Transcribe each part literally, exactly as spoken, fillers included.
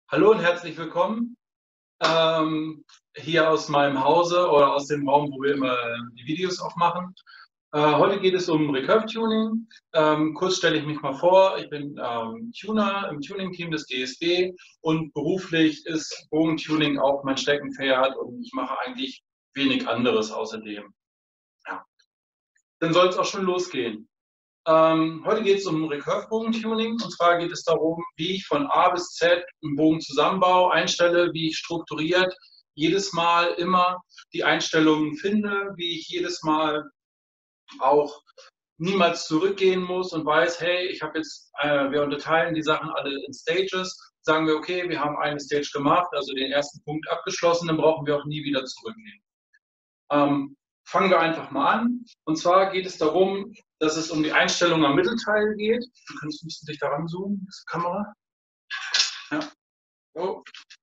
Hallo und herzlich willkommen ähm, hier aus meinem Hause oder aus dem Raum, wo wir immer die Videos auch machen. Äh, heute geht es um Recurve Tuning. Ähm, kurz stelle ich mich mal vor, ich bin ähm, Tuner im Tuning-Team des D S B und beruflich ist Bogentuning auch mein Steckenpferd und ich mache eigentlich wenig anderes außerdem. Ja. Dann soll es auch schon losgehen. Ähm, heute geht es um Recurve-Bogentuning und zwar geht es darum, wie ich von A bis Z einen Bogen zusammenbaue, einstelle, wie ich strukturiert jedes Mal immer die Einstellungen finde, wie ich jedes Mal auch niemals zurückgehen muss und weiß, hey, ich habe jetzt, äh, wir unterteilen die Sachen alle in Stages, sagen wir, okay, wir haben eine Stage gemacht, also den ersten Punkt abgeschlossen, dann brauchen wir auch nie wieder zurückgehen. Ähm, fangen wir einfach mal an. Und zwar geht es darum, dass es um die Einstellung am Mittelteil geht. Du kannst ein bisschen dich daran zoomen, diese Kamera. Ja. So.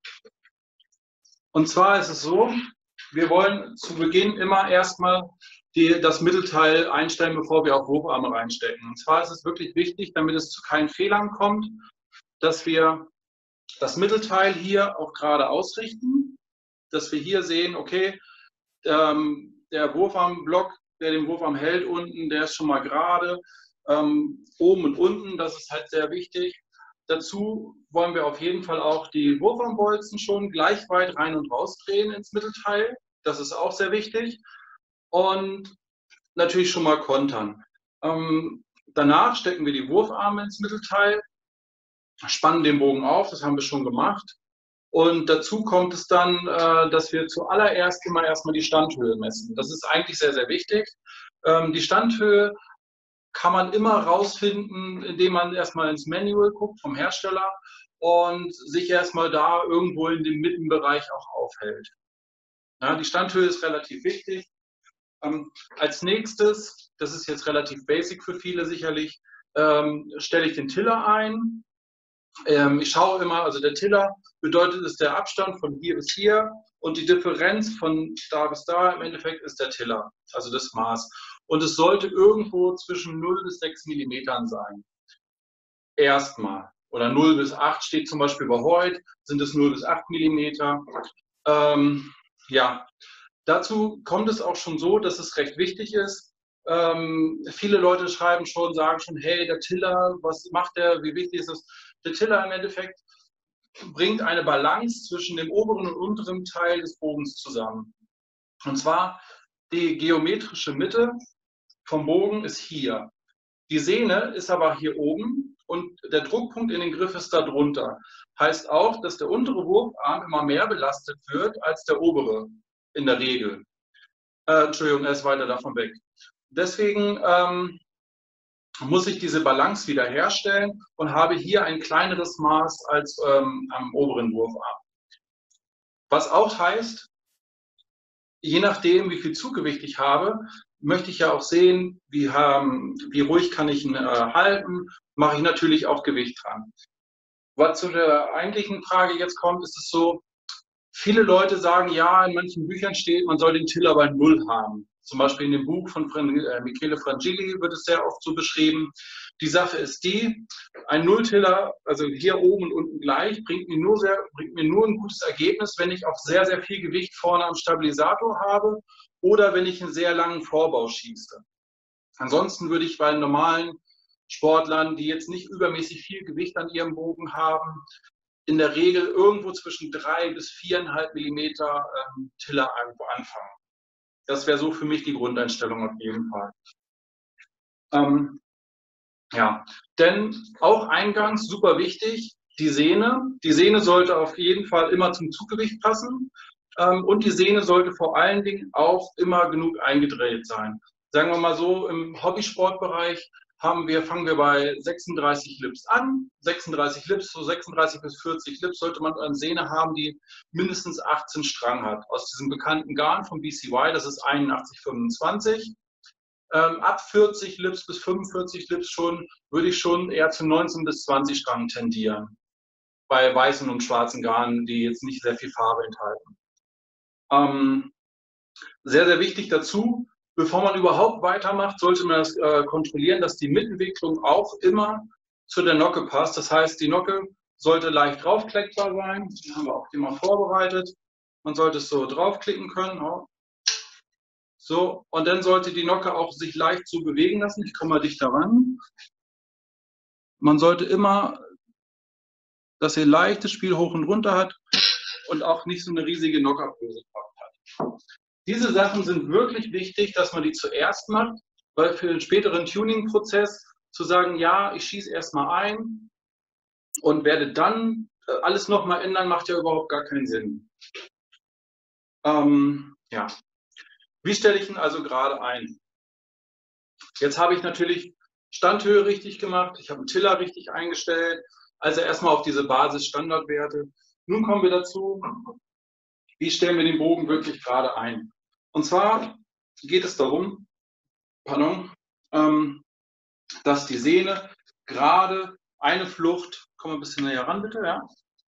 Und zwar ist es so, wir wollen zu Beginn immer erstmal die, das Mittelteil einstellen, bevor wir auch Wurfarme reinstecken. Und zwar ist es wirklich wichtig, damit es zu keinen Fehlern kommt, dass wir das Mittelteil hier auch gerade ausrichten, dass wir hier sehen, okay, ähm, der Wurfarmblock, der den Wurfarm hält unten, der ist schon mal gerade. Ähm, oben und unten, das ist halt sehr wichtig. Dazu wollen wir auf jeden Fall auch die Wurfarmbolzen schon gleich weit rein und raus drehen ins Mittelteil. Das ist auch sehr wichtig. Und natürlich schon mal kontern. Ähm, danach stecken wir die Wurfarme ins Mittelteil, spannen den Bogen auf, das haben wir schon gemacht. Und dazu kommt es dann, äh, dass wir zuallererst immer erstmal die Standhöhe messen. Das ist eigentlich sehr, sehr wichtig. Ähm, die Standhöhe kann man immer rausfinden, indem man erstmal ins Manual guckt vom Hersteller und sich erstmal da irgendwo in dem Mittenbereich auch aufhält. Ja, die Standhöhe ist relativ wichtig. Ähm, als nächstes, das ist jetzt relativ basic für viele sicherlich, ähm, stelle ich den Tiller ein. Ähm, ich schaue immer, also der Tiller bedeutet, ist der Abstand von hier bis hier und die Differenz von da bis da im Endeffekt ist der Tiller, also das Maß. Und es sollte irgendwo zwischen null bis sechs Millimetern sein. Erstmal. Oder null bis acht steht zum Beispiel bei Hoyt, sind es null bis acht Millimeter. Ähm, ja, dazu kommt es auch schon so, dass es recht wichtig ist. Ähm, viele Leute schreiben schon, sagen schon, hey, der Tiller, was macht der, wie wichtig ist es? Der Tiller im Endeffekt bringt eine Balance zwischen dem oberen und unteren Teil des Bogens zusammen. Und zwar die geometrische Mitte vom Bogen ist hier. Die Sehne ist aber hier oben und der Druckpunkt in den Griff ist da drunter. Heißt auch, dass der untere Wurfarm immer mehr belastet wird als der obere in der Regel. Äh, Entschuldigung, er ist weiter davon weg. Deswegen ähm, muss ich diese Balance wieder herstellen und habe hier ein kleineres Maß als ähm, am oberen Wurfarm. Was auch heißt, je nachdem, wie viel Zuggewicht ich habe, möchte ich ja auch sehen, wie, ähm, wie ruhig kann ich ihn äh, halten, mache ich natürlich auch Gewicht dran. Was zu der eigentlichen Frage jetzt kommt, ist es so, viele Leute sagen, ja, in manchen Büchern steht, man soll den Tiller bei Null haben. Zum Beispiel in dem Buch von Michele Frangilli wird es sehr oft so beschrieben. Die Sache ist die, ein Nulltiller, also hier oben und unten gleich, bringt mir, nur sehr, bringt mir nur ein gutes Ergebnis, wenn ich auch sehr, sehr viel Gewicht vorne am Stabilisator habe oder wenn ich einen sehr langen Vorbau schieße. Ansonsten würde ich bei normalen Sportlern, die jetzt nicht übermäßig viel Gewicht an ihrem Bogen haben, in der Regel irgendwo zwischen drei bis viereinhalb Millimeter ähm, Tiller irgendwo anfangen. Das wäre so für mich die Grundeinstellung auf jeden Fall. Ähm, ja, denn auch eingangs super wichtig, die Sehne. Die Sehne sollte auf jeden Fall immer zum Zuggewicht passen ähm, und die Sehne sollte vor allen Dingen auch immer genug eingedreht sein. Sagen wir mal so, im Hobbysportbereich haben wir, fangen wir bei sechsunddreißig Lips an. sechsunddreißig Lips, so sechsunddreißig bis vierzig Lips sollte man eine Sehne haben, die mindestens achtzehn Strang hat. Aus diesem bekannten Garn von B C Y, das ist einundachtzig fünfundzwanzig. Ähm, ab vierzig Lips bis fünfundvierzig Lips schon, würde ich schon eher zu neunzehn bis zwanzig Strang tendieren. Bei weißen und schwarzen Garnen, die jetzt nicht sehr viel Farbe enthalten. Ähm, sehr, sehr wichtig dazu, bevor man überhaupt weitermacht, sollte man das äh, kontrollieren, dass die Mittenwicklung auch immer zu der Nocke passt. Das heißt, die Nocke sollte leicht draufklickbar sein. Den haben wir auch hier mal vorbereitet. Man sollte es so draufklicken können. So, und dann sollte die Nocke auch sich leicht so bewegen lassen. Ich komme mal dichter ran. Man sollte immer, dass ihr leichtes Spiel hoch und runter hat und auch nicht so eine riesige Knockablöse hat. Diese Sachen sind wirklich wichtig, dass man die zuerst macht, weil für den späteren Tuning-Prozess zu sagen, ja, ich schieße erstmal ein und werde dann alles nochmal ändern, macht ja überhaupt gar keinen Sinn. Ähm, ja. Wie stelle ich ihn also gerade ein? Jetzt habe ich natürlich Standhöhe richtig gemacht, ich habe einen Tiller richtig eingestellt, also erstmal auf diese Basis-Standardwerte. Nun kommen wir dazu, wie stellen wir den Bogen wirklich gerade ein? Und zwar geht es darum, pardon, ähm, dass die Sehne gerade eine Flucht, komm ein bisschen näher ran bitte, ja,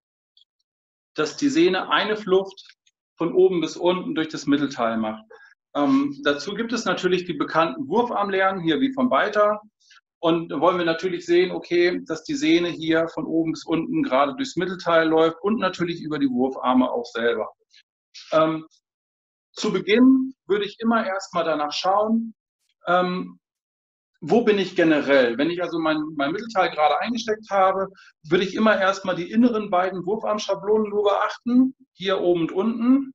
dass die Sehne eine Flucht von oben bis unten durch das Mittelteil macht. Ähm, dazu gibt es natürlich die bekannten Wurfarmlernen, hier wie von Beiter. Und da wollen wir natürlich sehen, okay, dass die Sehne hier von oben bis unten gerade durchs Mittelteil läuft und natürlich über die Wurfarme auch selber. Ähm, zu Beginn würde ich immer erstmal danach schauen, ähm, wo bin ich generell? Wenn ich also mein, mein Mittelteil gerade eingesteckt habe, würde ich immer erstmal die inneren beiden Wurfarmschablonen nur beachten, hier oben und unten,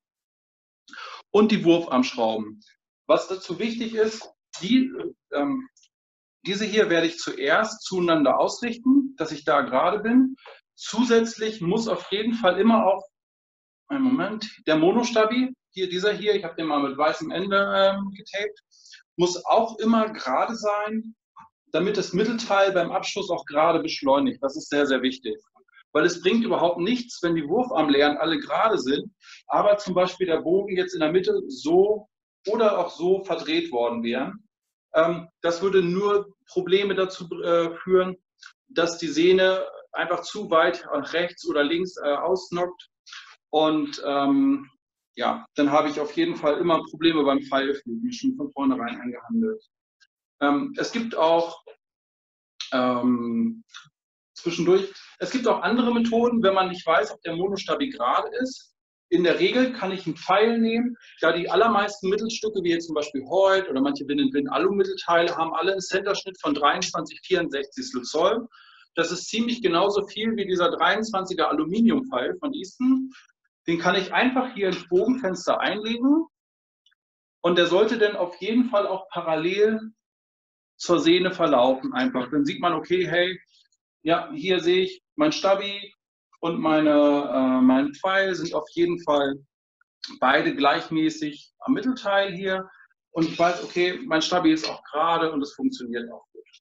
und die Wurfarmschrauben. Was dazu wichtig ist, die, ähm, diese hier werde ich zuerst zueinander ausrichten, dass ich da gerade bin. Zusätzlich muss auf jeden Fall immer auch, einen Moment, der Monostabi, hier dieser hier, ich habe den mal mit weißem Ende ähm, getaped, muss auch immer gerade sein, damit das Mittelteil beim Abschuss auch gerade beschleunigt. Das ist sehr, sehr wichtig. Weil es bringt überhaupt nichts, wenn die Wurfarmlernen alle gerade sind, aber zum Beispiel der Bogen jetzt in der Mitte so oder auch so verdreht worden wären. Ähm, das würde nur Probleme dazu äh, führen, dass die Sehne einfach zu weit rechts oder links äh, ausnockt. Und ähm, ja, dann habe ich auf jeden Fall immer Probleme beim Pfeilflug, wie schon von vornherein angehandelt. Ähm, es gibt auch ähm, zwischendurch, es gibt auch andere Methoden, wenn man nicht weiß, ob der Monostabi gerade ist. In der Regel kann ich einen Pfeil nehmen, da die allermeisten Mittelstücke, wie jetzt zum Beispiel Hoyt oder manche Win-Win-Alu-Mittelteile, haben alle einen Centerschnitt von dreiundzwanzig Komma vierundsechzig Zoll. Das ist ziemlich genauso viel wie dieser dreiundzwanziger Aluminiumpfeil von Easton. Den kann ich einfach hier ins Bogenfenster einlegen und der sollte dann auf jeden Fall auch parallel zur Sehne verlaufen einfach. Dann sieht man, okay, hey, ja, hier sehe ich mein Stabi und meine, äh, mein Pfeil sind auf jeden Fall beide gleichmäßig am Mittelteil hier. Und ich weiß, okay, mein Stabi ist auch gerade und es funktioniert auch gut.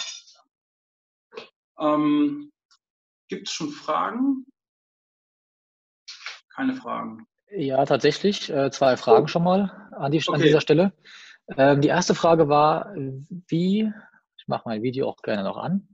Ähm, gibt es schon Fragen? Keine Fragen. Ja, tatsächlich. Äh, zwei Fragen schon mal an, die, Okay. an dieser Stelle. Ähm, die erste Frage war, wie, ich mache mein Video auch gerne noch an,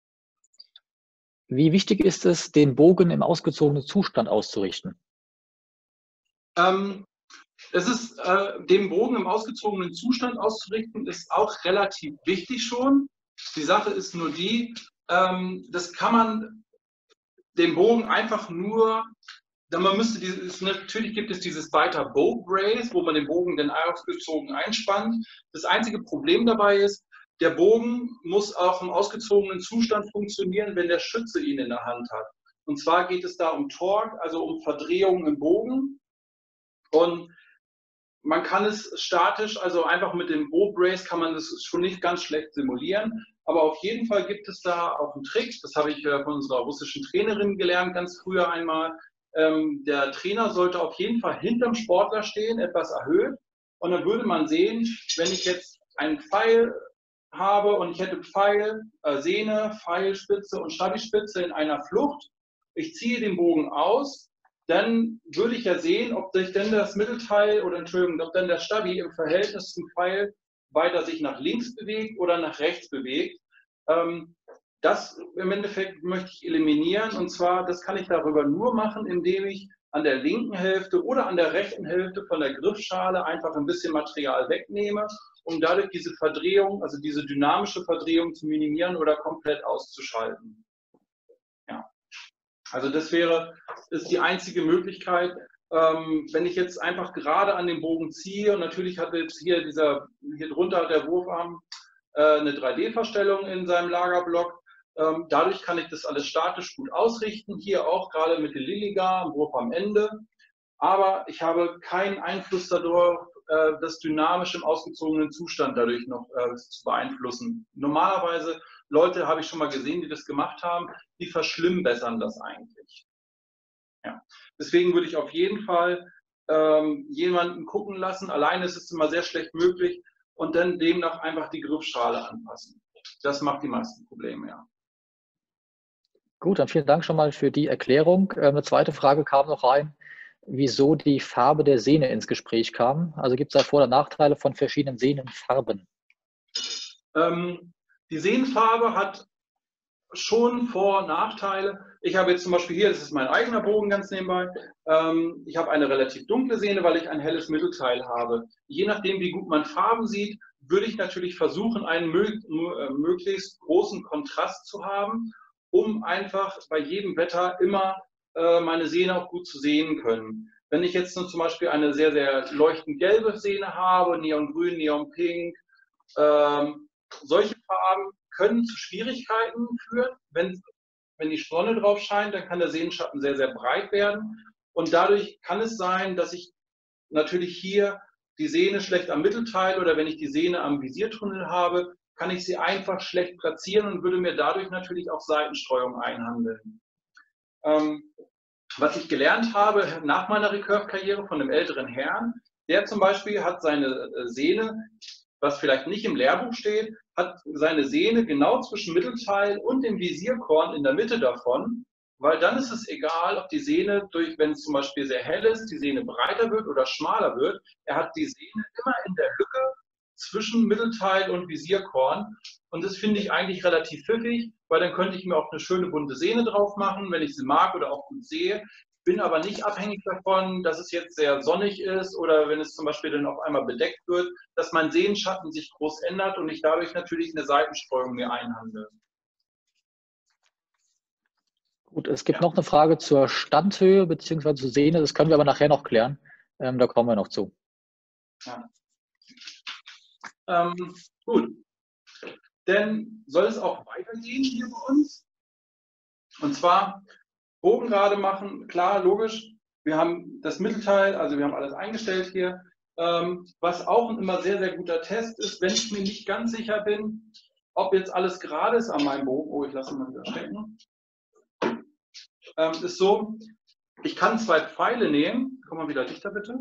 wie wichtig ist es, den Bogen im ausgezogenen Zustand auszurichten? Ähm, es ist, äh, den Bogen im ausgezogenen Zustand auszurichten, ist auch relativ wichtig schon. Die Sache ist nur die, ähm, das kann man den Bogen einfach nur, man müsste dieses, natürlich gibt es dieses Beiter Bow Brace, wo man den Bogen dann ausgezogen einspannt. Das einzige Problem dabei ist, der Bogen muss auch im ausgezogenen Zustand funktionieren, wenn der Schütze ihn in der Hand hat. Und zwar geht es da um Torque, also um Verdrehungen im Bogen. Und man kann es statisch, also einfach mit dem Bow Brace kann man das schon nicht ganz schlecht simulieren. Aber auf jeden Fall gibt es da auch einen Trick, das habe ich von unserer russischen Trainerin gelernt, ganz früher einmal. Ähm, der Trainer sollte auf jeden Fall hinterm Sportler stehen, etwas erhöht. Und dann würde man sehen, wenn ich jetzt einen Pfeil habe und ich hätte Pfeil, äh, Sehne, Pfeilspitze und Stabispitze in einer Flucht, ich ziehe den Bogen aus, dann würde ich ja sehen, ob sich denn das Mittelteil oder Entschuldigung, ob dann der Stabi im Verhältnis zum Pfeil weiter sich nach links bewegt oder nach rechts bewegt. Ähm, das im Endeffekt möchte ich eliminieren und zwar, das kann ich darüber nur machen, indem ich an der linken Hälfte oder an der rechten Hälfte von der Griffschale einfach ein bisschen Material wegnehme, um dadurch diese Verdrehung, also diese dynamische Verdrehung zu minimieren oder komplett auszuschalten. Ja. Also das wäre, ist die einzige Möglichkeit. Ähm, wenn ich jetzt einfach gerade an den Bogen ziehe und natürlich hat jetzt hier dieser, hier drunter der Wurfarm äh, eine drei D-Verstellung in seinem Lagerblock. Ähm, dadurch kann ich das alles statisch gut ausrichten. Hier auch gerade mit dem Liligar, Wurf am Ende. Aber ich habe keinen Einfluss darauf, äh, das dynamisch im ausgezogenen Zustand dadurch noch äh, zu beeinflussen. Normalerweise, Leute habe ich schon mal gesehen, die das gemacht haben, die verschlimmbessern das eigentlich. Ja. Deswegen würde ich auf jeden Fall ähm, jemanden gucken lassen. Alleine ist es immer sehr schlecht möglich und dann demnach einfach die Griffschale anpassen. Das macht die meisten Probleme, ja. Gut, dann vielen Dank schon mal für die Erklärung. Äh, eine zweite Frage kam noch rein, wieso die Farbe der Sehne ins Gespräch kam. Also gibt es da Vor- und Nachteile von verschiedenen Sehnenfarben? Ähm, die Sehnenfarbe hat schon Vor- und Nachteile. Ich habe jetzt zum Beispiel hier, das ist mein eigener Bogen ganz nebenbei, ähm, ich habe eine relativ dunkle Sehne, weil ich ein helles Mittelteil habe. Je nachdem, wie gut man Farben sieht, würde ich natürlich versuchen, einen mö äh, möglichst großen Kontrast zu haben, um einfach bei jedem Wetter immer äh, meine Sehne auch gut zu sehen können. Wenn ich jetzt nur zum Beispiel eine sehr, sehr leuchtend gelbe Sehne habe, Neongrün, Neonpink, ähm, solche Farben können zu Schwierigkeiten führen. Wenn, wenn die Sonne drauf scheint, dann kann der Sehnenschatten sehr, sehr breit werden. Und dadurch kann es sein, dass ich natürlich hier die Sehne schlecht am Mittelteil oder wenn ich die Sehne am Visiertunnel habe, kann ich sie einfach schlecht platzieren und würde mir dadurch natürlich auch Seitenstreuung einhandeln. Ähm, was ich gelernt habe nach meiner Recurve-Karriere von einem älteren Herrn, der zum Beispiel hat seine Sehne, was vielleicht nicht im Lehrbuch steht, hat seine Sehne genau zwischen Mittelteil und dem Visierkorn in der Mitte davon, weil dann ist es egal, ob die Sehne, durch, wenn es zum Beispiel sehr hell ist, die Sehne breiter wird oder schmaler wird. Er hat die Sehne immer in der Lücke zwischen Mittelteil und Visierkorn. Und das finde ich eigentlich relativ pfiffig, weil dann könnte ich mir auch eine schöne bunte Sehne drauf machen, wenn ich sie mag oder auch gut sehe. Bin aber nicht abhängig davon, dass es jetzt sehr sonnig ist oder wenn es zum Beispiel dann auf einmal bedeckt wird, dass mein Sehenschatten sich groß ändert und ich dadurch natürlich eine Seitenstreuung mir einhandle. Gut, es gibt Ja. noch eine Frage zur Standhöhe bzw. zur Sehne. Das können wir aber nachher noch klären. Ähm, da kommen wir noch zu. Ja. Ähm, gut. Dann soll es auch weitergehen hier bei uns. Und zwar Bogen gerade machen, klar, logisch. Wir haben das Mittelteil, also wir haben alles eingestellt hier. Ähm, was auch ein immer sehr, sehr guter Test ist, wenn ich mir nicht ganz sicher bin, ob jetzt alles gerade ist an meinem Bogen. Oh, ich lasse ihn mal wieder stecken. Ähm, ist so, ich kann zwei Pfeile nehmen. Komm mal wieder dichter, bitte.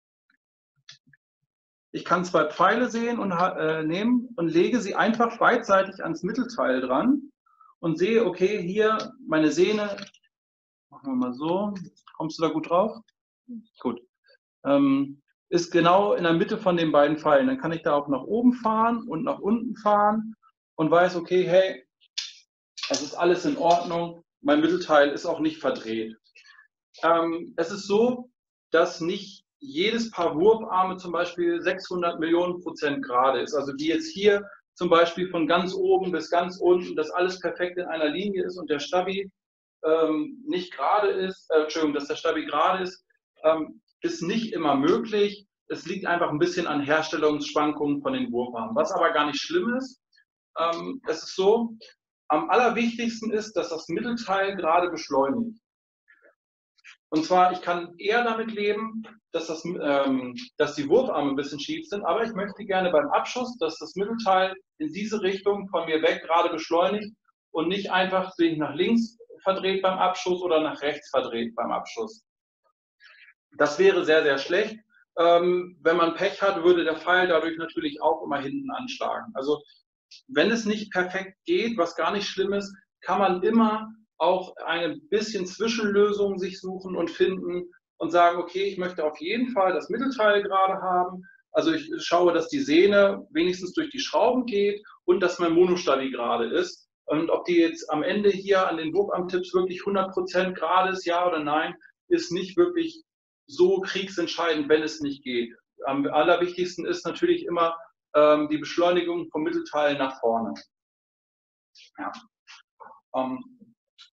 Ich kann zwei Pfeile sehen und äh, nehmen und lege sie einfach beidseitig ans Mittelteil dran und sehe, okay, hier meine Sehne, machen wir mal so, kommst du da gut drauf? Gut. Ähm, ist genau in der Mitte von den beiden Pfeilen. Dann kann ich da auch nach oben fahren und nach unten fahren und weiß, okay, hey, das ist alles in Ordnung. Mein Mittelteil ist auch nicht verdreht. Ähm, es ist so, dass nicht jedes Paar Wurfarme zum Beispiel sechshundert Millionen Prozent gerade ist. Also wie jetzt hier zum Beispiel von ganz oben bis ganz unten, dass alles perfekt in einer Linie ist und der Stabi ähm, nicht gerade ist, äh, Entschuldigung, dass der Stabi gerade ist, ähm, ist nicht immer möglich. Es liegt einfach ein bisschen an Herstellungsschwankungen von den Wurfarmen, was aber gar nicht schlimm ist. Ähm, es ist so, am allerwichtigsten ist, dass das Mittelteil gerade beschleunigt. Und zwar, ich kann eher damit leben, dass, das, ähm, dass die Wurfarme ein bisschen schief sind, aber ich möchte gerne beim Abschuss, dass das Mittelteil in diese Richtung von mir weg gerade beschleunigt und nicht einfach sich nach links verdreht beim Abschuss oder nach rechts verdreht beim Abschuss. Das wäre sehr, sehr schlecht. Ähm, wenn man Pech hat, würde der Pfeil dadurch natürlich auch immer hinten anschlagen. Also wenn es nicht perfekt geht, was gar nicht schlimm ist, kann man immer auch eine bisschen Zwischenlösung sich suchen und finden und sagen, okay, ich möchte auf jeden Fall das Mittelteil gerade haben. Also ich schaue, dass die Sehne wenigstens durch die Schrauben geht und dass mein Monostabi gerade ist. Und ob die jetzt am Ende hier an den Wurfarm-Tipps wirklich hundert Prozent gerade ist, ja oder nein, ist nicht wirklich so kriegsentscheidend, wenn es nicht geht. Am allerwichtigsten ist natürlich immer ähm, die Beschleunigung vom Mittelteil nach vorne. Ja. Ähm,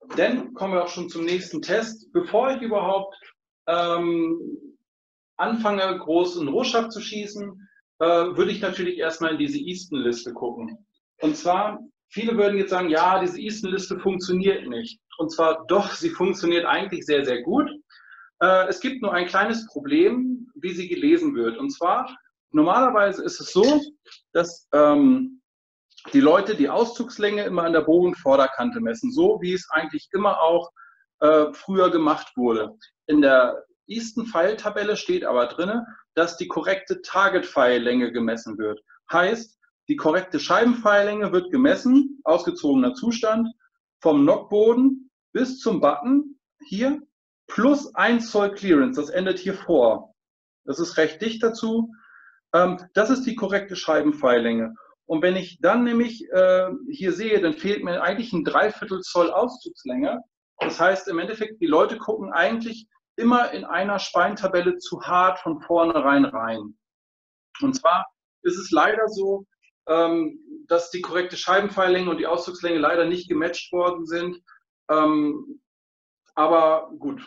Dann kommen wir auch schon zum nächsten Test. Bevor ich überhaupt ähm, anfange, groß einen Rohschaft zu schießen, äh, würde ich natürlich erstmal in diese Easton-Liste gucken. Und zwar, viele würden jetzt sagen, ja, diese Easton-Liste funktioniert nicht. Und zwar doch, sie funktioniert eigentlich sehr, sehr gut. Äh, es gibt nur ein kleines Problem, wie sie gelesen wird. Und zwar, normalerweise ist es so, dass ähm, die Leute die Auszugslänge immer an der Bogenvorderkante messen, so wie es eigentlich immer auch äh, früher gemacht wurde. In der Easton-Pfeiltabelle steht aber drin, dass die korrekte Target-Pfeillänge gemessen wird. Heißt, die korrekte Scheibenpfeillänge wird gemessen, ausgezogener Zustand, vom Nockboden bis zum Button hier, plus ein Zoll Clearance, das endet hier vor. Das ist recht dicht dazu. Ähm, das ist die korrekte Scheibenpfeillänge. Und wenn ich dann nämlich äh, hier sehe, dann fehlt mir eigentlich ein Dreiviertel Zoll Auszugslänge. Das heißt, im Endeffekt, die Leute gucken eigentlich immer in einer Speintabelle zu hart von vornherein rein. Und zwar ist es leider so, ähm, dass die korrekte Scheibenpfeillänge und die Auszugslänge leider nicht gematcht worden sind. Ähm, aber gut,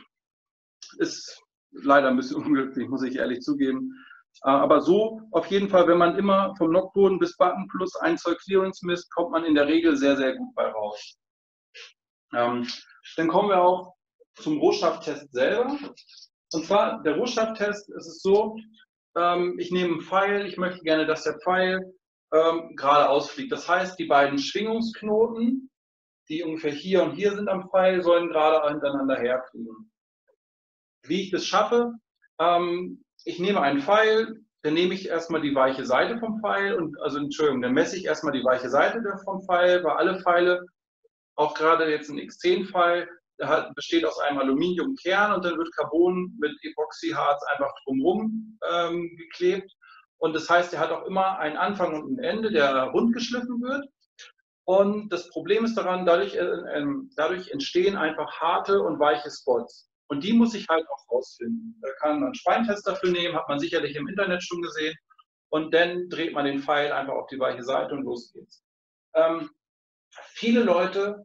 ist leider ein bisschen unglücklich, muss ich ehrlich zugeben. Aber so auf jeden Fall, wenn man immer vom Nockboden bis Button plus ein Zoll Clearance misst, kommt man in der Regel sehr, sehr gut bei raus. Ähm, dann kommen wir auch zum Rohschafttest selber. Und zwar, der Rohschafttest ist es so, ähm, ich nehme einen Pfeil, ich möchte gerne, dass der Pfeil ähm, geradeaus fliegt. Das heißt, die beiden Schwingungsknoten, die ungefähr hier und hier sind am Pfeil, sollen gerade hintereinander herfliegen. Wie ich das schaffe, ähm, ich nehme einen Pfeil, dann nehme ich erstmal die weiche Seite vom Pfeil und, also Entschuldigung, dann messe ich erstmal die weiche Seite vom Pfeil, weil alle Pfeile, auch gerade jetzt ein X zehn Pfeil, der halt besteht aus einem Aluminiumkern und dann wird Carbon mit Epoxyharz einfach drumherum ähm, geklebt. Und das heißt, er hat auch immer einen Anfang und ein Ende, der rund geschliffen wird. Und das Problem ist daran, dadurch, äh, dadurch entstehen einfach harte und weiche Spots. Und die muss ich halt auch rausfinden. Da kann man einen Speintest dafür nehmen, hat man sicherlich im Internet schon gesehen. Und dann dreht man den Pfeil einfach auf die weiche Seite und los geht's. Ähm, viele Leute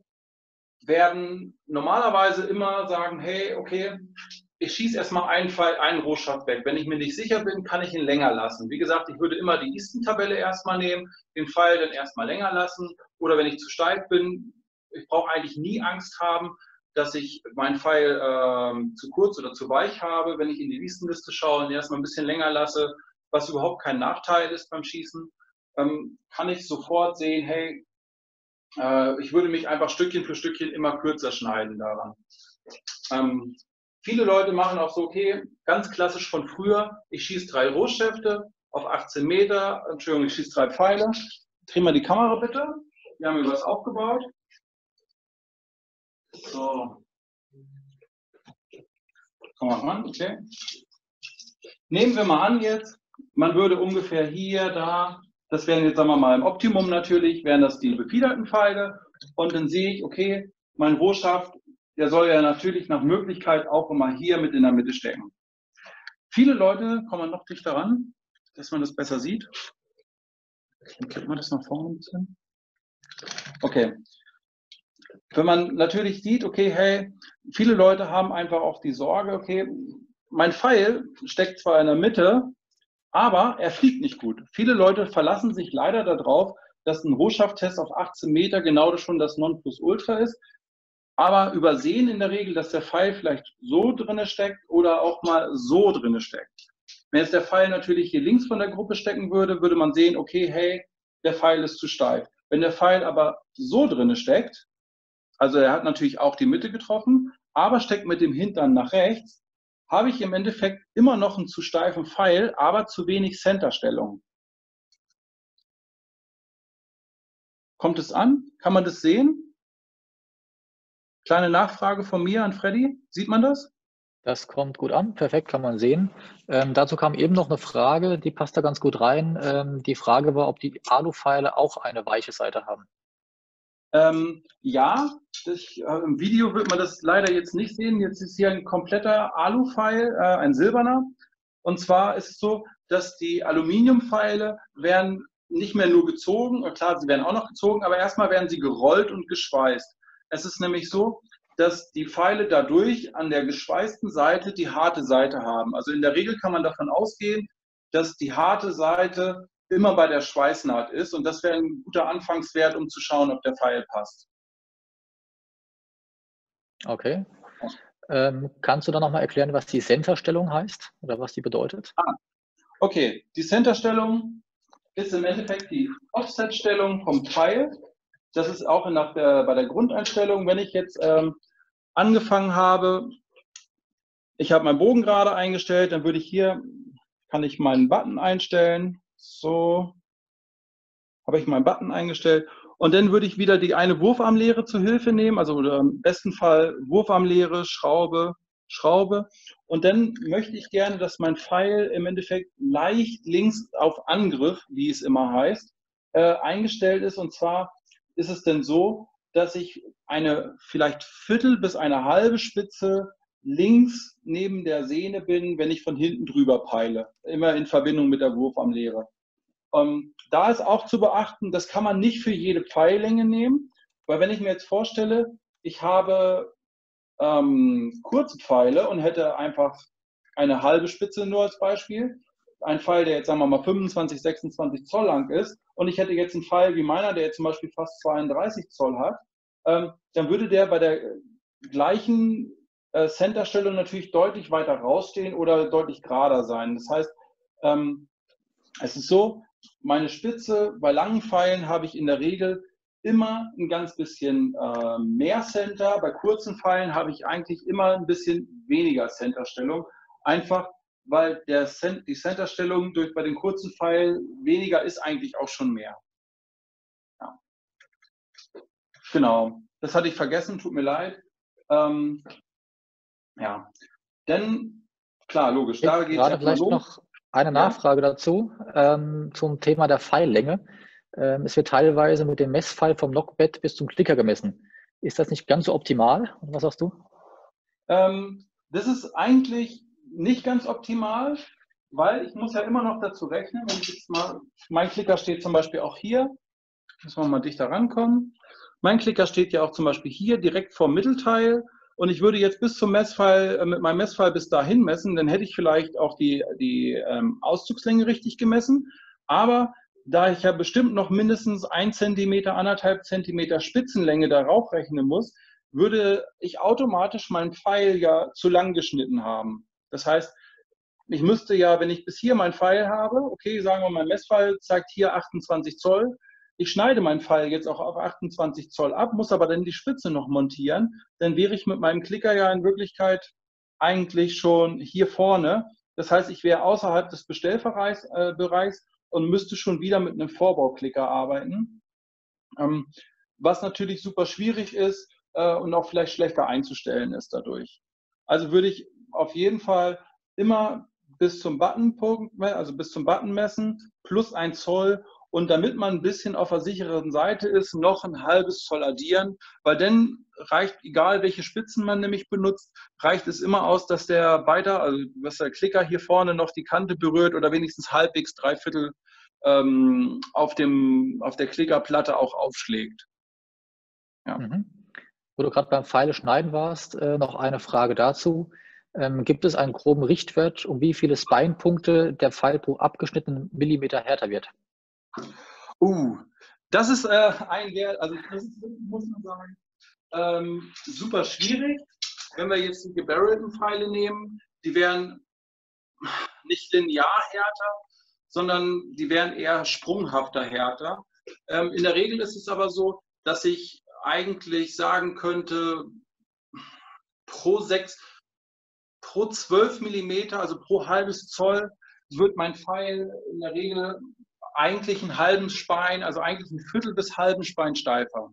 werden normalerweise immer sagen, hey, okay, ich schieße erstmal einen Pfeil, einen Rohschaft weg. Wenn ich mir nicht sicher bin, kann ich ihn länger lassen. Wie gesagt, ich würde immer die Easton-Tabelle erstmal nehmen, den Pfeil dann erstmal länger lassen. Oder wenn ich zu steif bin, ich brauche eigentlich nie Angst haben, dass ich meinen Pfeil äh, zu kurz oder zu weich habe. Wenn ich in die Easton-Liste schaue und erstmal ein bisschen länger lasse, was überhaupt kein Nachteil ist beim Schießen, ähm, kann ich sofort sehen, hey, äh, ich würde mich einfach Stückchen für Stückchen immer kürzer schneiden daran. Ähm, viele Leute machen auch so, okay, ganz klassisch von früher, ich schieße drei Rohschäfte auf achtzehn Meter, Entschuldigung, ich schieße drei Pfeile. Dreh mal die Kamera bitte. Wir haben hier was aufgebaut. So. Komm mal ran, okay. Nehmen wir mal an jetzt, man würde ungefähr hier, da, das wären jetzt, sagen wir mal, im Optimum natürlich, wären das die befiederten Pfeile. Und dann sehe ich, okay, mein Rohschaft, der soll ja natürlich nach Möglichkeit auch immer hier mit in der Mitte stecken. Viele Leute kommen noch dichter ran, dass man das besser sieht. Dann kippt man das nach vorne ein bisschen. Okay. Wenn man natürlich sieht, okay, hey, viele Leute haben einfach auch die Sorge, okay, mein Pfeil steckt zwar in der Mitte, aber er fliegt nicht gut. Viele Leute verlassen sich leider darauf, dass ein Rohschafttest auf achtzehn Meter genau schon das Nonplusultra ist, aber übersehen in der Regel, dass der Pfeil vielleicht so drinne steckt oder auch mal so drinne steckt. Wenn jetzt der Pfeil natürlich hier links von der Gruppe stecken würde, würde man sehen, okay, hey, der Pfeil ist zu steif. Wenn der Pfeil aber so drinne steckt, also er hat natürlich auch die Mitte getroffen, aber steckt mit dem Hintern nach rechts, habe ich im Endeffekt immer noch einen zu steifen Pfeil, aber zu wenig Centerstellung. Kommt es an? Kann man das sehen? Kleine Nachfrage von mir an Freddy. Sieht man das? Das kommt gut an. Perfekt, kann man sehen. Ähm, dazu kam eben noch eine Frage, die passt da ganz gut rein. Ähm, die Frage war, ob die Alupfeile auch eine weiche Seite haben. Ähm, ja, das, äh, im Video wird man das leider jetzt nicht sehen. Jetzt ist hier ein kompletter Alupfeil, äh, ein silberner. Und zwar ist es so, dass die Aluminiumpfeile werden nicht mehr nur gezogen, klar, sie werden auch noch gezogen, aber erstmal werden sie gerollt und geschweißt. Es ist nämlich so, dass die Pfeile dadurch an der geschweißten Seite die harte Seite haben. Also in der Regel kann man davon ausgehen, dass die harte Seite immer bei der Schweißnaht ist und das wäre ein guter Anfangswert, um zu schauen, ob der Pfeil passt. Okay. Ähm, kannst du dann nochmal erklären, was die Centerstellung heißt oder was die bedeutet? Ah, okay, die Centerstellung ist im Endeffekt die Offsetstellung vom Pfeil. Das ist auch nach der, bei der Grundeinstellung, wenn ich jetzt ähm, angefangen habe, ich habe meinen Bogen gerade eingestellt, dann würde ich hier, kann ich meinen Button einstellen. So, habe ich meinen Button eingestellt. Und dann würde ich wieder die eine Wurfarmlehre zur Hilfe nehmen, also im besten Fall Wurfarmlehre, Schraube, Schraube. Und dann möchte ich gerne, dass mein Pfeil im Endeffekt leicht links auf Angriff, wie es immer heißt, äh, eingestellt ist. Und zwar ist es denn so, dass ich eine vielleicht Viertel bis eine halbe Spitze links neben der Sehne bin, wenn ich von hinten drüber peile. Immer in Verbindung mit der Wurfarmlehre. Ähm, da ist auch zu beachten, das kann man nicht für jede Pfeillänge nehmen, weil wenn ich mir jetzt vorstelle, ich habe ähm, kurze Pfeile und hätte einfach eine halbe Spitze nur als Beispiel, ein Pfeil, der jetzt sagen wir mal fünfundzwanzig, sechsundzwanzig Zoll lang ist und ich hätte jetzt einen Pfeil wie meiner, der jetzt zum Beispiel fast zweiunddreißig Zoll hat, ähm, dann würde der bei der gleichen äh, Centerstellung natürlich deutlich weiter rausstehen oder deutlich gerader sein. Das heißt, ähm, es ist so, meine Spitze bei langen Pfeilen habe ich in der Regel immer ein ganz bisschen äh, mehr Center. Bei kurzen Pfeilen habe ich eigentlich immer ein bisschen weniger Centerstellung. Einfach, weil der Cent, die Centerstellung durch bei den kurzen Pfeilen weniger ist eigentlich auch schon mehr. Ja. Genau, das hatte ich vergessen, tut mir leid. Ähm, ja, denn klar, logisch, da geht es vielleicht los. Noch eine Nachfrage ja. dazu ähm, zum Thema der Pfeillänge. Ähm, es wird teilweise mit dem Messpfeil vom Lockbett bis zum Klicker gemessen. Ist das nicht ganz so optimal? Was sagst du? Ähm, das ist eigentlich nicht ganz optimal, weil ich muss ja immer noch dazu rechnen, wenn ich jetzt mal, mein Klicker steht zum Beispiel auch hier, müssen wir mal dichter rankommen. Mein Klicker steht ja auch zum Beispiel hier direkt vor dem Mittelteil. Und ich würde jetzt bis zum Messpfeil, mit meinem Messpfeil bis dahin messen, dann hätte ich vielleicht auch die, die ähm, Auszugslänge richtig gemessen. Aber da ich ja bestimmt noch mindestens ein Zentimeter, anderthalb Zentimeter Spitzenlänge darauf rechnen muss, würde ich automatisch meinen Pfeil ja zu lang geschnitten haben. Das heißt, ich müsste ja, wenn ich bis hier meinen Pfeil habe, okay, sagen wir, mein Messpfeil zeigt hier achtundzwanzig Zoll, ich schneide meinen Pfeil jetzt auch auf achtundzwanzig Zoll ab, muss aber dann die Spitze noch montieren, dann wäre ich mit meinem Klicker ja in Wirklichkeit eigentlich schon hier vorne. Das heißt, ich wäre außerhalb des Bestellbereichs äh, Bereichs und müsste schon wieder mit einem Vorbauklicker arbeiten, ähm, was natürlich super schwierig ist äh, und auch vielleicht schlechter einzustellen ist dadurch. Also würde ich auf jeden Fall immer bis zum Buttonpunkt, also bis zum Button messen, plus ein Zoll. Und damit man ein bisschen auf der sicheren Seite ist, noch ein halbes Zoll addieren, weil dann reicht, egal welche Spitzen man nämlich benutzt, reicht es immer aus, dass der weiter, also dass der Klicker hier vorne noch die Kante berührt oder wenigstens halbwegs dreiviertel ähm, auf, dem, auf der Klickerplatte auch aufschlägt. Ja. Mhm. Wo du gerade beim Pfeile schneiden warst, äh, noch eine Frage dazu. Ähm, gibt es einen groben Richtwert, um wie viele Spine-Punkte der Pfeil pro abgeschnittenen Millimeter härter wird? Uh, das ist äh, ein Wert, also das ist, muss man sagen, ähm, super schwierig. Wenn wir jetzt die gebarrelten Pfeile nehmen, die wären nicht linear härter, sondern die wären eher sprunghafter härter. Ähm, in der Regel ist es aber so, dass ich eigentlich sagen könnte, pro sechs, pro zwölf Millimeter, also pro halbes Zoll, wird mein Pfeil in der Regel eigentlich einen halben Spein, also eigentlich ein Viertel bis halben Spein steifer.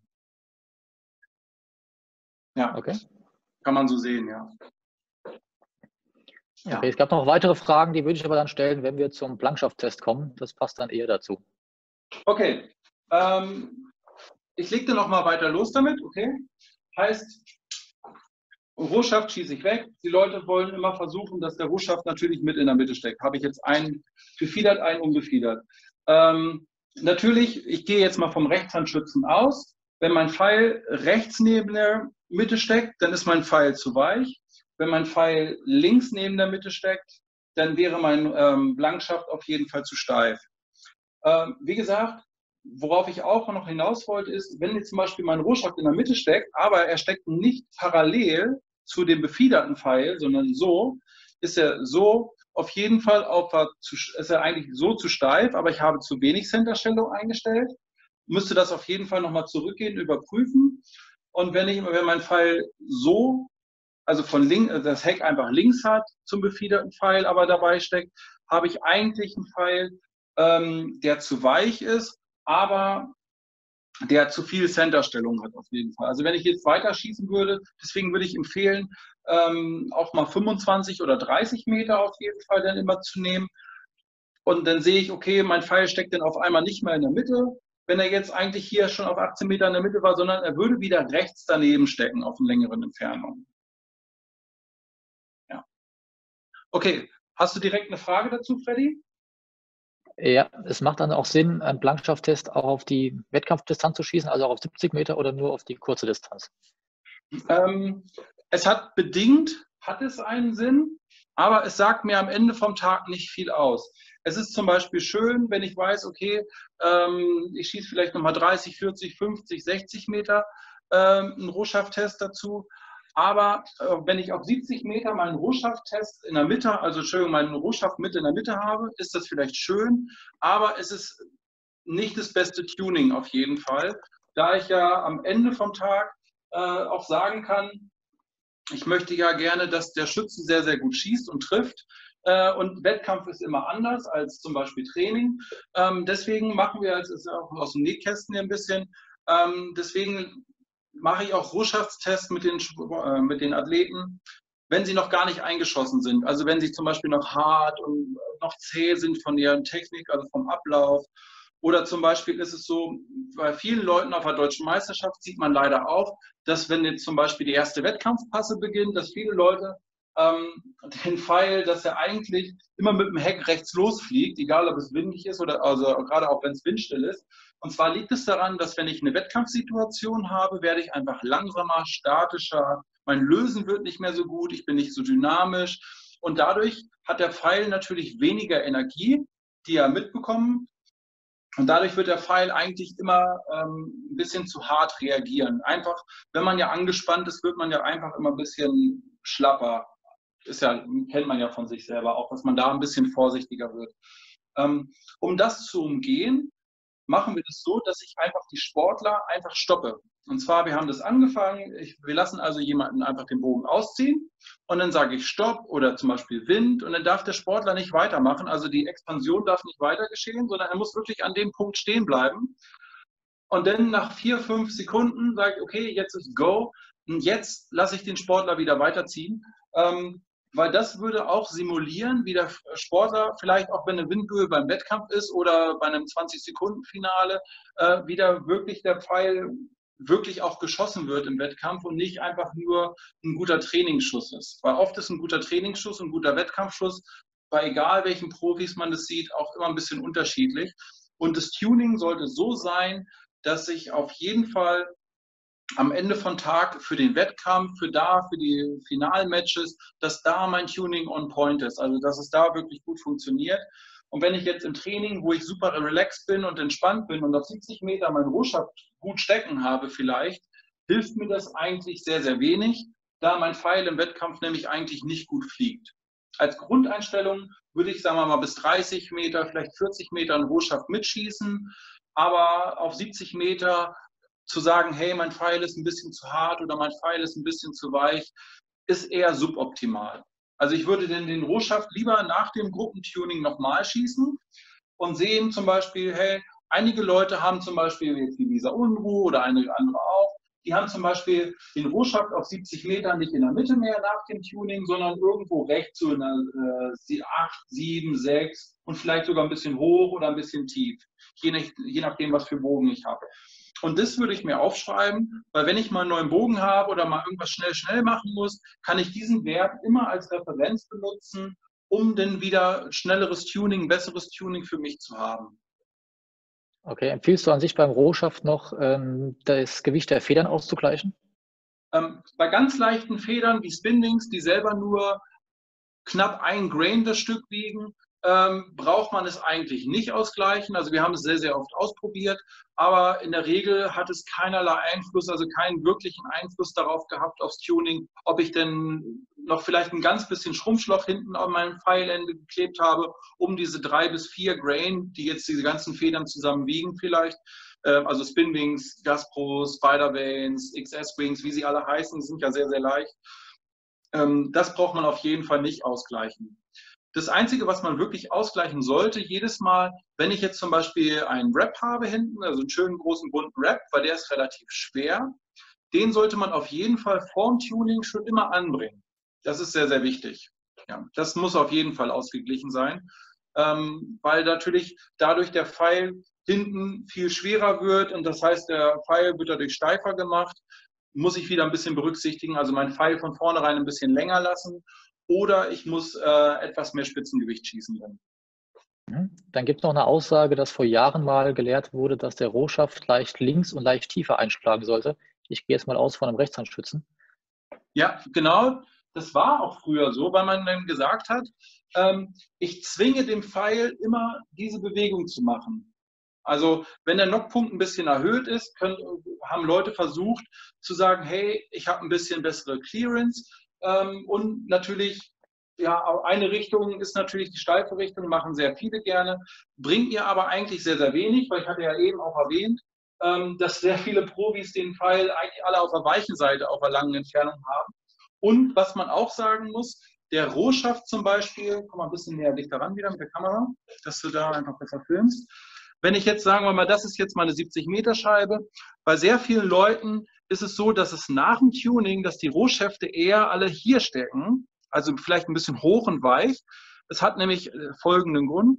Ja, okay. Kann man so sehen, ja. ja. Okay, es gab noch weitere Fragen, die würde ich aber dann stellen, wenn wir zum Blankschafttest kommen. Das passt dann eher dazu. Okay, ähm, ich leg dann noch mal weiter los damit, okay? Heißt, Rohschaft schieße ich weg. Die Leute wollen immer versuchen, dass der Rohschaft natürlich mit in der Mitte steckt. Habe ich jetzt einen gefiedert, einen unbefiedert. Ähm, natürlich, ich gehe jetzt mal vom Rechtshandschützen aus. Wenn mein Pfeil rechts neben der Mitte steckt, dann ist mein Pfeil zu weich. Wenn mein Pfeil links neben der Mitte steckt, dann wäre mein ähm, Blankschaft auf jeden Fall zu steif. Ähm, wie gesagt, worauf ich auch noch hinaus wollte, ist, wenn jetzt zum Beispiel mein Rohschaft in der Mitte steckt, aber er steckt nicht parallel zu dem befiederten Pfeil, sondern so, ist er so auf jeden Fall auf, ist er eigentlich so zu steif, aber ich habe zu wenig Centerstellung eingestellt, müsste das auf jeden Fall nochmal zurückgehen, überprüfen. Und wenn, ich, wenn mein Pfeil so, also von links, das Heck einfach links hat zum befiederten Pfeil, aber dabei steckt, habe ich eigentlich einen Pfeil, ähm, der zu weich ist, aber der zu viel Centerstellung hat auf jeden Fall. Also wenn ich jetzt weiter schießen würde, deswegen würde ich empfehlen, ähm, auch mal fünfundzwanzig oder dreißig Meter auf jeden Fall dann immer zu nehmen. Und dann sehe ich, okay, mein Pfeil steckt dann auf einmal nicht mehr in der Mitte, wenn er jetzt eigentlich hier schon auf achtzehn Meter in der Mitte war, sondern er würde wieder rechts daneben stecken auf einer längeren Entfernung. Ja. Okay, hast du direkt eine Frage dazu, Freddy? Ja, es macht dann auch Sinn, einen Blankschafttest auch auf die Wettkampfdistanz zu schießen, also auch auf siebzig Meter oder nur auf die kurze Distanz? Ähm, es hat bedingt, hat es einen Sinn, aber es sagt mir am Ende vom Tag nicht viel aus. Es ist zum Beispiel schön, wenn ich weiß, okay, ähm, ich schieße vielleicht nochmal dreißig, vierzig, fünfzig, sechzig Meter ähm, einen Rohschafttest dazu. Aber äh, wenn ich auf siebzig Meter meinen Rohschafttest in der Mitte, also Entschuldigung, meinen Rohschaft mit in der Mitte habe, ist das vielleicht schön, aber es ist nicht das beste Tuning auf jeden Fall, da ich ja am Ende vom Tag äh, auch sagen kann, ich möchte ja gerne, dass der Schütze sehr, sehr gut schießt und trifft. Äh, und Wettkampf ist immer anders als zum Beispiel Training. Ähm, deswegen machen wir, das ist auch aus dem Nähkästchen ein bisschen, ähm, deswegen mache ich auch Rohschaftstests mit den, äh, mit den Athleten, wenn sie noch gar nicht eingeschossen sind. Also wenn sie zum Beispiel noch hart und noch zäh sind von ihrer Technik, also vom Ablauf. Oder zum Beispiel ist es so, bei vielen Leuten auf der deutschen Meisterschaft sieht man leider auch, dass wenn jetzt zum Beispiel die erste Wettkampfpasse beginnt, dass viele Leute ähm, den Pfeil, dass er eigentlich immer mit dem Heck rechts losfliegt, egal ob es windig ist oder also gerade auch wenn es windstill ist. Und zwar liegt es daran, dass wenn ich eine Wettkampfsituation habe, werde ich einfach langsamer, statischer, mein Lösen wird nicht mehr so gut, ich bin nicht so dynamisch und dadurch hat der Pfeil natürlich weniger Energie, die er mitbekommen. Und dadurch wird der Pfeil eigentlich immer ähm, ein bisschen zu hart reagieren. Einfach, wenn man ja angespannt ist, wird man ja einfach immer ein bisschen schlapper. Ist ja, kennt man ja von sich selber auch, dass man da ein bisschen vorsichtiger wird. Ähm, um das zu umgehen, machen wir das so, dass ich einfach die Sportler einfach stoppe. Und zwar, wir haben das angefangen, ich, wir lassen also jemanden einfach den Bogen ausziehen und dann sage ich Stopp oder zum Beispiel Wind und dann darf der Sportler nicht weitermachen, also die Expansion darf nicht weiter geschehen, sondern er muss wirklich an dem Punkt stehen bleiben. Und dann nach vier, fünf Sekunden sage ich, okay, jetzt ist Go und jetzt lasse ich den Sportler wieder weiterziehen. Ähm, weil das würde auch simulieren, wie der Sportler, vielleicht auch wenn eine Windböe beim Wettkampf ist oder bei einem zwanzig-Sekunden-Finale, äh, wieder wirklich der Pfeil wirklich auch geschossen wird im Wettkampf und nicht einfach nur ein guter Trainingsschuss ist. Weil oft ist ein guter Trainingsschuss und ein guter Wettkampfschuss, bei egal welchen Profis man das sieht, auch immer ein bisschen unterschiedlich. Und das Tuning sollte so sein, dass ich auf jeden Fall am Ende von Tag für den Wettkampf, für da, für die Finalmatches, dass da mein Tuning on point ist, also dass es da wirklich gut funktioniert. Und wenn ich jetzt im Training, wo ich super relaxed bin und entspannt bin und auf siebzig Meter meinen Rohschaft gut stecken habe vielleicht, hilft mir das eigentlich sehr, sehr wenig, da mein Pfeil im Wettkampf nämlich eigentlich nicht gut fliegt. Als Grundeinstellung würde ich, sagen wir mal, bis dreißig Meter, vielleicht vierzig Meter einen Rohschaft mitschießen, aber auf siebzig Meter zu sagen, hey, mein Pfeil ist ein bisschen zu hart oder mein Pfeil ist ein bisschen zu weich, ist eher suboptimal. Also ich würde denn den Rohschaft lieber nach dem Gruppentuning nochmal schießen und sehen zum Beispiel, hey, einige Leute haben zum Beispiel jetzt wie Lisa Unruh oder einige andere auch, die haben zum Beispiel den Rohschaft auf siebzig Metern nicht in der Mitte mehr nach dem Tuning, sondern irgendwo rechts so in der äh, acht, sieben, sechs und vielleicht sogar ein bisschen hoch oder ein bisschen tief, je, nach, je nachdem, was für Bogen ich habe. Und das würde ich mir aufschreiben, weil wenn ich mal einen neuen Bogen habe oder mal irgendwas schnell, schnell machen muss, kann ich diesen Wert immer als Referenz benutzen, um dann wieder schnelleres Tuning, besseres Tuning für mich zu haben. Okay, empfiehlst du an sich beim Rohschaft noch, ähm, das Gewicht der Federn auszugleichen? Ähm, bei ganz leichten Federn wie Spindings, die selber nur knapp ein Grain das Stück wiegen, ähm, braucht man es eigentlich nicht ausgleichen. Also wir haben es sehr, sehr oft ausprobiert, aber in der Regel hat es keinerlei Einfluss, also keinen wirklichen Einfluss darauf gehabt, aufs Tuning, ob ich denn noch vielleicht ein ganz bisschen Schrumpfschlauch hinten an meinem Pfeilende geklebt habe, um diese drei bis vier Grain, die jetzt diese ganzen Federn zusammen wiegen vielleicht, äh, also Spinwings, Gaspro, Spider-Vanes, X S-Wings, wie sie alle heißen, die sind ja sehr, sehr leicht. Ähm, das braucht man auf jeden Fall nicht ausgleichen. Das Einzige, was man wirklich ausgleichen sollte, jedes Mal, wenn ich jetzt zum Beispiel einen Wrap habe hinten, also einen schönen großen bunten Wrap, weil der ist relativ schwer, den sollte man auf jeden Fall vorm Tuning schon immer anbringen. Das ist sehr, sehr wichtig. Ja, das muss auf jeden Fall ausgeglichen sein, ähm, weil natürlich dadurch der Pfeil hinten viel schwerer wird und das heißt, der Pfeil wird dadurch steifer gemacht. Muss ich wieder ein bisschen berücksichtigen, also meinen Pfeil von vornherein ein bisschen länger lassen. Oder ich muss äh, etwas mehr Spitzengewicht schießen können. Dann gibt es noch eine Aussage, dass vor Jahren mal gelehrt wurde, dass der Rohschaft leicht links und leicht tiefer einschlagen sollte. Ich gehe jetzt mal aus von einem Rechtshandschützen. Ja, genau. Das war auch früher so, weil man dann gesagt hat, ähm, ich zwinge den Pfeil immer diese Bewegung zu machen. Also wenn der Knockpunkt ein bisschen erhöht ist, können, haben Leute versucht zu sagen, hey, ich habe ein bisschen bessere Clearance. Ähm, und natürlich, ja, eine Richtung ist natürlich die steife Richtung, machen sehr viele gerne, bringt mir aber eigentlich sehr, sehr wenig, weil ich hatte ja eben auch erwähnt, ähm, dass sehr viele Profis den Pfeil eigentlich alle auf der weichen Seite auf der langen Entfernung haben. Und was man auch sagen muss, der Rohschaft zum Beispiel, komm mal ein bisschen näher dichter ran wieder mit der Kamera, dass du da einfach besser filmst. Wenn ich jetzt, sagen wir mal, das ist jetzt meine siebzig Meter Scheibe, bei sehr vielen Leuten ist es so, dass es nach dem Tuning, dass die Rohschäfte eher alle hier stecken, also vielleicht ein bisschen hoch und weich. Das hat nämlich folgenden Grund.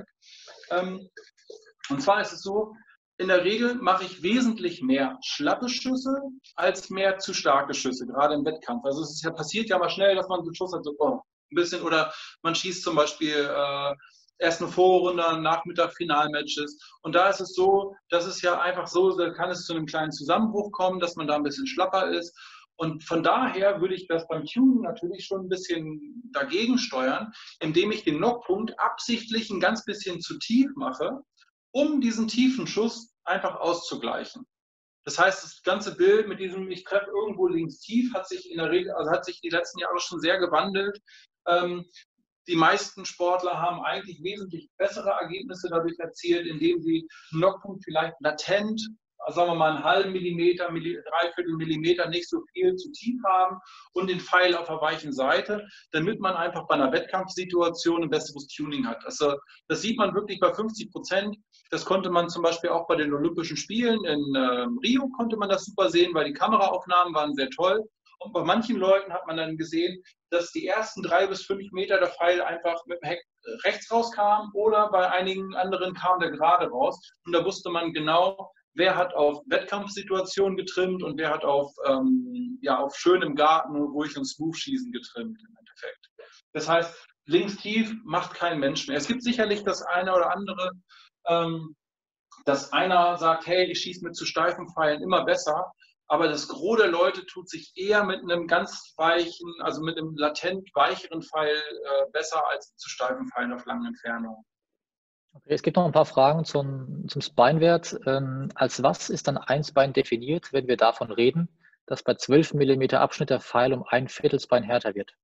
Ähm, und zwar ist es so, in der Regel mache ich wesentlich mehr schlappe Schüsse als mehr zu starke Schüsse, gerade im Wettkampf. Also es ist ja, passiert ja mal schnell, dass man einen Schuss hat, so oh, ein bisschen, oder man schießt zum Beispiel äh, erst eine Vorrunde, Nachmittag Finalmatches. Und da ist es so, dass es ja einfach so, da kann es zu einem kleinen Zusammenbruch kommen, dass man da ein bisschen schlapper ist. Und von daher würde ich das beim Tunen natürlich schon ein bisschen dagegen steuern, indem ich den Knockpunkt absichtlich ein ganz bisschen zu tief mache, um diesen tiefen Schuss einfach auszugleichen. Das heißt, das ganze Bild mit diesem, ich treffe irgendwo links tief, hat sich in der Regel, also hat sich die letzten Jahre schon sehr gewandelt. Ähm, die meisten Sportler haben eigentlich wesentlich bessere Ergebnisse dadurch erzielt, indem sie einen Knockpunkt vielleicht latent, sagen wir mal einen halben Millimeter, dreiviertel Millimeter, nicht so viel zu tief haben und den Pfeil auf der weichen Seite, damit man einfach bei einer Wettkampfsituation ein besseres Tuning hat. Also das sieht man wirklich bei fünfzig Prozent. Das konnte man zum Beispiel auch bei den Olympischen Spielen in äh, Rio konnte man das super sehen, weil die Kameraaufnahmen waren sehr toll. Und bei manchen Leuten hat man dann gesehen, dass die ersten drei bis fünf Meter der Pfeil einfach mit dem Heck rechts rauskam oder bei einigen anderen kam der gerade raus. Und da wusste man genau, wer hat auf Wettkampfsituationen getrimmt und wer hat auf, ähm, ja, auf schönem Garten, ruhig und smooth schießen getrimmt im Endeffekt. Das heißt, links tief macht kein Mensch mehr. Es gibt sicherlich das eine oder andere, ähm, dass einer sagt, hey, ich schieße mit zu steifen Pfeilen immer besser. Aber das Gros der Leute tut sich eher mit einem ganz weichen, also mit einem latent weicheren Pfeil äh, besser als zu steifen Pfeilen auf langen Entfernungen. Okay, es gibt noch ein paar Fragen zum, zum Spine-Wert. Ähm, als was ist dann ein Spine definiert, wenn wir davon reden, dass bei zwölf Millimeter Abschnitt der Pfeil um ein Viertel Spine härter wird?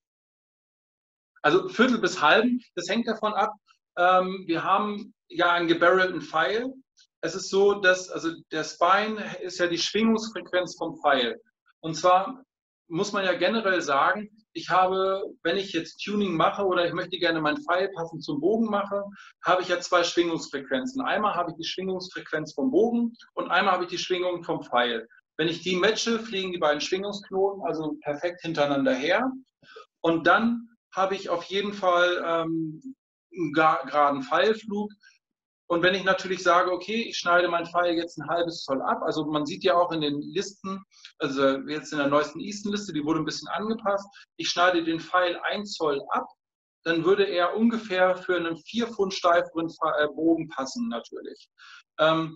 Also Viertel bis halben, das hängt davon ab. Ähm, wir haben ja einen gebarrelten Pfeil. Es ist so, dass also der Spine ist ja die Schwingungsfrequenz vom Pfeil. Und zwar muss man ja generell sagen, ich habe, wenn ich jetzt Tuning mache oder ich möchte gerne meinen Pfeil passend zum Bogen machen, habe ich ja zwei Schwingungsfrequenzen. Einmal habe ich die Schwingungsfrequenz vom Bogen und einmal habe ich die Schwingung vom Pfeil. Wenn ich die matche, fliegen die beiden Schwingungsknoten also perfekt hintereinander her. Und dann habe ich auf jeden Fall ähm, einen geraden Pfeilflug. Und wenn ich natürlich sage, okay, ich schneide meinen Pfeil jetzt ein halbes Zoll ab, also man sieht ja auch in den Listen, also jetzt in der neuesten Easton-Liste, die wurde ein bisschen angepasst, ich schneide den Pfeil ein Zoll ab, dann würde er ungefähr für einen vier Pfund steiferen Bogen passen natürlich. Ähm,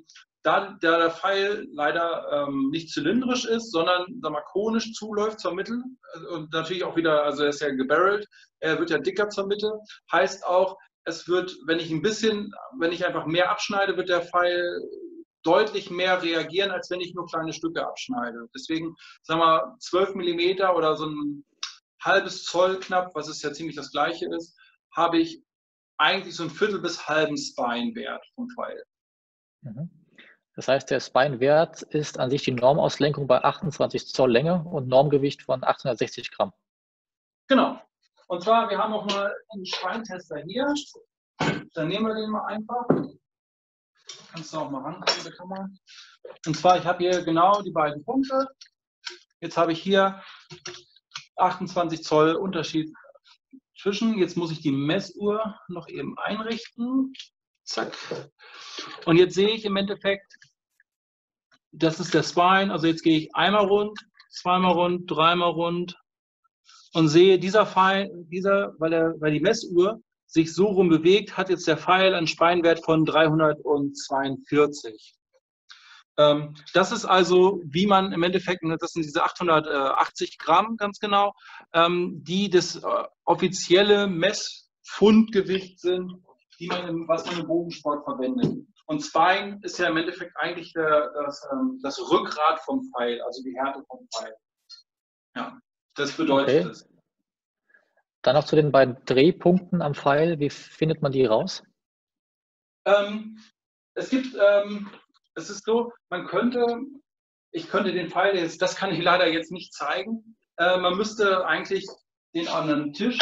da, da der Pfeil leider ähm, nicht zylindrisch ist, sondern sag mal, konisch zuläuft zur Mitte und natürlich auch wieder, also er ist ja gebarrelt, er wird ja dicker zur Mitte, heißt auch, es wird, wenn ich ein bisschen, wenn ich einfach mehr abschneide, wird der Pfeil deutlich mehr reagieren, als wenn ich nur kleine Stücke abschneide. Deswegen, sagen wir, zwölf Millimeter oder so ein halbes Zoll knapp, was es ja ziemlich das gleiche ist, habe ich eigentlich so ein Viertel bis halben Spine-Wert vom Pfeil. Das heißt, der Spine-Wert ist an sich die Normauslenkung bei achtundzwanzig Zoll Länge und Normgewicht von achthundertsechzig Gramm. Genau. Und zwar, wir haben auch mal einen Speintester hier. Dann nehmen wir den mal einfach. Kannst du auch mal rankommen, der Kamera. Und zwar, ich habe hier genau die beiden Punkte. Jetzt habe ich hier achtundzwanzig Zoll Unterschied zwischen. Jetzt muss ich die Messuhr noch eben einrichten. Zack. Und jetzt sehe ich im Endeffekt, das ist der Spine. Also jetzt gehe ich einmal rund, zweimal rund, dreimal rund und sehe, dieser Pfeil, dieser, weil, er, weil die Messuhr sich so rum bewegt, hat jetzt der Pfeil einen Speinwert von dreihundertzweiundvierzig. Ähm, das ist also, wie man im Endeffekt, das sind diese achthundertachtzig Gramm ganz genau, ähm, die das äh, offizielle Messfundgewicht sind, die man im, was man im Bogensport verwendet. Und Spine ist ja im Endeffekt eigentlich der, das, ähm, das Rückgrat vom Pfeil, also die Härte vom Pfeil. Ja, das bedeutet es. Okay. Dann noch zu den beiden Drehpunkten am Pfeil. Wie findet man die raus? Ähm, es gibt, ähm, es ist so, man könnte, ich könnte den Pfeil jetzt, das kann ich leider jetzt nicht zeigen. Äh, man müsste eigentlich den an einem Tisch,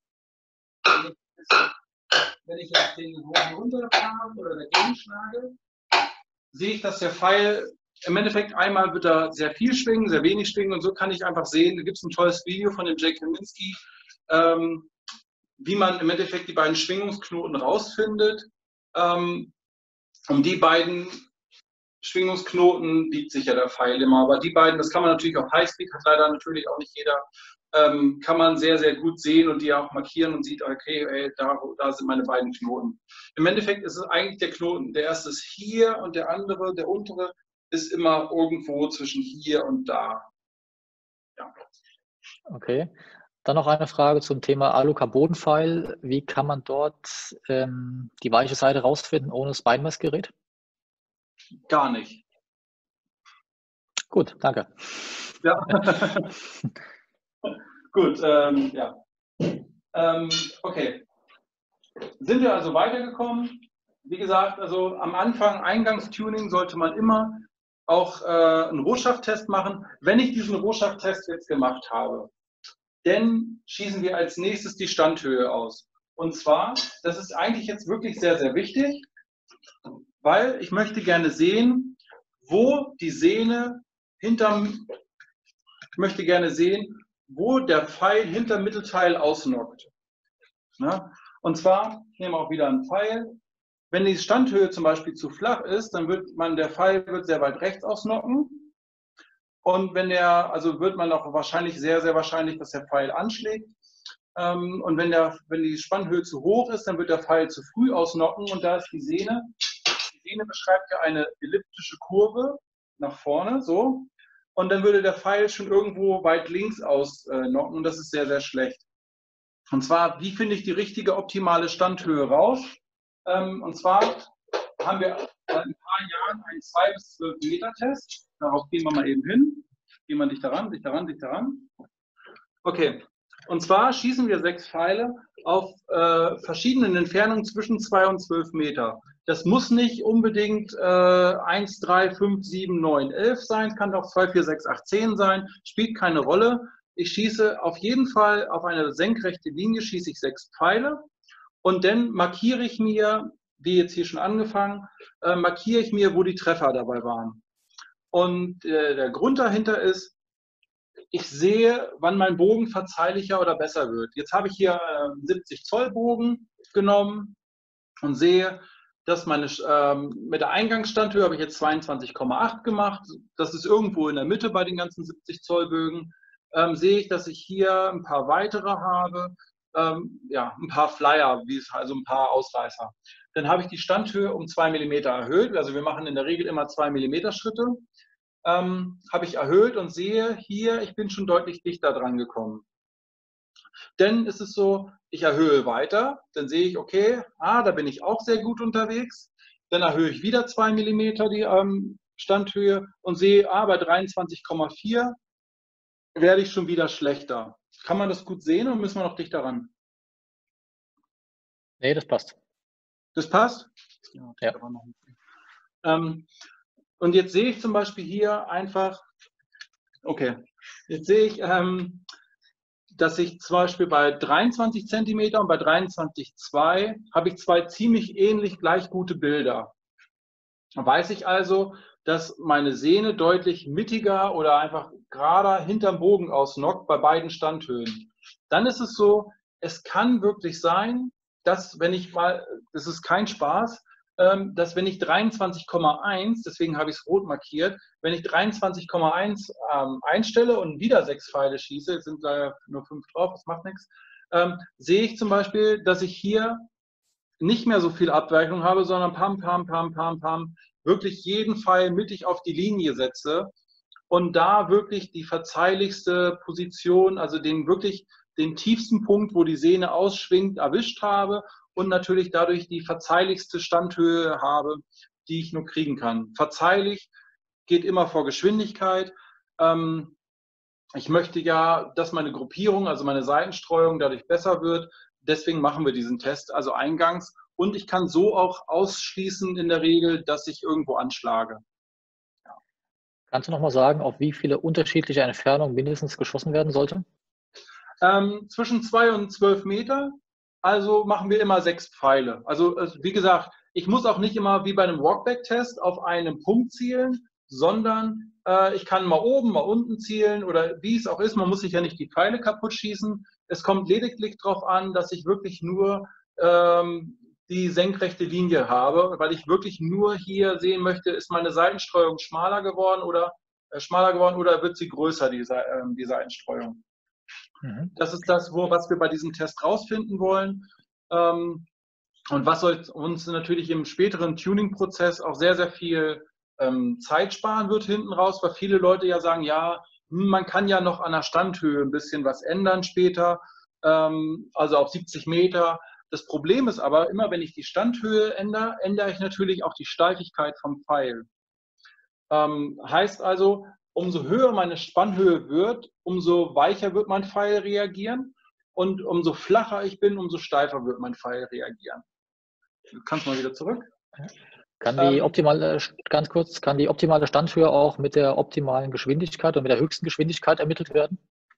wenn ich jetzt den runterfahre oder dagegen schlage, sehe ich, dass der Pfeil im Endeffekt einmal wird er sehr viel schwingen, sehr wenig schwingen und so kann ich einfach sehen, da gibt es ein tolles Video von dem Jake Kaminski, ähm, wie man im Endeffekt die beiden Schwingungsknoten rausfindet. Ähm, um die beiden Schwingungsknoten biegt sich ja der Pfeil immer, aber die beiden, das kann man natürlich auf Highspeed, hat leider natürlich auch nicht jeder, ähm, kann man sehr, sehr gut sehen und die auch markieren und sieht, okay, ey, da, da sind meine beiden Knoten. Im Endeffekt ist es eigentlich der Knoten, der erste ist hier und der andere, der untere, ist immer irgendwo zwischen hier und da. Ja. Okay. Dann noch eine Frage zum Thema Alu-Carbon-Pfeil. Wie kann man dort ähm, die weiche Seite rausfinden ohne das Beinmessgerät? Gar nicht. Gut, danke. Ja. Gut, ähm, ja. Ähm, okay. Sind wir also weitergekommen? Wie gesagt, also am Anfang Eingangstuning sollte man immer auch äh, einen Rohschafttest machen. Wenn ich diesen Rohschafttest jetzt gemacht habe, dann schießen wir als nächstes die Standhöhe aus. Und zwar, das ist eigentlich jetzt wirklich sehr, sehr wichtig, weil ich möchte gerne sehen, wo die Sehne hinterm, ich möchte gerne sehen, wo der Pfeil hinterm Mittelteil ausnockt. Na? Und zwar, ich nehme auch wieder einen Pfeil. Wenn die Standhöhe zum Beispiel zu flach ist, dann wird man, der Pfeil wird sehr weit rechts ausnocken. Und wenn der, also wird man auch wahrscheinlich, sehr, sehr wahrscheinlich, dass der Pfeil anschlägt. Und wenn, der, wenn die Spannhöhe zu hoch ist, dann wird der Pfeil zu früh ausnocken. Und da ist die Sehne. Die Sehne beschreibt ja eine elliptische Kurve nach vorne, so. Und dann würde der Pfeil schon irgendwo weit links ausnocken. Und das ist sehr, sehr schlecht. Und zwar, wie finde ich die richtige optimale Standhöhe raus? Und zwar haben wir seit ein paar Jahren einen zwei bis zwölf Meter Test. Darauf gehen wir mal eben hin. Gehen wir dicht daran, dicht daran, dicht daran. Okay. Und zwar schießen wir sechs Pfeile auf äh, verschiedenen Entfernungen zwischen zwei und zwölf Meter. Das muss nicht unbedingt äh, eins, drei, fünf, sieben, neun, elf sein. Kann auch zwei, vier, sechs, acht, zehn sein. Spielt keine Rolle. Ich schieße auf jeden Fall auf eine senkrechte Linie, schieße ich sechs Pfeile. Und dann markiere ich mir, wie jetzt hier schon angefangen, äh, markiere ich mir, wo die Treffer dabei waren. Und äh, der Grund dahinter ist, ich sehe, wann mein Bogen verzeihlicher oder besser wird. Jetzt habe ich hier äh, siebzig Zoll Bogen genommen und sehe, dass meine, ähm, mit der Eingangsstandhöhe habe ich jetzt zweiundzwanzig Komma acht gemacht. Das ist irgendwo in der Mitte bei den ganzen siebzig Zoll Bögen. Ähm, sehe ich, dass ich hier ein paar weitere habe. ähm, ja, ein paar Flyer, wie es, also ein paar Ausreißer. Dann habe ich die Standhöhe um zwei Millimeter erhöht. Also wir machen in der Regel immer zwei Millimeter Schritte. Ähm, habe ich erhöht und sehe hier, ich bin schon deutlich dichter dran gekommen. Dann ist es so, ich erhöhe weiter, dann sehe ich, okay, ah, da bin ich auch sehr gut unterwegs. Dann erhöhe ich wieder zwei Millimeter die ähm, Standhöhe und sehe, ah, bei dreiundzwanzig Komma vier werde ich schon wieder schlechter. Kann man das gut sehen oder müssen wir noch dichter ran? Nee, das passt. Das passt? Ja. Ähm, und jetzt sehe ich zum Beispiel hier einfach, okay, jetzt sehe ich, ähm, dass ich zum Beispiel bei dreiundzwanzig Zentimeter und bei dreiundzwanzig Komma zwei habe ich zwei ziemlich ähnlich gleich gute Bilder. Da weiß ich also, dass meine Sehne deutlich mittiger oder einfach gerader hinterm Bogen ausnockt bei beiden Standhöhen. Dann ist es so, es kann wirklich sein, dass wenn ich mal, das ist kein Spaß, dass wenn ich dreiundzwanzig Komma eins, deswegen habe ich es rot markiert, wenn ich dreiundzwanzig Komma eins ähm, einstelle und wieder sechs Pfeile schieße, jetzt sind leider nur fünf drauf, das macht nichts, ähm, sehe ich zum Beispiel, dass ich hier nicht mehr so viel Abweichung habe, sondern pam, pam, pam, pam, pam, wirklich jeden Pfeil mittig auf die Linie setze und da wirklich die verzeihlichste Position, also den wirklich den tiefsten Punkt, wo die Sehne ausschwingt, erwischt habe und natürlich dadurch die verzeihlichste Standhöhe habe, die ich nur kriegen kann. Verzeihlich geht immer vor Geschwindigkeit. Ähm, ich möchte ja, dass meine Gruppierung, also meine Seitenstreuung dadurch besser wird. Deswegen machen wir diesen Test, also eingangs. Und ich kann so auch ausschließen in der Regel, dass ich irgendwo anschlage. Ja. Kannst du noch mal sagen, auf wie viele unterschiedliche Entfernungen mindestens geschossen werden sollte? Ähm, zwischen zwei und zwölf Meter. Also machen wir immer sechs Pfeile. Also wie gesagt, ich muss auch nicht immer wie bei einem Walkback-Test auf einen Punkt zielen, sondern äh, ich kann mal oben, mal unten zielen oder wie es auch ist. Man muss sich ja nicht die Pfeile kaputt schießen. Es kommt lediglich darauf an, dass ich wirklich nur ähm, die senkrechte Linie habe, weil ich wirklich nur hier sehen möchte, ist meine Seitenstreuung schmaler geworden oder äh, schmaler geworden oder wird sie größer, die, äh, die Seitenstreuung. Das ist das, wo, was wir bei diesem Test rausfinden wollen. Ähm, und was uns natürlich im späteren Tuning-Prozess auch sehr, sehr viel ähm, Zeit sparen wird hinten raus, weil viele Leute ja sagen, ja, man kann ja noch an der Standhöhe ein bisschen was ändern später, ähm, also auf siebzig Meter. Das Problem ist aber, immer wenn ich die Standhöhe ändere, ändere ich natürlich auch die Steifigkeit vom Pfeil. Ähm, heißt also, umso höher meine Spannhöhe wird, umso weicher wird mein Pfeil reagieren und umso flacher ich bin, umso steifer wird mein Pfeil reagieren. Du kannst mal wieder zurück. Kann die optimale, ganz kurz, kann die optimale Standhöhe auch mit der optimalen Geschwindigkeit und mit der höchsten Geschwindigkeit ermittelt werden?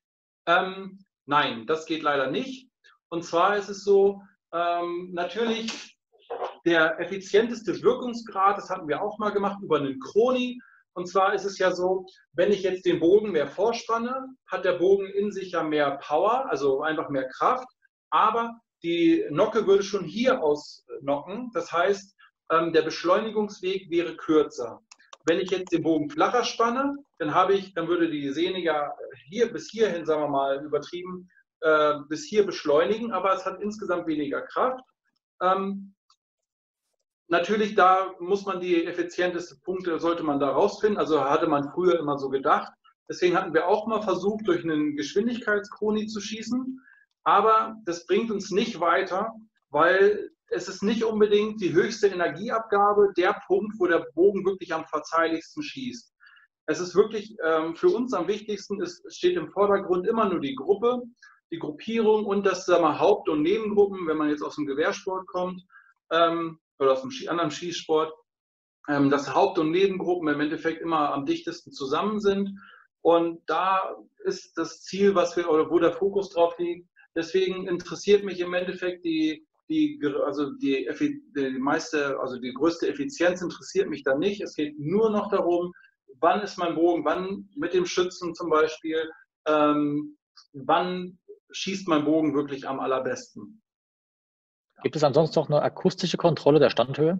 Ähm, nein, das geht leider nicht. Und zwar ist es so, ähm, natürlich der effizienteste Wirkungsgrad, das hatten wir auch mal gemacht über einen Chroni. Und zwar ist es ja so, wenn ich jetzt den Bogen mehr vorspanne, hat der Bogen in sich ja mehr Power, also einfach mehr Kraft. Aber die Nocke würde schon hier ausnocken. Das heißt, der Beschleunigungsweg wäre kürzer. Wenn ich jetzt den Bogen flacher spanne, dann habe ich, dann würde die Sehne ja hier bis hierhin, sagen wir mal, übertrieben, äh, bis hier beschleunigen, aber es hat insgesamt weniger Kraft. Ähm, natürlich, da muss man die effizientesten Punkte, sollte man da rausfinden. Also hatte man früher immer so gedacht. Deswegen hatten wir auch mal versucht, durch einen Geschwindigkeitschroni zu schießen. Aber das bringt uns nicht weiter, weil es ist nicht unbedingt die höchste Energieabgabe, der Punkt, wo der Bogen wirklich am verzeihlichsten schießt. Es ist wirklich ähm, für uns am wichtigsten, es steht im Vordergrund immer nur die Gruppe, die Gruppierung und das sagen wir, Haupt- und Nebengruppen, wenn man jetzt aus dem Gewehrsport kommt ähm, oder aus einem anderen Schießsport, ähm, dass Haupt- und Nebengruppen im Endeffekt immer am dichtesten zusammen sind. Und da ist das Ziel, was wir oder wo der Fokus drauf liegt. Deswegen interessiert mich im Endeffekt die Die, also die, die meiste, also die größte Effizienz interessiert mich da nicht. Es geht nur noch darum, wann ist mein Bogen, wann mit dem Schützen zum Beispiel, ähm, wann schießt mein Bogen wirklich am allerbesten. Gibt es ansonsten noch eine akustische Kontrolle der Standhöhe?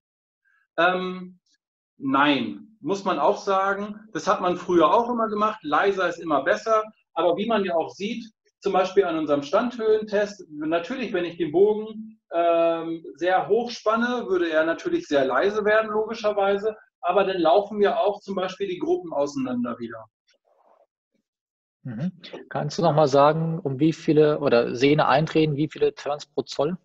Ähm, nein, muss man auch sagen. Das hat man früher auch immer gemacht. Leiser ist immer besser. Aber wie man ja auch sieht, zum Beispiel an unserem Standhöhentest, natürlich, wenn ich den Bogen ähm, sehr hoch spanne, würde er natürlich sehr leise werden, logischerweise, aber dann laufen mir auch zum Beispiel die Gruppen auseinander wieder. Mhm. Kannst du noch mal sagen, um wie viele, oder Sehne eindrehen, wie viele Turns pro Zoll?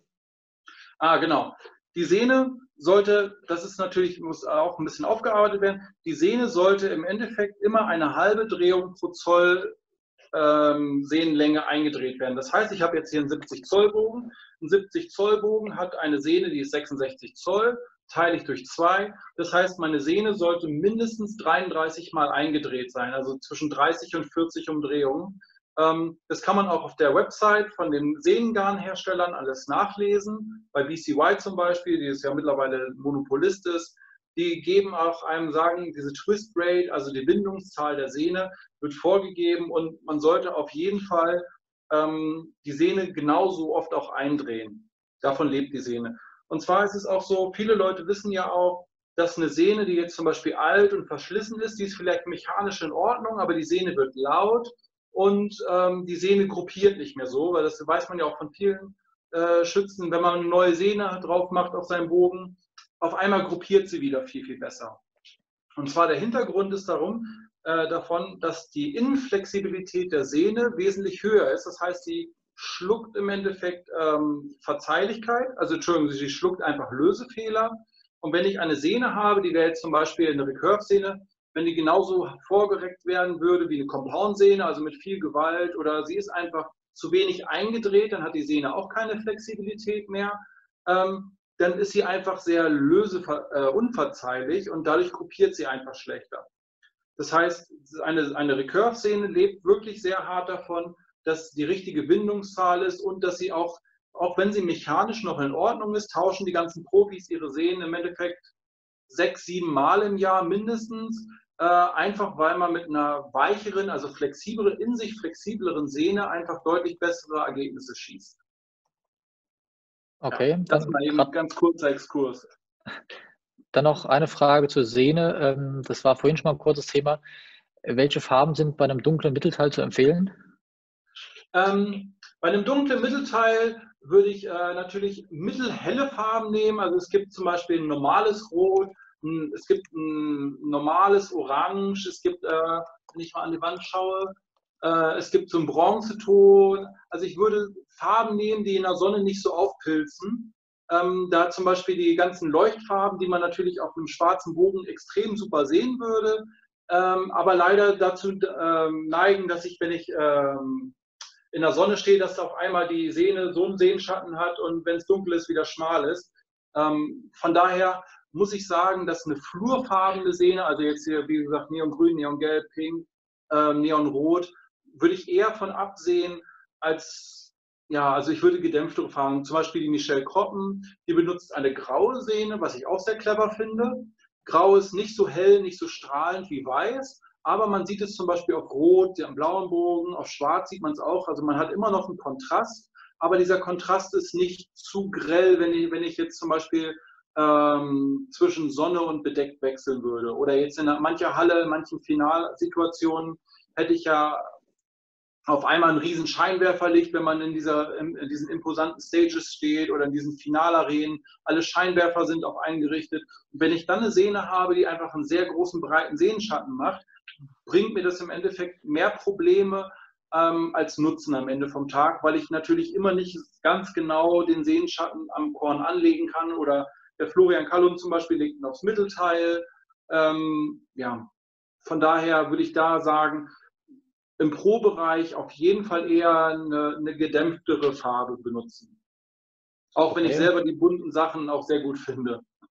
Ah, genau. Die Sehne sollte, das ist natürlich, muss auch ein bisschen aufgearbeitet werden, die Sehne sollte im Endeffekt immer eine halbe Drehung pro Zoll ähm, Sehnenlänge eingedreht werden. Das heißt, ich habe jetzt hier einen siebzig Zoll Bogen. Ein siebzig Zoll Bogen hat eine Sehne, die ist sechsundsechzig Zoll, teile ich durch zwei. Das heißt, meine Sehne sollte mindestens dreiunddreißig Mal eingedreht sein, also zwischen dreißig und vierzig Umdrehungen. Ähm, das kann man auch auf der Website von den Sehnengarnherstellern alles nachlesen. Bei B C Y zum Beispiel, die ist ja mittlerweile Monopolist ist, die geben auch einem sagen, diese Twist Rate, also die Bindungszahl der Sehne, wird vorgegeben und man sollte auf jeden Fall ähm, die Sehne genauso oft auch eindrehen. Davon lebt die Sehne. Und zwar ist es auch so, viele Leute wissen ja auch, dass eine Sehne, die jetzt zum Beispiel alt und verschlissen ist, die ist vielleicht mechanisch in Ordnung, aber die Sehne wird laut und ähm, die Sehne gruppiert nicht mehr so, weil das weiß man ja auch von vielen äh, Schützen, wenn man eine neue Sehne drauf macht auf seinen Bogen, auf einmal gruppiert sie wieder viel, viel besser. Und zwar der Hintergrund ist darum, äh, davon, dass die Innenflexibilität der Sehne wesentlich höher ist. Das heißt, sie schluckt im Endeffekt ähm, Verzeihlichkeit, also Entschuldigung, sie schluckt einfach Lösefehler. Und wenn ich eine Sehne habe, die wäre jetzt zum Beispiel eine Recurve-Sehne, wenn die genauso vorgereckt werden würde wie eine Compound-Sehne, also mit viel Gewalt, oder sie ist einfach zu wenig eingedreht, dann hat die Sehne auch keine Flexibilität mehr. Ähm, dann ist sie einfach sehr löse, äh, unverzeihlich und dadurch gruppiert sie einfach schlechter. Das heißt, eine, eine Recurve-Sehne lebt wirklich sehr hart davon, dass die richtige Bindungszahl ist und dass sie auch, auch wenn sie mechanisch noch in Ordnung ist, tauschen die ganzen Profis ihre Sehnen im Endeffekt sechs, sieben Mal im Jahr mindestens, äh, einfach weil man mit einer weicheren, also flexibleren, in sich flexibleren Sehne einfach deutlich bessere Ergebnisse schießt. Okay, ja, das dann mal eben ein ganz kurzer Exkurs. Dann noch eine Frage zur Sehne. Das war vorhin schon mal ein kurzes Thema. Welche Farben sind bei einem dunklen Mittelteil zu empfehlen? Ähm, bei einem dunklen Mittelteil würde ich äh, natürlich mittelhelle Farben nehmen. Also es gibt zum Beispiel ein normales Rot, ein, es gibt ein normales Orange, es gibt, äh, wenn ich mal an die Wand schaue, äh, es gibt so einen Bronzeton. Also ich würde Farben nehmen, die in der Sonne nicht so aufpilzen. Ähm, da zum Beispiel die ganzen Leuchtfarben, die man natürlich auf einem schwarzen Bogen extrem super sehen würde, ähm, aber leider dazu ähm, neigen, dass ich, wenn ich ähm, in der Sonne stehe, dass auf einmal die Sehne so einen Sehenschatten hat und wenn es dunkel ist, wieder schmal ist. Ähm, von daher muss ich sagen, dass eine flurfarbene Sehne, also jetzt hier, wie gesagt, Neongrün, Neongelb, Pink, äh, Neonrot, würde ich eher von absehen als, ja, also ich würde gedämpftere Farben, zum Beispiel die Michelle Kroppen, die benutzt eine graue Sehne, was ich auch sehr clever finde. Grau ist nicht so hell, nicht so strahlend wie weiß, aber man sieht es zum Beispiel auf Rot, am blauen Bogen, auf Schwarz sieht man es auch. Also man hat immer noch einen Kontrast, aber dieser Kontrast ist nicht zu grell, wenn ich, wenn ich jetzt zum Beispiel ähm, zwischen Sonne und bedeckt wechseln würde. Oder jetzt in mancher Halle, in manchen Finalsituationen hätte ich ja auf einmal ein riesen Scheinwerferlicht, wenn man in, dieser, in, in diesen imposanten Stages steht oder in diesen Finalarenen. Alle Scheinwerfer sind auf einen gerichtet. Und wenn ich dann eine Sehne habe, die einfach einen sehr großen, breiten Sehnenschatten macht, bringt mir das im Endeffekt mehr Probleme ähm, als Nutzen am Ende vom Tag, weil ich natürlich immer nicht ganz genau den Sehnenschatten am Korn anlegen kann. Oder der Florian Kallum zum Beispiel legt ihn aufs Mittelteil. Ähm, ja, von daher würde ich da sagen, im Pro-Bereich auf jeden Fall eher eine, eine gedämpftere Farbe benutzen. Auch wenn ich Okay. selber die bunten Sachen auch sehr gut finde.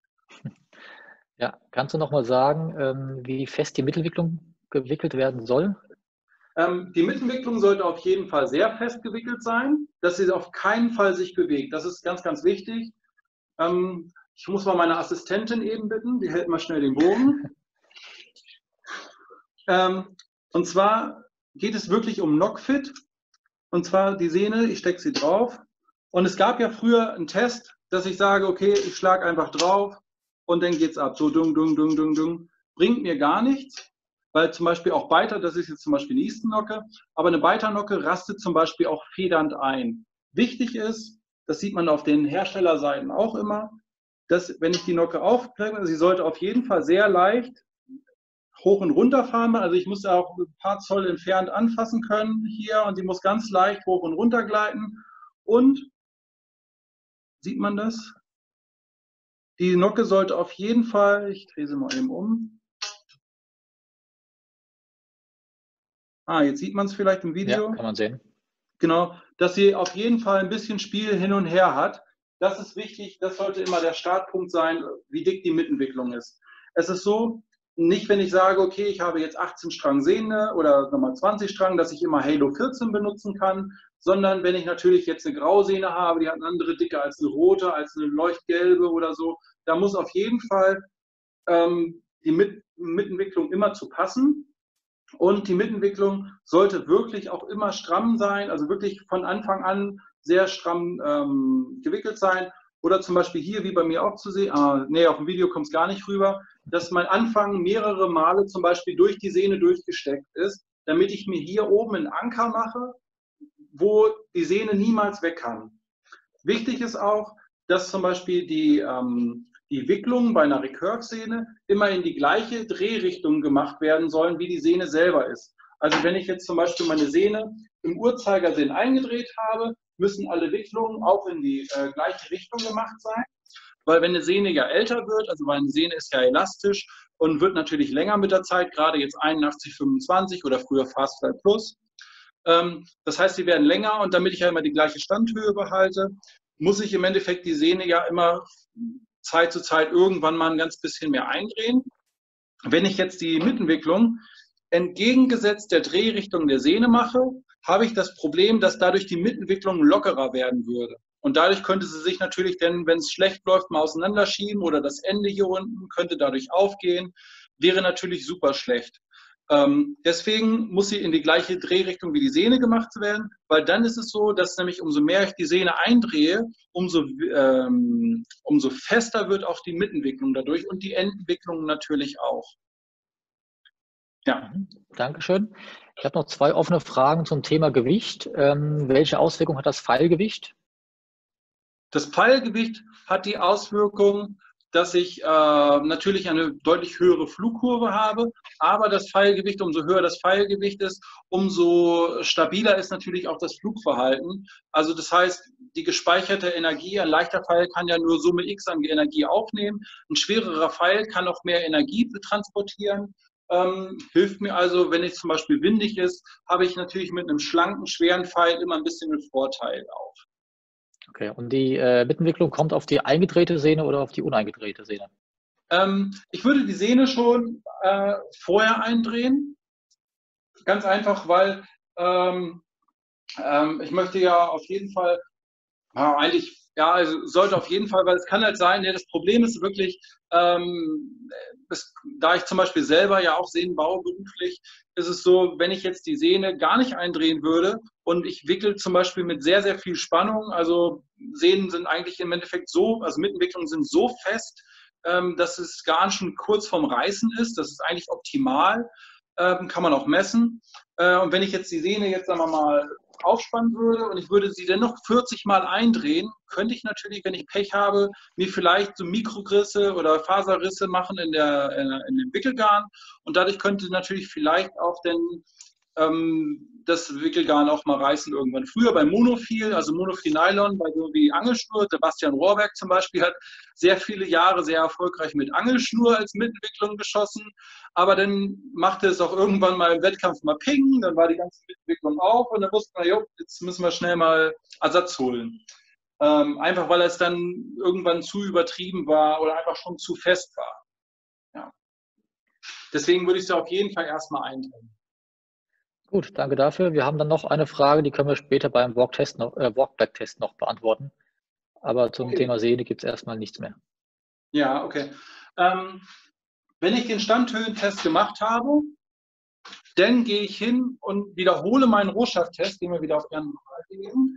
Ja, kannst du noch mal sagen, ähm, wie fest die Mittelwicklung gewickelt werden soll? Ähm, die Mittelwicklung sollte auf jeden Fall sehr fest gewickelt sein, dass sie auf keinen Fall sich bewegt. Das ist ganz, ganz wichtig. Ähm, ich muss mal meine Assistentin eben bitten, die hält mal schnell den Bogen. ähm, und zwar geht es wirklich um Knockfit. Und zwar die Sehne, ich stecke sie drauf. Und es gab ja früher einen Test, dass ich sage, okay, ich schlage einfach drauf und dann geht's ab. So dung, dung, dung, dung, dung. Bringt mir gar nichts. weil zum Beispiel auch Beiter, das ist jetzt zum Beispiel eine Istennocke, aber eine Beiternocke rastet zum Beispiel auch federnd ein. Wichtig ist, das sieht man auf den Herstellerseiten auch immer, dass, wenn ich die Nocke aufklemme, sie sollte auf jeden Fall sehr leicht hoch und runter fahren. Also ich muss auch ein paar Zoll entfernt anfassen können hier und sie muss ganz leicht hoch und runter gleiten. Und, sieht man das? Die Nocke sollte auf jeden Fall, ich drehe sie mal eben um. Ah, jetzt sieht man es vielleicht im Video. Ja, kann man sehen. Genau, dass sie auf jeden Fall ein bisschen Spiel hin und her hat. Das ist wichtig, das sollte immer der Startpunkt sein, wie dick die Mitentwicklung ist. Es ist so, nicht wenn ich sage, okay, ich habe jetzt achtzehn Strang Sehne oder nochmal zwanzig Strang, dass ich immer Halo vierzehn benutzen kann, sondern wenn ich natürlich jetzt eine Grausehne habe, die hat eine andere Dicke als eine rote, als eine leuchtgelbe oder so, da muss auf jeden Fall ähm, die Mit Mitentwicklung immer zu passen. Und die Mitentwicklung sollte wirklich auch immer stramm sein, also wirklich von Anfang an sehr stramm ähm, gewickelt sein. Oder zum Beispiel hier, wie bei mir auch zu sehen, ah, nee, auf dem Video kommt es gar nicht rüber, dass mein Anfang mehrere Male zum Beispiel durch die Sehne durchgesteckt ist, damit ich mir hier oben einen Anker mache, wo die Sehne niemals weg kann. Wichtig ist auch, dass zum Beispiel die, ähm, die Wicklungen bei einer Recurve-Sehne immer in die gleiche Drehrichtung gemacht werden sollen, wie die Sehne selber ist. Also wenn ich jetzt zum Beispiel meine Sehne im Uhrzeigersinn eingedreht habe, müssen alle Wicklungen auch in die äh, gleiche Richtung gemacht sein. Weil wenn eine Sehne ja älter wird, also weil eine Sehne ist ja elastisch und wird natürlich länger mit der Zeit, gerade jetzt einundachtzig fünfundzwanzig oder früher Fastfly Plus. Ähm, das heißt, sie werden länger und damit ich ja immer die gleiche Standhöhe behalte, muss ich im Endeffekt die Sehne ja immer Zeit zu Zeit irgendwann mal ein ganz bisschen mehr eindrehen. Wenn ich jetzt die Mitentwicklung entgegengesetzt der Drehrichtung der Sehne mache, habe ich das Problem, dass dadurch die Mitentwicklung lockerer werden würde. Und dadurch könnte sie sich natürlich, denn wenn es schlecht läuft, mal auseinanderschieben oder das Ende hier unten könnte dadurch aufgehen, wäre natürlich super schlecht. Ähm, deswegen muss sie in die gleiche Drehrichtung wie die Sehne gemacht werden, weil dann ist es so, dass nämlich umso mehr ich die Sehne eindrehe, umso, ähm, umso fester wird auch die Mitentwicklung dadurch und die Endentwicklung natürlich auch. Ja. Mhm. Dankeschön. Ich habe noch zwei offene Fragen zum Thema Gewicht. Ähm, welche Auswirkung hat das Pfeilgewicht? Das Pfeilgewicht hat die Auswirkung, dass ich äh, natürlich eine deutlich höhere Flugkurve habe, aber das Pfeilgewicht, umso höher das Pfeilgewicht ist, umso stabiler ist natürlich auch das Flugverhalten. Also das heißt, die gespeicherte Energie, ein leichter Pfeil kann ja nur Summe X an Energie aufnehmen, ein schwererer Pfeil kann auch mehr Energie transportieren. Ähm, hilft mir also, wenn es zum Beispiel windig ist, habe ich natürlich mit einem schlanken, schweren Pfeil immer ein bisschen einen Vorteil auch. Okay, und die äh, Mitentwicklung kommt auf die eingedrehte Sehne oder auf die uneingedrehte Sehne? Ähm, ich würde die Sehne schon äh, vorher eindrehen. Ganz einfach, weil ähm, ähm, ich möchte ja auf jeden Fall, ja, eigentlich, ja, also sollte auf jeden Fall, weil es kann halt sein, ja, das Problem ist wirklich, ähm, es, da ich zum Beispiel selber ja auch Sehnen baue beruflich, ist es so, wenn ich jetzt die Sehne gar nicht eindrehen würde und ich wickel zum Beispiel mit sehr, sehr viel Spannung, also Sehnen sind eigentlich im Endeffekt so, also Mitentwicklungen sind so fest, ähm, dass es gar schon kurz vorm Reißen ist, das ist eigentlich optimal, ähm, kann man auch messen. Äh, und wenn ich jetzt die Sehne jetzt, sagen wir mal, aufspannen würde und ich würde sie dennoch vierzig Mal eindrehen, könnte ich natürlich, wenn ich Pech habe, mir vielleicht so Mikrorisse oder Faserrisse machen in, der, in dem Wickelgarn und dadurch könnte natürlich vielleicht auch den, ähm, das Wickelgarn auch mal reißen irgendwann. Früher bei Monofil, also Monofil-Nylon, bei so wie Angelschnur, Sebastian Rohrberg zum Beispiel hat sehr viele Jahre sehr erfolgreich mit Angelschnur als Mitentwicklung geschossen, aber dann machte es auch irgendwann mal im Wettkampf mal Ping, dann war die ganze Mitentwicklung auf und dann wusste man, jo, jetzt müssen wir schnell mal Ersatz holen. Ähm, einfach weil es dann irgendwann zu übertrieben war oder einfach schon zu fest war. Ja. Deswegen würde ich sie auf jeden Fall erstmal einteilen. Gut, danke dafür. Wir haben dann noch eine Frage, die können wir später beim Walk-Test noch, äh, Walkback-Test noch beantworten. Aber zum Okay. Thema Sehne gibt es erstmal nichts mehr. Ja, okay. Ähm, wenn ich den Standhöhentest gemacht habe, dann gehe ich hin und wiederhole meinen Rohschafttest, den wir wieder auf Ihren Mal geben.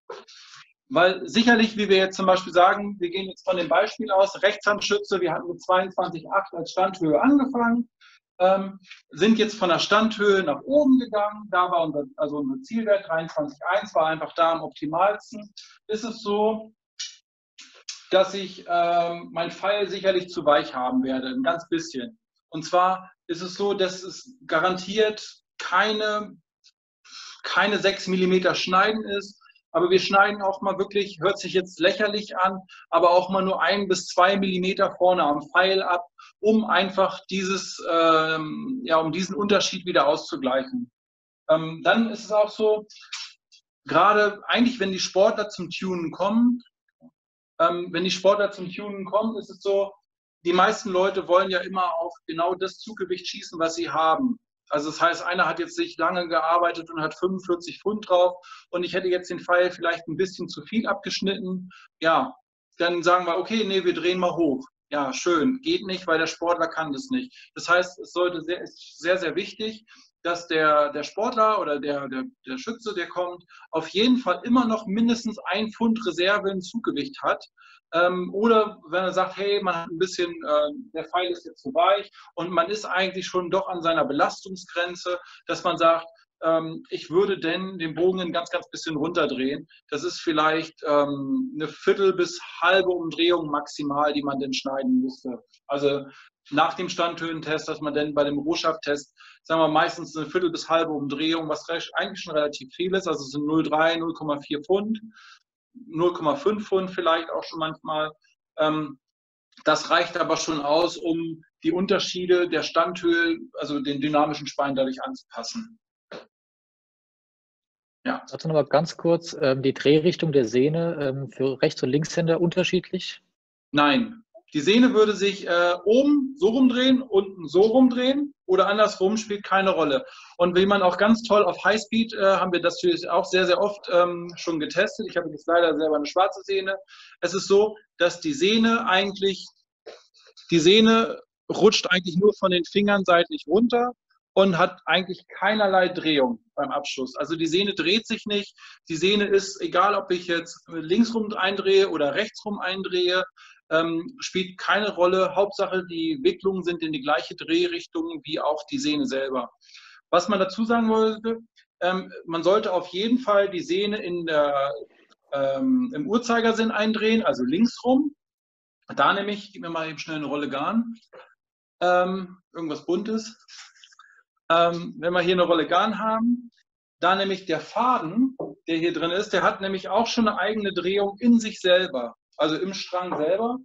Weil sicherlich, wie wir jetzt zum Beispiel sagen, wir gehen jetzt von dem Beispiel aus, Rechtshandschütze, wir hatten mit zweiundzwanzig Komma acht als Standhöhe angefangen. ähm, sind jetzt von der Standhöhe nach oben gegangen. Da war unser, also unser Zielwert dreiundzwanzig Komma eins, war einfach da am optimalsten. Ist es so, dass ich ähm, mein Pfeil sicherlich zu weich haben werde, ein ganz bisschen. Und zwar ist es so, dass es garantiert keine, keine sechs Millimeter Schneiden ist, aber wir schneiden auch mal wirklich, hört sich jetzt lächerlich an, aber auch mal nur ein bis zwei Millimeter vorne am Pfeil ab, um einfach dieses, ähm, ja, um diesen Unterschied wieder auszugleichen. Ähm, dann ist es auch so, gerade eigentlich, wenn die Sportler zum Tunen kommen, ähm, wenn die Sportler zum Tunen kommen, ist es so, die meisten Leute wollen ja immer auf genau das Zuggewicht schießen, was sie haben. Also das heißt, einer hat jetzt sich lange gearbeitet und hat fünfundvierzig Pfund drauf und ich hätte jetzt den Pfeil vielleicht ein bisschen zu viel abgeschnitten. Ja, dann sagen wir, okay, nee, wir drehen mal hoch. Ja, schön. Geht nicht, weil der Sportler kann das nicht. Das heißt, es sollte sehr, ist sehr, sehr wichtig, dass der, der Sportler oder der, der, der Schütze, der kommt, auf jeden Fall immer noch mindestens ein Pfund Reserve im Zuggewicht hat. Ähm, oder wenn er sagt, hey, man hat ein bisschen, äh, der Pfeil ist jetzt zu weich und man ist eigentlich schon doch an seiner Belastungsgrenze, dass man sagt, ähm, ich würde denn den Bogen ein ganz, ganz bisschen runterdrehen. Das ist vielleicht ähm, eine Viertel bis halbe Umdrehung maximal, die man denn schneiden müsste. Also nach dem Standhöhentest, dass man dann bei dem Rohschafttest, sagen wir meistens eine Viertel bis halbe Umdrehung, was eigentlich schon relativ viel ist, also es sind null Komma drei, null Komma vier Pfund, null Komma fünf Pfund vielleicht auch schon manchmal. Ähm, das reicht aber schon aus, um die Unterschiede der Standhöhe, also den dynamischen Spein dadurch anzupassen. Ja. Dazu noch mal ganz kurz, ähm, die Drehrichtung der Sehne ähm, für Rechts- und Linkshänder unterschiedlich? Nein. Die Sehne würde sich äh, oben so rumdrehen, unten so rumdrehen oder andersrum, spielt keine Rolle. Und wie man auch ganz toll auf Highspeed, äh, haben wir das auch sehr, sehr oft ähm, schon getestet. Ich habe jetzt leider selber eine schwarze Sehne. Es ist so, dass die Sehne eigentlich, die Sehne rutscht eigentlich nur von den Fingern seitlich runter und hat eigentlich keinerlei Drehung beim Abschuss. Also die Sehne dreht sich nicht. Die Sehne ist, egal ob ich jetzt linksrum eindrehe oder rechtsrum eindrehe, ähm, spielt keine Rolle. Hauptsache, die Wicklungen sind in die gleiche Drehrichtung wie auch die Sehne selber. Was man dazu sagen wollte, ähm, man sollte auf jeden Fall die Sehne in der, ähm, im Uhrzeigersinn eindrehen, also linksrum. Da nämlich, gib mir mal eben schnell eine Rolle Garn, ähm, irgendwas Buntes. Ähm, wenn wir hier eine Rolle Garn haben, da nämlich der Faden, der hier drin ist, der hat nämlich auch schon eine eigene Drehung in sich selber, also im Strang selber.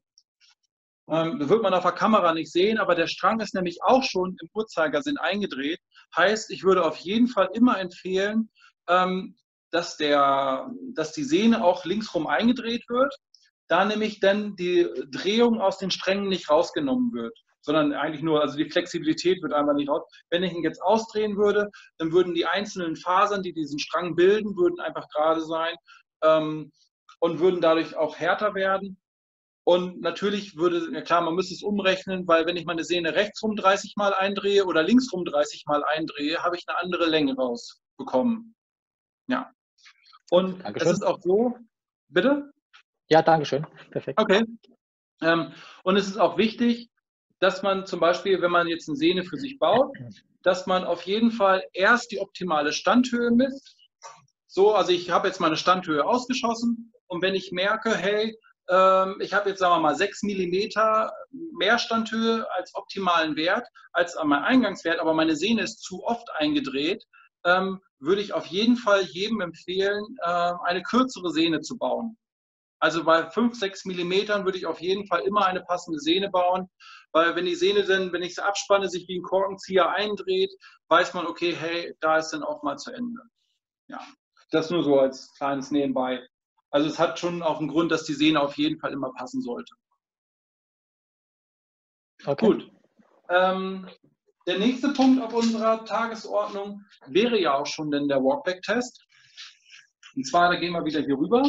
Ähm, das wird man auf der Kamera nicht sehen, aber der Strang ist nämlich auch schon im Uhrzeigersinn eingedreht. Heißt, ich würde auf jeden Fall immer empfehlen, ähm, dass, der, dass die Sehne auch linksrum eingedreht wird, da nämlich dann die Drehung aus den Strängen nicht rausgenommen wird, sondern eigentlich nur, also die Flexibilität wird einfach nicht raus. Wenn ich ihn jetzt ausdrehen würde, dann würden die einzelnen Fasern, die diesen Strang bilden, würden einfach gerade sein ähm, und würden dadurch auch härter werden. Und natürlich würde, ja klar, man müsste es umrechnen, weil wenn ich meine Sehne rechtsrum dreißig Mal eindrehe oder linksrum dreißig Mal eindrehe, habe ich eine andere Länge rausbekommen. Ja. Und Dankeschön. Es ist auch so, bitte? Ja, Dankeschön. Perfekt. Okay. Ähm, und es ist auch wichtig, dass man zum Beispiel, wenn man jetzt eine Sehne für sich baut, dass man auf jeden Fall erst die optimale Standhöhe misst. So, also ich habe jetzt meine Standhöhe ausgeschossen und wenn ich merke, hey, ähm, ich habe jetzt, sagen wir mal, sechs Millimeter mehr Standhöhe als optimalen Wert, als an meinem Eingangswert, aber meine Sehne ist zu oft eingedreht, ähm, würde ich auf jeden Fall jedem empfehlen, äh, eine kürzere Sehne zu bauen. Also bei fünf, sechs Millimetern würde ich auf jeden Fall immer eine passende Sehne bauen, weil wenn die Sehne dann, wenn ich sie abspanne, sich wie ein Korkenzieher eindreht, weiß man, okay, hey, da ist dann auch mal zu Ende. Ja, das nur so als kleines Nebenbei. Also es hat schon auch einen Grund, dass die Sehne auf jeden Fall immer passen sollte. Okay. Gut. Ähm, der nächste Punkt auf unserer Tagesordnung wäre ja auch schon denn der Walkback-Test. Und zwar, da gehen wir wieder hier rüber.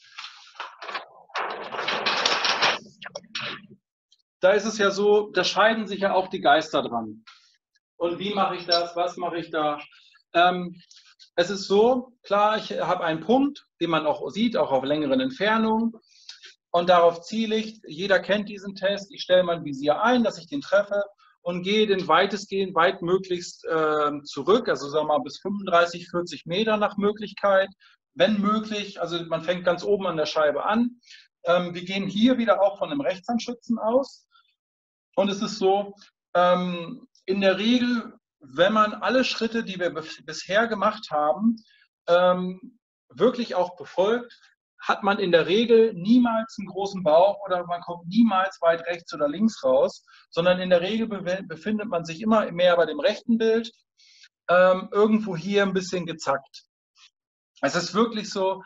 Da ist es ja so, da scheiden sich ja auch die Geister dran. Und wie mache ich das? Was mache ich da? Ähm, es ist so, klar, ich habe einen Punkt, den man auch sieht, auch auf längeren Entfernungen. Und darauf ziele ich. Jeder kennt diesen Test. Ich stelle mein Visier ein, dass ich den treffe. und gehe den weitestgehend weit möglichst äh, zurück, also sagen wir mal bis fünfunddreißig, vierzig Meter nach Möglichkeit, wenn möglich, also man fängt ganz oben an der Scheibe an. Ähm, wir gehen hier wieder auch von einem Rechtshandschützen aus und es ist so, ähm, in der Regel, wenn man alle Schritte, die wir bisher gemacht haben, ähm, wirklich auch befolgt, hat man in der Regel niemals einen großen Bauch oder man kommt niemals weit rechts oder links raus, sondern in der Regel befindet man sich immer mehr bei dem rechten Bild, ähm, irgendwo hier ein bisschen gezackt. Es ist wirklich so,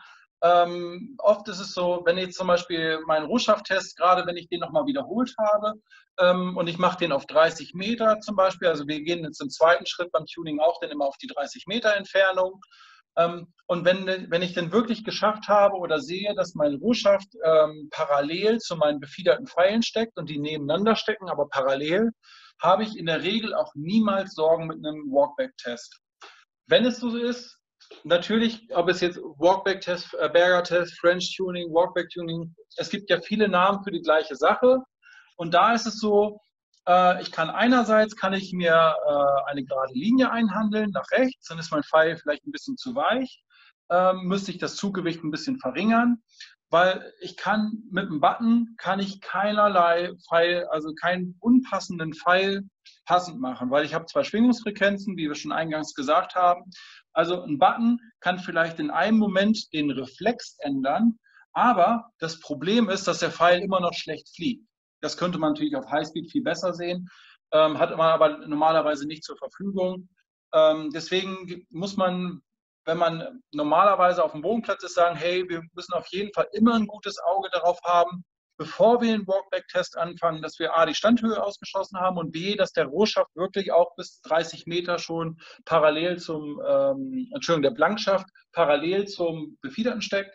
ähm, oft ist es so, wenn jetzt zum Beispiel meinen Rohschafttest, gerade wenn ich den nochmal wiederholt habe ähm, und ich mache den auf dreißig Meter zum Beispiel, also wir gehen jetzt im zweiten Schritt beim Tuning auch dann immer auf die dreißig Meter Entfernung. Ähm, und wenn, wenn ich dann wirklich geschafft habe oder sehe, dass mein Rohschaft ähm, parallel zu meinen befiederten Pfeilen steckt und die nebeneinander stecken, aber parallel, habe ich in der Regel auch niemals Sorgen mit einem Walkback-Test. Wenn es so ist, natürlich, ob es jetzt Walkback-Test, äh, Berger-Test, French-Tuning, Walkback-Tuning, es gibt ja viele Namen für die gleiche Sache. Und da ist es so, äh, ich kann einerseits, kann ich mir äh, eine gerade Linie einhandeln nach rechts, dann ist mein Pfeil vielleicht ein bisschen zu weich, ähm, müsste ich das Zuggewicht ein bisschen verringern, weil ich kann mit dem Button, kann ich keinerlei Pfeil, also keinen unpassenden Pfeil passend machen, weil ich habe zwei Schwingungsfrequenzen, wie wir schon eingangs gesagt haben. Also ein Button kann vielleicht in einem Moment den Reflex ändern, aber das Problem ist, dass der Pfeil immer noch schlecht fliegt. Das könnte man natürlich auf Highspeed viel besser sehen, ähm, hat man aber normalerweise nicht zur Verfügung. Ähm, deswegen muss man, wenn man normalerweise auf dem Bodenplatz ist, sagen, hey, wir müssen auf jeden Fall immer ein gutes Auge darauf haben, bevor wir den Walkback-Test anfangen, dass wir A, die Standhöhe ausgeschossen haben und B, dass der Rohschaft wirklich auch bis dreißig Meter schon parallel zum, ähm, Entschuldigung, der Blankschaft parallel zum Befiederten steckt.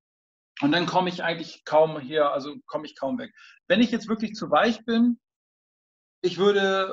Und dann komme ich eigentlich kaum hier, also komme ich kaum weg. Wenn ich jetzt wirklich zu weich bin, ich würde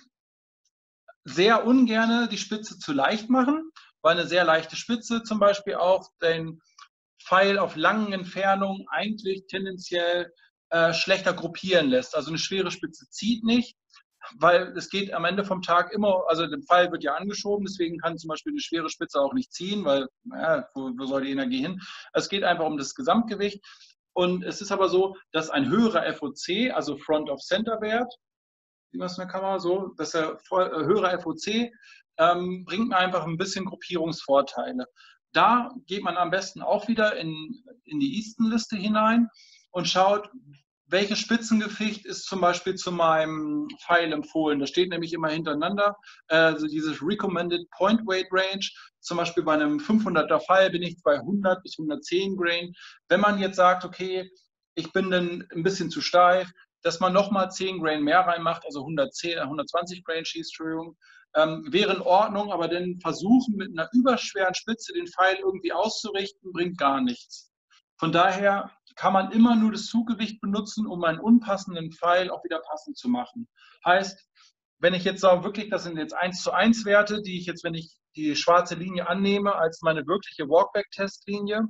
sehr ungern die Spitze zu leicht machen, weil eine sehr leichte Spitze zum Beispiel auch den Pfeil auf langen Entfernungen eigentlich tendenziell äh, schlechter gruppieren lässt. Also eine schwere Spitze zieht nicht, weil es geht am Ende vom Tag immer, also der Pfeil wird ja angeschoben, deswegen kann zum Beispiel eine schwere Spitze auch nicht ziehen, weil, naja, wo, wo soll die Energie hin? Es geht einfach um das Gesamtgewicht. Und es ist aber so, dass ein höherer F O C, also Front-of-Center-Wert, sieht man es in der Kamera so, dass der höhere F O C ähm, bringt mir einfach ein bisschen Gruppierungsvorteile. Da geht man am besten auch wieder in, in die Easton-Liste hinein und schaut, welches Spitzengewicht ist zum Beispiel zu meinem Pfeil empfohlen. Das steht nämlich immer hintereinander. Also dieses Recommended Point Weight Range. Zum Beispiel bei einem fünfhunderter Pfeil bin ich bei hundert bis hundertzehn Grain. Wenn man jetzt sagt, okay, ich bin dann ein bisschen zu steif, dass man nochmal zehn Grain mehr reinmacht, also hundertzehn, hundertzwanzig Grain schießt, Entschuldigung, ähm, wäre in Ordnung, aber dann versuchen mit einer überschweren Spitze den Pfeil irgendwie auszurichten, bringt gar nichts. Von daher kann man immer nur das Zuggewicht benutzen, um einen unpassenden Pfeil auch wieder passend zu machen. Heißt, wenn ich jetzt sage, wirklich, das sind jetzt eins zu eins Werte, die ich jetzt, wenn ich die schwarze Linie annehme, als meine wirkliche Walkback-Testlinie,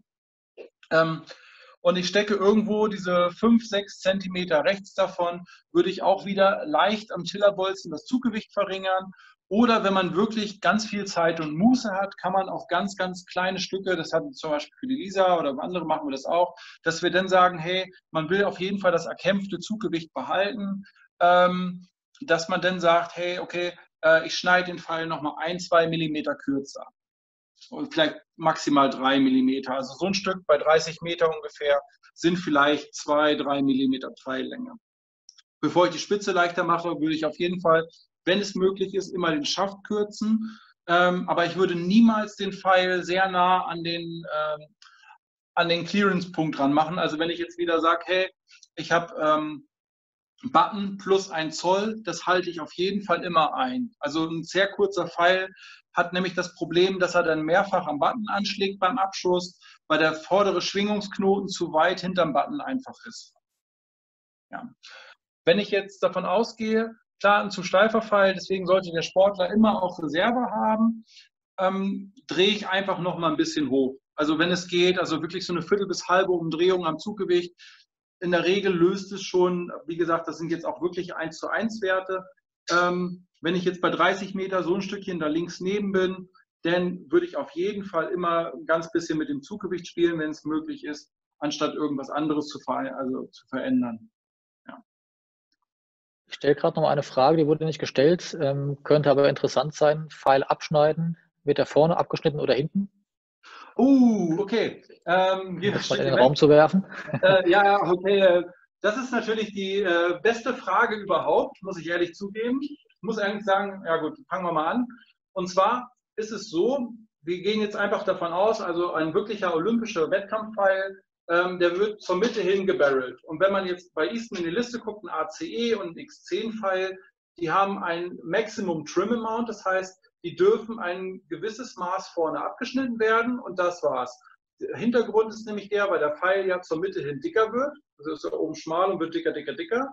ähm, und ich stecke irgendwo diese fünf, sechs Zentimeter rechts davon, würde ich auch wieder leicht am Tillerbolzen das Zuggewicht verringern. Oder wenn man wirklich ganz viel Zeit und Muße hat, kann man auch ganz, ganz kleine Stücke, das hatten zum Beispiel für die Lisa oder andere machen wir das auch, dass wir dann sagen, hey, man will auf jeden Fall das erkämpfte Zuggewicht behalten, ähm, dass man dann sagt, hey, okay, äh, ich schneide den Pfeil nochmal ein, zwei Millimeter kürzer. Und vielleicht maximal drei Millimeter. Also so ein Stück bei dreißig Meter ungefähr sind vielleicht zwei, drei Millimeter Pfeillänge. Bevor ich die Spitze leichter mache, würde ich auf jeden Fall, wenn es möglich ist, immer den Schaft kürzen. Ähm, aber ich würde niemals den Pfeil sehr nah an den, ähm, an den Clearance-Punkt dran machen. Also wenn ich jetzt wieder sage, hey, ich habe ähm, Button plus ein Zoll, das halte ich auf jeden Fall immer ein. Also ein sehr kurzer Pfeil hat nämlich das Problem, dass er dann mehrfach am Button anschlägt beim Abschuss, weil der vordere Schwingungsknoten zu weit hinterm Button einfach ist. Ja. Wenn ich jetzt davon ausgehe, klar, ein zu steifer Pfeil, deswegen sollte der Sportler immer auch Reserve haben, ähm, drehe ich einfach noch mal ein bisschen hoch. Also wenn es geht, also wirklich so eine Viertel bis halbe Umdrehung am Zuggewicht. In der Regel löst es schon, wie gesagt, das sind jetzt auch wirklich eins zu eins Werte, Ähm, wenn ich jetzt bei dreißig Meter so ein Stückchen da links neben bin, dann würde ich auf jeden Fall immer ein ganz bisschen mit dem Zuggewicht spielen, wenn es möglich ist, anstatt irgendwas anderes zu, ver also zu verändern. Ja. Ich stelle gerade noch mal eine Frage, die wurde nicht gestellt, ähm, könnte aber interessant sein. Pfeil abschneiden, wird er vorne abgeschnitten oder hinten? Uh, okay. Ähm, Um das mal in den Raum zu werfen. Äh, ja, okay. Das ist natürlich die äh, beste Frage überhaupt, muss ich ehrlich zugeben. Ich muss eigentlich sagen, ja gut, fangen wir mal an. Und zwar ist es so, wir gehen jetzt einfach davon aus, also ein wirklicher olympischer Wettkampfpfeil, ähm, der wird zur Mitte hin gebarrelt. Und wenn man jetzt bei Easton in die Liste guckt, ein A C E und ein X zehn Pfeil, die haben ein Maximum Trim Amount, das heißt, die dürfen ein gewisses Maß vorne abgeschnitten werden und das war's. Der Hintergrund ist nämlich der, weil der Pfeil ja zur Mitte hin dicker wird, also ist er oben schmal und wird dicker, dicker, dicker,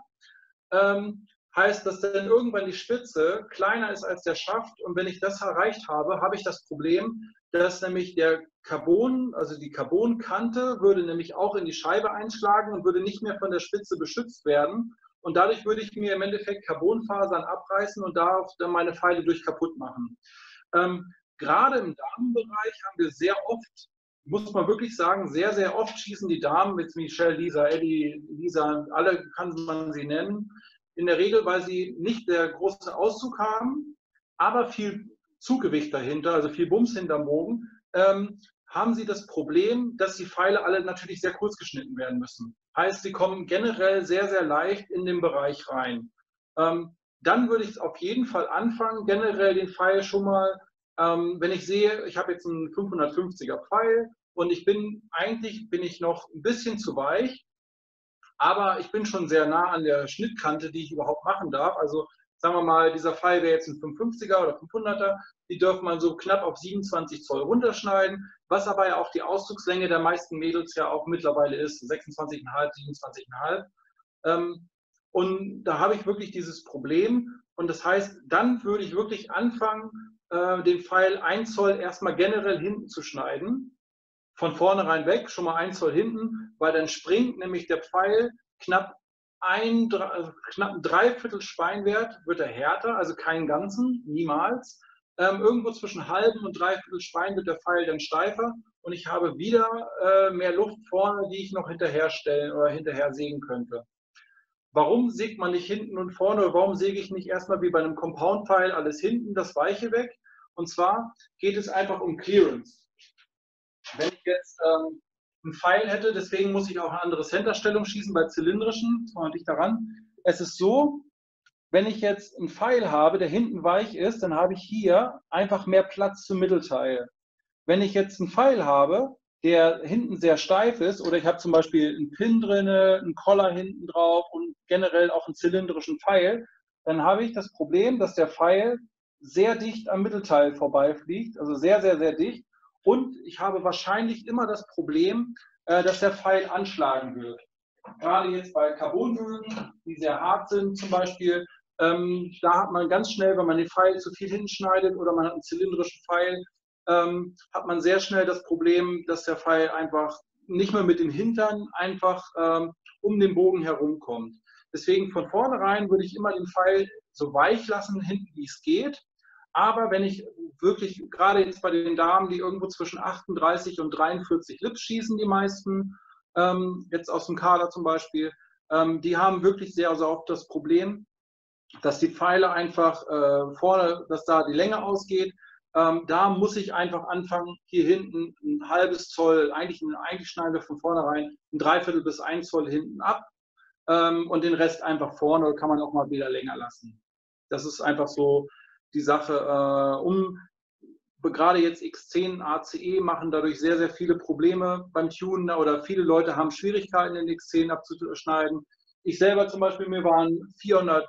ähm, heißt, dass dann irgendwann die Spitze kleiner ist als der Schaft und wenn ich das erreicht habe, habe ich das Problem, dass nämlich der Carbon, also die Carbonkante, würde nämlich auch in die Scheibe einschlagen und würde nicht mehr von der Spitze beschützt werden und dadurch würde ich mir im Endeffekt Carbonfasern abreißen und darauf dann meine Pfeile durch kaputt machen. Ähm, gerade im Damenbereich haben wir sehr oft, muss man wirklich sagen, sehr, sehr oft schießen die Damen, mit Michelle, Lisa, Eddie, Lisa, alle kann man sie nennen, in der Regel, weil sie nicht der große Auszug haben, aber viel Zuggewicht dahinter, also viel Bums hinterm Bogen, ähm, haben sie das Problem, dass die Pfeile alle natürlich sehr kurz geschnitten werden müssen. Heißt, sie kommen generell sehr, sehr leicht in den Bereich rein. Ähm, dann würde ich auf jeden Fall anfangen, generell den Pfeil schon mal, ähm, wenn ich sehe, ich habe jetzt einen fünfhundertfünfziger Pfeil und ich bin, eigentlich bin ich noch ein bisschen zu weich, aber ich bin schon sehr nah an der Schnittkante, die ich überhaupt machen darf. Also sagen wir mal, dieser Pfeil wäre jetzt ein fünfhundertfünfziger oder fünfhunderter, die dürfen man so knapp auf siebenundzwanzig Zoll runterschneiden, was aber ja auch die Auszugslänge der meisten Mädels ja auch mittlerweile ist, sechsundzwanzig Komma fünf, siebenundzwanzig Komma fünf. Ähm, und da habe ich wirklich dieses Problem. Und das heißt, dann würde ich wirklich anfangen, äh, den Pfeil ein Zoll erstmal generell hinten zu schneiden. Von vornherein weg, schon mal ein Zoll hinten, weil dann springt nämlich der Pfeil knapp ein, also knapp ein Dreiviertel Speinwert, wird er härter, also keinen ganzen, niemals. Ähm, irgendwo zwischen halben und dreiviertel Spein wird der Pfeil dann steifer und ich habe wieder äh, mehr Luft vorne, die ich noch hinterher stellen oder hinterher sägen könnte. Warum sägt man nicht hinten und vorne? Warum säge ich nicht erstmal wie bei einem Compound-Pfeil alles hinten, das Weiche weg? Und zwar geht es einfach um Clearance. Wenn ich jetzt ähm, einen Pfeil hätte, deswegen muss ich auch eine andere Centerstellung schießen bei zylindrischen, das war nicht daran. Es ist so, wenn ich jetzt einen Pfeil habe, der hinten weich ist, dann habe ich hier einfach mehr Platz zum Mittelteil. Wenn ich jetzt einen Pfeil habe, der hinten sehr steif ist, oder ich habe zum Beispiel einen Pin drin, einen Collar hinten drauf und generell auch einen zylindrischen Pfeil, dann habe ich das Problem, dass der Pfeil sehr dicht am Mittelteil vorbeifliegt, also sehr, sehr, sehr dicht. Und ich habe wahrscheinlich immer das Problem, dass der Pfeil anschlagen wird. Gerade jetzt bei Carbonbögen, die sehr hart sind zum Beispiel, ähm, da hat man ganz schnell, wenn man den Pfeil zu viel hinschneidet oder man hat einen zylindrischen Pfeil, ähm, hat man sehr schnell das Problem, dass der Pfeil einfach nicht mehr mit dem Hintern einfach ähm, um den Bogen herumkommt. Deswegen von vornherein würde ich immer den Pfeil so weich lassen, hinten wie es geht. Aber wenn ich wirklich, gerade jetzt bei den Damen, die irgendwo zwischen achtunddreißig und dreiundvierzig Lips schießen, die meisten, ähm, jetzt aus dem Kader zum Beispiel, ähm, die haben wirklich sehr also oft das Problem, dass die Pfeile einfach äh, vorne, dass da die Länge ausgeht. Ähm, da muss ich einfach anfangen, hier hinten ein halbes Zoll, eigentlich, eigentlich schneiden wir von vornherein ein Dreiviertel bis ein Zoll hinten ab ähm, und den Rest einfach vorne, kann man auch mal wieder länger lassen. Das ist einfach so die Sache, äh, um gerade jetzt X zehn A C E machen dadurch sehr, sehr viele Probleme beim Tunen oder viele Leute haben Schwierigkeiten, den X zehn abzuschneiden. Ich selber zum Beispiel, mir waren vierhundert,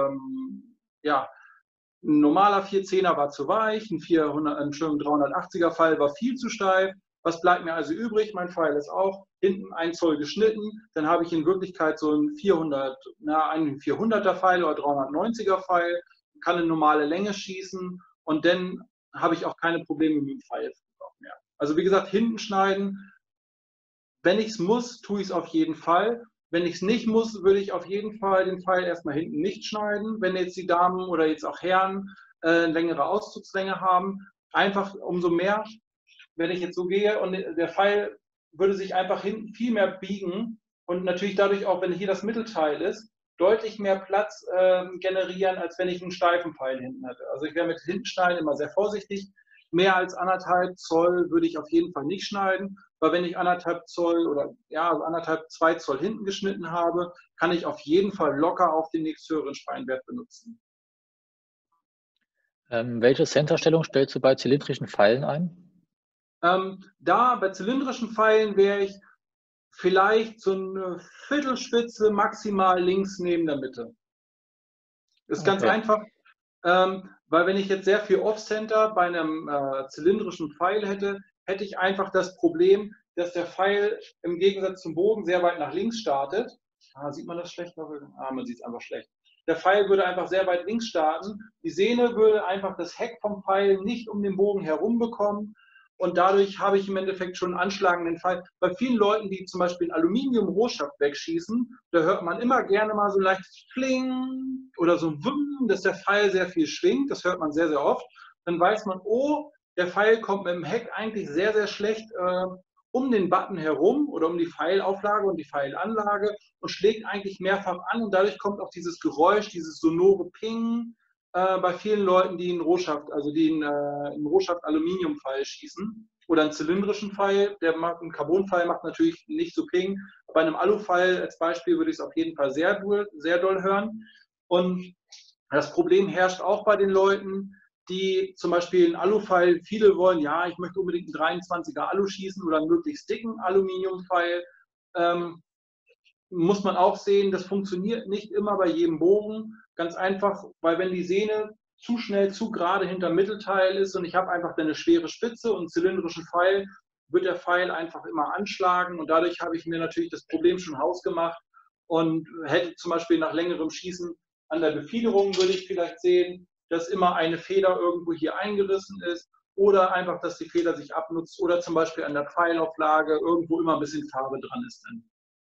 ähm, ja, ein normaler vierzehner war zu weich, ein, vierhundert, ein dreihundertachtziger Pfeil war viel zu steif. Was bleibt mir also übrig? Mein Pfeil ist auch hinten ein Zoll geschnitten. Dann habe ich in Wirklichkeit so einen vierhundert, na, einen vierhunderter Pfeil oder dreihundertneunziger Pfeil, kann eine normale Länge schießen und dann habe ich auch keine Probleme mit dem Pfeil mehr. Also wie gesagt, hinten schneiden. Wenn ich es muss, tue ich es auf jeden Fall. Wenn ich es nicht muss, würde ich auf jeden Fall den Pfeil erstmal hinten nicht schneiden, wenn jetzt die Damen oder jetzt auch Herren äh, längere Auszugslänge haben. Einfach umso mehr, wenn ich jetzt so gehe und der Pfeil würde sich einfach hinten viel mehr biegen und natürlich dadurch auch, wenn hier das Mittelteil ist, deutlich mehr Platz äh, generieren, als wenn ich einen steifen Pfeil hinten hätte. Also ich wäre mit hinten schneiden immer sehr vorsichtig. Mehr als anderthalb Zoll würde ich auf jeden Fall nicht schneiden, weil wenn ich anderthalb Zoll oder ja, also anderthalb, zwei Zoll hinten geschnitten habe, kann ich auf jeden Fall locker auf den nächsthöheren Speinwert benutzen. Ähm, welche Centerstellung stellst du bei zylindrischen Pfeilen ein? Ähm, da bei zylindrischen Pfeilen wäre ich vielleicht so eine Viertelspitze maximal links neben der Mitte. Ist okay. Ganz einfach, ähm, weil wenn ich jetzt sehr viel Off-Center bei einem äh, zylindrischen Pfeil hätte, hätte ich einfach das Problem, dass der Pfeil im Gegensatz zum Bogen sehr weit nach links startet. Ah, sieht man das schlecht? Ah, man sieht es einfach schlecht. Der Pfeil würde einfach sehr weit links starten. Die Sehne würde einfach das Heck vom Pfeil nicht um den Bogen herum bekommen. Und dadurch habe ich im Endeffekt schon einen anschlagenden Pfeil. Bei vielen Leuten, die zum Beispiel einen Aluminium-Rohschaft wegschießen, da hört man immer gerne mal so ein leichtes Kling oder so ein Wum, dass der Pfeil sehr viel schwingt. Das hört man sehr, sehr oft. Dann weiß man, oh, der Pfeil kommt mit dem Heck eigentlich sehr, sehr schlecht äh, um den Button herum oder um die Pfeilauflage und die Pfeilanlage und schlägt eigentlich mehrfach an. Und dadurch kommt auch dieses Geräusch, dieses sonore Ping, Äh, bei vielen Leuten, die einen Rohschaft, also die einen, äh, einen Rohschaft-Aluminium-Pfeil schießen oder einen zylindrischen Pfeil, der macht, ein Carbon-Pfeil macht natürlich nicht so Ping. Bei einem Alu-Pfeil als Beispiel würde ich es auf jeden Fall sehr, sehr doll hören. Und das Problem herrscht auch bei den Leuten, die zum Beispiel einen Alu-Pfeil, viele wollen, ja, ich möchte unbedingt einen dreiundzwanziger Alu schießen oder einen möglichst dicken Aluminium-Pfeil. Ähm, muss man auch sehen, das funktioniert nicht immer bei jedem Bogen. Ganz einfach, weil wenn die Sehne zu schnell, zu gerade hinterm Mittelteil ist und ich habe einfach eine schwere Spitze und einen zylindrischen Pfeil, wird der Pfeil einfach immer anschlagen und dadurch habe ich mir natürlich das Problem schon hausgemacht und hätte zum Beispiel nach längerem Schießen an der Befiederung würde ich vielleicht sehen, dass immer eine Feder irgendwo hier eingerissen ist oder einfach, dass die Feder sich abnutzt oder zum Beispiel an der Pfeilauflage irgendwo immer ein bisschen Farbe dran ist. Dann.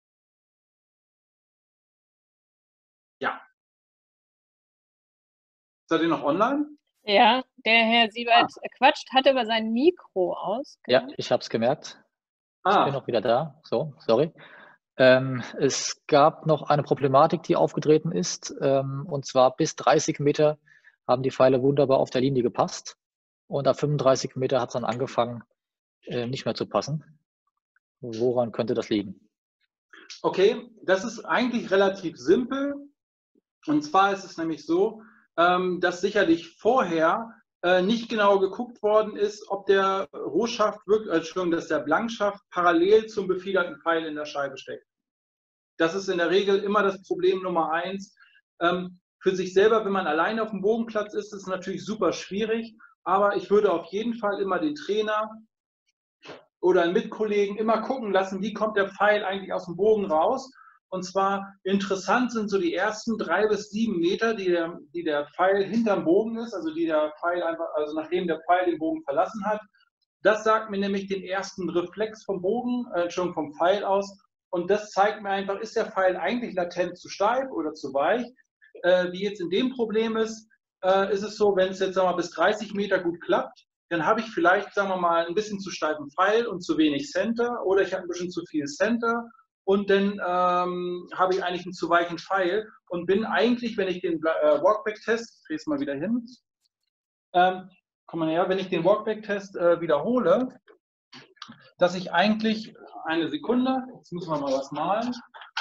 Ja. Seid ihr noch online? Ja, der Herr Siebert ah. quatscht, hat aber sein Mikro aus. Ja, ich habe es gemerkt. Ich Ah. bin noch wieder da. So, sorry. Ähm, es gab noch eine Problematik, die aufgetreten ist. Ähm, und zwar bis dreißig Meter haben die Pfeile wunderbar auf der Linie gepasst. Und ab fünfunddreißig Meter hat es dann angefangen, äh, nicht mehr zu passen. Woran könnte das liegen? Okay, das ist eigentlich relativ simpel. Und zwar ist es nämlich so, dass sicherlich vorher nicht genau geguckt worden ist, ob der Rohschaft wirklich, Entschuldigung, dass der Blankschaft parallel zum befiederten Pfeil in der Scheibe steckt. Das ist in der Regel immer das Problem Nummer eins. Für sich selber, wenn man alleine auf dem Bogenplatz ist, ist es natürlich super schwierig, aber ich würde auf jeden Fall immer den Trainer oder einen Mitkollegen immer gucken lassen, wie kommt der Pfeil eigentlich aus dem Bogen raus. Und zwar interessant sind so die ersten drei bis sieben Meter, die der, die der Pfeil hinterm Bogen ist, also die der Pfeil einfach, also nachdem der Pfeil den Bogen verlassen hat. Das sagt mir nämlich den ersten Reflex vom Bogen, äh, schon vom Pfeil aus. Und das zeigt mir einfach, ist der Pfeil eigentlich latent zu steif oder zu weich? Äh, wie jetzt in dem Problem ist, äh, ist es so, wenn es jetzt sagen wir mal, bis dreißig Meter gut klappt, dann habe ich vielleicht, sagen wir mal, ein bisschen zu steifen Pfeil und zu wenig Center oder ich habe ein bisschen zu viel Center. Und dann ähm, habe ich eigentlich einen zu weichen Pfeil und bin eigentlich, wenn ich den äh, Walkback-Test, ich drehe es mal wieder hin, ähm, komm mal her, wenn ich den Walkback-Test äh, wiederhole, dass ich eigentlich, eine Sekunde, jetzt müssen wir mal was malen.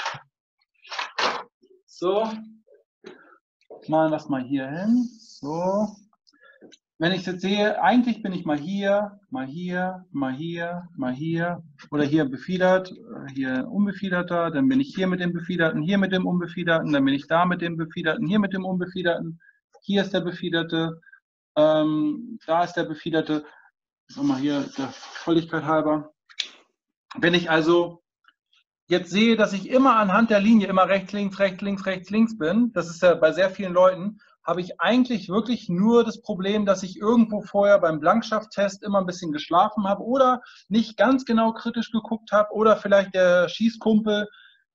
So, malen wir es mal hier hin. So. Wenn ich jetzt sehe, eigentlich bin ich mal hier, mal hier, mal hier, mal hier oder hier befiedert, hier unbefiederter, dann bin ich hier mit dem Befiederten, hier mit dem Unbefiederten, dann bin ich da mit dem Befiederten, hier mit dem Unbefiederten, hier ist der Befiederte, ähm, da ist der Befiederte, nochmal hier der Vollständigkeit halber. Wenn ich also jetzt sehe, dass ich immer anhand der Linie immer rechts, links, rechts, links, rechts, links bin, das ist ja bei sehr vielen Leuten, habe ich eigentlich wirklich nur das Problem, dass ich irgendwo vorher beim Blankschaft-Test immer ein bisschen geschlafen habe oder nicht ganz genau kritisch geguckt habe oder vielleicht der Schießkumpel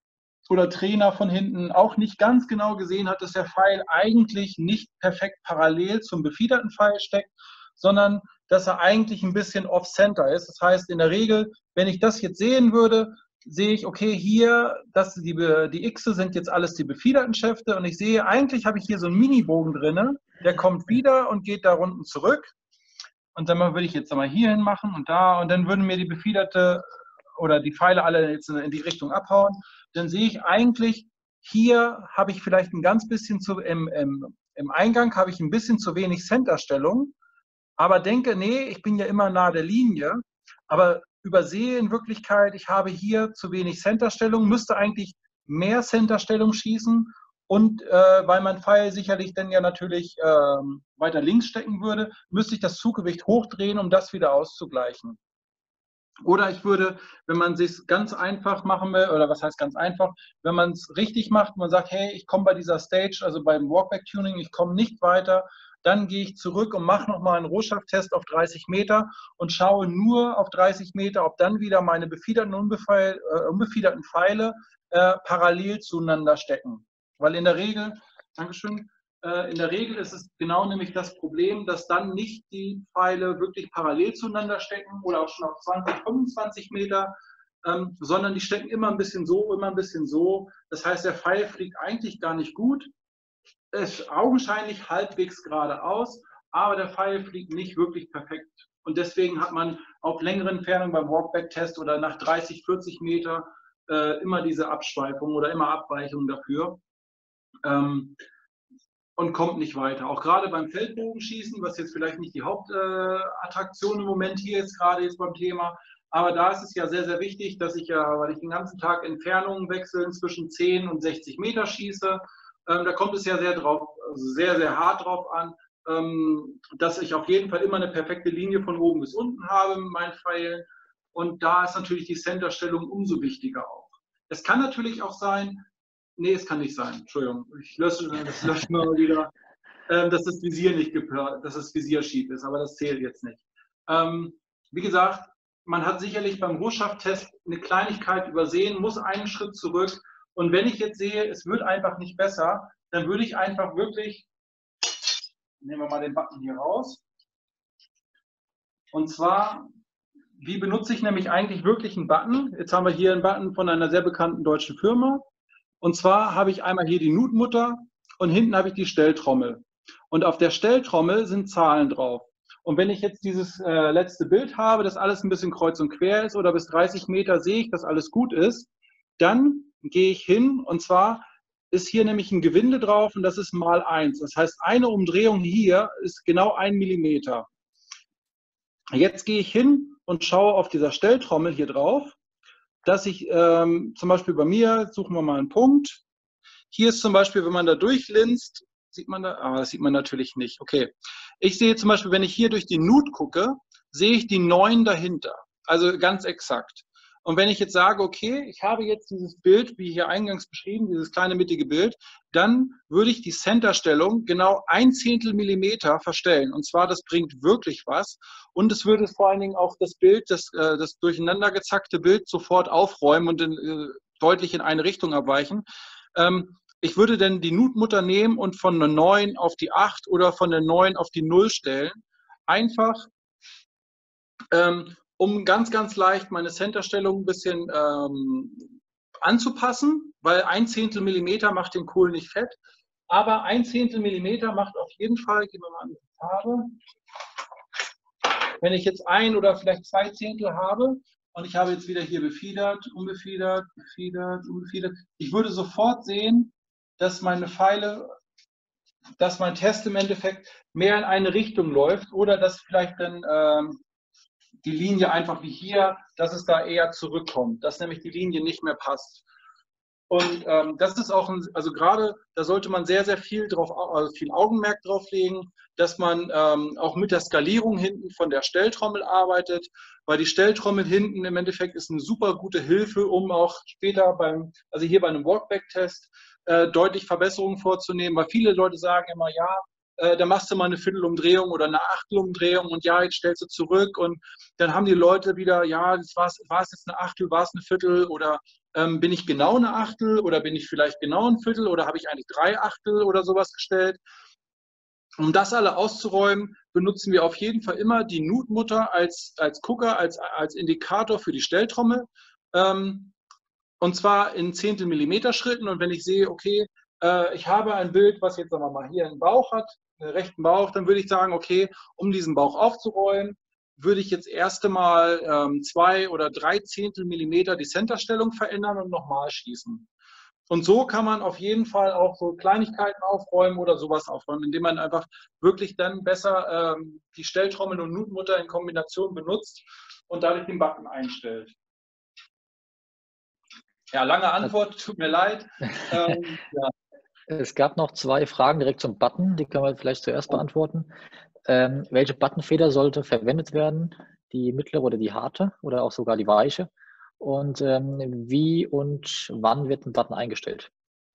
oder Trainer von hinten auch nicht ganz genau gesehen hat, dass der Pfeil eigentlich nicht perfekt parallel zum befiederten Pfeil steckt, sondern dass er eigentlich ein bisschen off-center ist. Das heißt, in der Regel, wenn ich das jetzt sehen würde, sehe ich, okay, hier, das, die, die Xe sind jetzt alles die befiederten Schäfte und ich sehe, eigentlich habe ich hier so einen Mini-Bogen drin, der kommt wieder und geht da unten zurück. Und dann würde ich jetzt mal hier hin machen und da und dann würden mir die befiederte oder die Pfeile alle jetzt in die Richtung abhauen. Dann sehe ich eigentlich, hier habe ich vielleicht ein ganz bisschen zu, im, im, im Eingang habe ich ein bisschen zu wenig Centerstellung, aber denke, nee, ich bin ja immer nahe der Linie, aber übersehe in Wirklichkeit, ich habe hier zu wenig Centerstellung, müsste eigentlich mehr Centerstellung schießen und äh, weil mein Pfeil sicherlich dann ja natürlich äh, weiter links stecken würde, müsste ich das Zuggewicht hochdrehen, um das wieder auszugleichen. Oder ich würde, wenn man es sich ganz einfach machen will, oder was heißt ganz einfach, wenn man es richtig macht, man sagt, hey, ich komme bei dieser Stage, also beim Walkback-Tuning, ich komme nicht weiter, dann gehe ich zurück und mache nochmal einen Rohschafttest auf dreißig Meter und schaue nur auf dreißig Meter, ob dann wieder meine befiederten und unbefeil, äh, unbefiederten Pfeile äh, parallel zueinander stecken. Weil in der Regel, Dankeschön, äh, in der Regel ist es genau nämlich das Problem, dass dann nicht die Pfeile wirklich parallel zueinander stecken oder auch schon auf zwanzig, fünfundzwanzig Meter, ähm, sondern die stecken immer ein bisschen so, immer ein bisschen so. Das heißt, der Pfeil fliegt eigentlich gar nicht gut, ist augenscheinlich halbwegs geradeaus, aber der Pfeil fliegt nicht wirklich perfekt. Und deswegen hat man auf längeren Entfernungen beim Walkback-Test oder nach dreißig, vierzig Meter äh, immer diese Abschweifung oder immer Abweichungen dafür ähm, und kommt nicht weiter. Auch gerade beim Feldbogenschießen, was jetzt vielleicht nicht die Hauptattraktion äh, im Moment hier ist, gerade jetzt beim Thema, aber da ist es ja sehr, sehr wichtig, dass ich ja, weil ich den ganzen Tag Entfernungen wechseln zwischen zehn und sechzig Meter schieße, Ähm, da kommt es ja sehr drauf, also sehr, sehr hart drauf an, ähm, dass ich auf jeden Fall immer eine perfekte Linie von oben bis unten habe mit meinen Pfeilen. Und da ist natürlich die Centerstellung umso wichtiger auch. Es kann natürlich auch sein, nee, es kann nicht sein, Entschuldigung, ich lösche das lösche mal wieder, ähm, dass das Visier nicht dass das Visier schief ist, aber das zählt jetzt nicht. Ähm, wie gesagt, man hat sicherlich beim Rohschafttest eine Kleinigkeit übersehen, muss einen Schritt zurück. Und wenn ich jetzt sehe, es wird einfach nicht besser, dann würde ich einfach wirklich, nehmen wir mal den Button hier raus. Und zwar, wie benutze ich nämlich eigentlich wirklich einen Button? Jetzt haben wir hier einen Button von einer sehr bekannten deutschen Firma. Und zwar habe ich einmal hier die Nutmutter und hinten habe ich die Stelltrommel. Und auf der Stelltrommel sind Zahlen drauf. Und wenn ich jetzt dieses äh, letzte Bild habe, das alles ein bisschen kreuz und quer ist oder bis dreißig Meter sehe ich, dass alles gut ist, dann gehe ich hin und zwar ist hier nämlich ein Gewinde drauf und das ist mal eins. Das heißt, eine Umdrehung hier ist genau ein Millimeter. Jetzt gehe ich hin und schaue auf dieser Stelltrommel hier drauf, dass ich ähm, zum Beispiel bei mir, suchen wir mal einen Punkt. Hier ist zum Beispiel, wenn man da durchlinst, sieht man da, ah, das sieht man natürlich nicht. Okay. Ich sehe zum Beispiel, wenn ich hier durch die Nut gucke, sehe ich die neun dahinter. Also ganz exakt. Und wenn ich jetzt sage, okay, ich habe jetzt dieses Bild, wie hier eingangs beschrieben, dieses kleine mittige Bild, dann würde ich die Centerstellung genau ein Zehntel Millimeter verstellen. Und zwar, das bringt wirklich was. Und es würde vor allen Dingen auch das Bild, das, das durcheinander gezackte Bild sofort aufräumen und in, deutlich in eine Richtung abweichen. Ähm, ich würde dann die Nutmutter nehmen und von der neun auf die acht oder von der neun auf die null stellen. Einfach, ähm, um ganz, ganz leicht meine Centerstellung ein bisschen ähm, anzupassen, weil ein Zehntel Millimeter macht den Kohl nicht fett. Aber ein Zehntel Millimeter macht auf jeden Fall, gehen wir mal an die Farbe, wenn ich jetzt ein oder vielleicht zwei Zehntel habe und ich habe jetzt wieder hier befiedert, unbefiedert, befiedert, unbefiedert, ich würde sofort sehen, dass meine Pfeile, dass mein Test im Endeffekt mehr in eine Richtung läuft oder dass vielleicht dann ähm, die Linie einfach wie hier, dass es da eher zurückkommt, dass nämlich die Linie nicht mehr passt. Und ähm, das ist auch, ein, also gerade, da sollte man sehr, sehr viel drauf, also viel Augenmerk drauf legen, dass man ähm, auch mit der Skalierung hinten von der Stelltrommel arbeitet, weil die Stelltrommel hinten im Endeffekt ist eine super gute Hilfe, um auch später beim, also hier bei einem Walkback-Test äh, deutlich Verbesserungen vorzunehmen, weil viele Leute sagen immer, ja, äh, da machst du mal eine Viertelumdrehung oder eine Achtelumdrehung und ja, jetzt stellst du zurück und dann haben die Leute wieder, ja, das war es jetzt eine Achtel, war es eine Viertel oder Ähm, bin ich genau eine Achtel oder bin ich vielleicht genau ein Viertel oder habe ich eigentlich drei Achtel oder sowas gestellt? Um das alle auszuräumen, benutzen wir auf jeden Fall immer die Nutmutter als, als Gucker, als, als Indikator für die Stelltrommel. Ähm, und zwar in Zehntel Millimeter Schritten. Und wenn ich sehe, okay, äh, ich habe ein Bild, was jetzt sagen wir mal hier einen Bauch hat, einen rechten Bauch, dann würde ich sagen, okay, um diesen Bauch aufzuräumen, würde ich jetzt erst einmal ähm, zwei oder drei Zehntel Millimeter die Centerstellung verändern und nochmal schießen. Und so kann man auf jeden Fall auch so Kleinigkeiten aufräumen oder sowas aufräumen, indem man einfach wirklich dann besser ähm, die Stelltrommel und Nutmutter in Kombination benutzt und dadurch den Button einstellt. Ja, lange Antwort, tut mir leid. Ähm, ja. Es gab noch zwei Fragen direkt zum Button, die können wir vielleicht zuerst beantworten. Ähm, welche Buttonfeder sollte verwendet werden? Die mittlere oder die harte oder auch sogar die weiche? Und ähm, wie und wann wird ein Button eingestellt?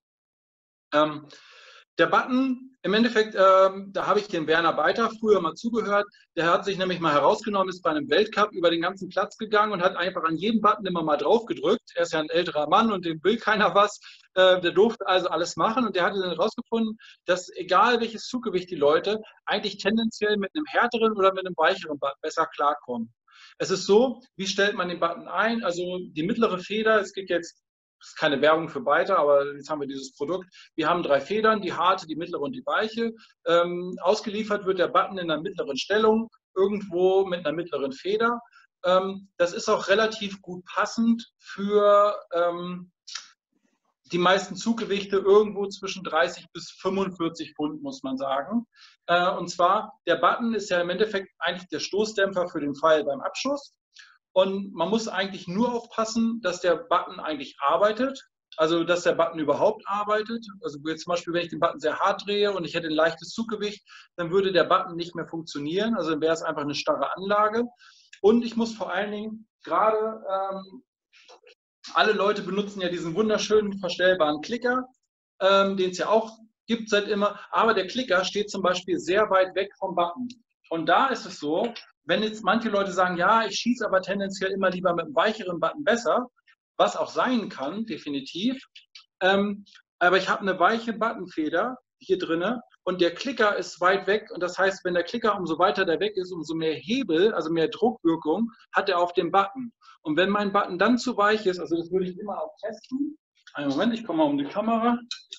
Ähm, der Button, im Endeffekt, ähm, da habe ich dem Werner Beiter früher mal zugehört, der hat sich nämlich mal herausgenommen, ist bei einem Weltcup über den ganzen Platz gegangen und hat einfach an jedem Button immer mal drauf gedrückt. Er ist ja ein älterer Mann und dem will keiner was. Äh, der durfte also alles machen und der hatte dann herausgefunden, dass egal welches Zuggewicht die Leute eigentlich tendenziell mit einem härteren oder mit einem weicheren Button besser klarkommen. Es ist so, wie stellt man den Button ein? Also die mittlere Feder, es gibt jetzt, das ist keine Werbung für Beiter, aber jetzt haben wir dieses Produkt. Wir haben drei Federn, die harte, die mittlere und die weiche. Ähm, ausgeliefert wird der Button in einer mittleren Stellung, irgendwo mit einer mittleren Feder. Ähm, das ist auch relativ gut passend für ähm, die meisten Zuggewichte, irgendwo zwischen dreißig bis fünfundvierzig Pfund, muss man sagen. Äh, und zwar, der Button ist ja im Endeffekt eigentlich der Stoßdämpfer für den Pfeil beim Abschuss. Und man muss eigentlich nur aufpassen, dass der Button eigentlich arbeitet, also dass der Button überhaupt arbeitet. Also jetzt zum Beispiel, wenn ich den Button sehr hart drehe und ich hätte ein leichtes Zuggewicht, dann würde der Button nicht mehr funktionieren. Also dann wäre es einfach eine starre Anlage. Und ich muss vor allen Dingen gerade, ähm, alle Leute benutzen ja diesen wunderschönen verstellbaren Klicker, ähm, den es ja auch gibt seit immer. Aber der Klicker steht zum Beispiel sehr weit weg vom Button. Und da ist es so, wenn jetzt manche Leute sagen, ja, ich schieße aber tendenziell immer lieber mit einem weicheren Button besser, was auch sein kann, definitiv. Ähm, aber ich habe eine weiche Buttonfeder hier drinne und der Klicker ist weit weg. Und das heißt, wenn der Klicker umso weiter der weg ist, umso mehr Hebel, also mehr Druckwirkung, hat er auf dem Button. Und wenn mein Button dann zu weich ist, also das würde ich immer auch testen. Einen Moment, ich komme mal um die Kamera.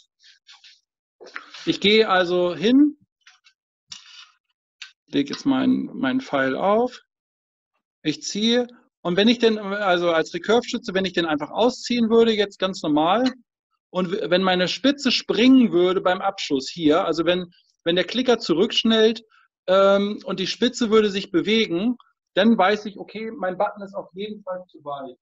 Ich gehe also hin, lege jetzt meinen mein Pfeil auf, ich ziehe und wenn ich den, also als Recurve-Schütze, wenn ich den einfach ausziehen würde, jetzt ganz normal und wenn meine Spitze springen würde beim Abschuss hier, also wenn, wenn der Klicker zurückschnellt ähm, und die Spitze würde sich bewegen, dann weiß ich, okay, mein Button ist auf jeden Fall zu weit.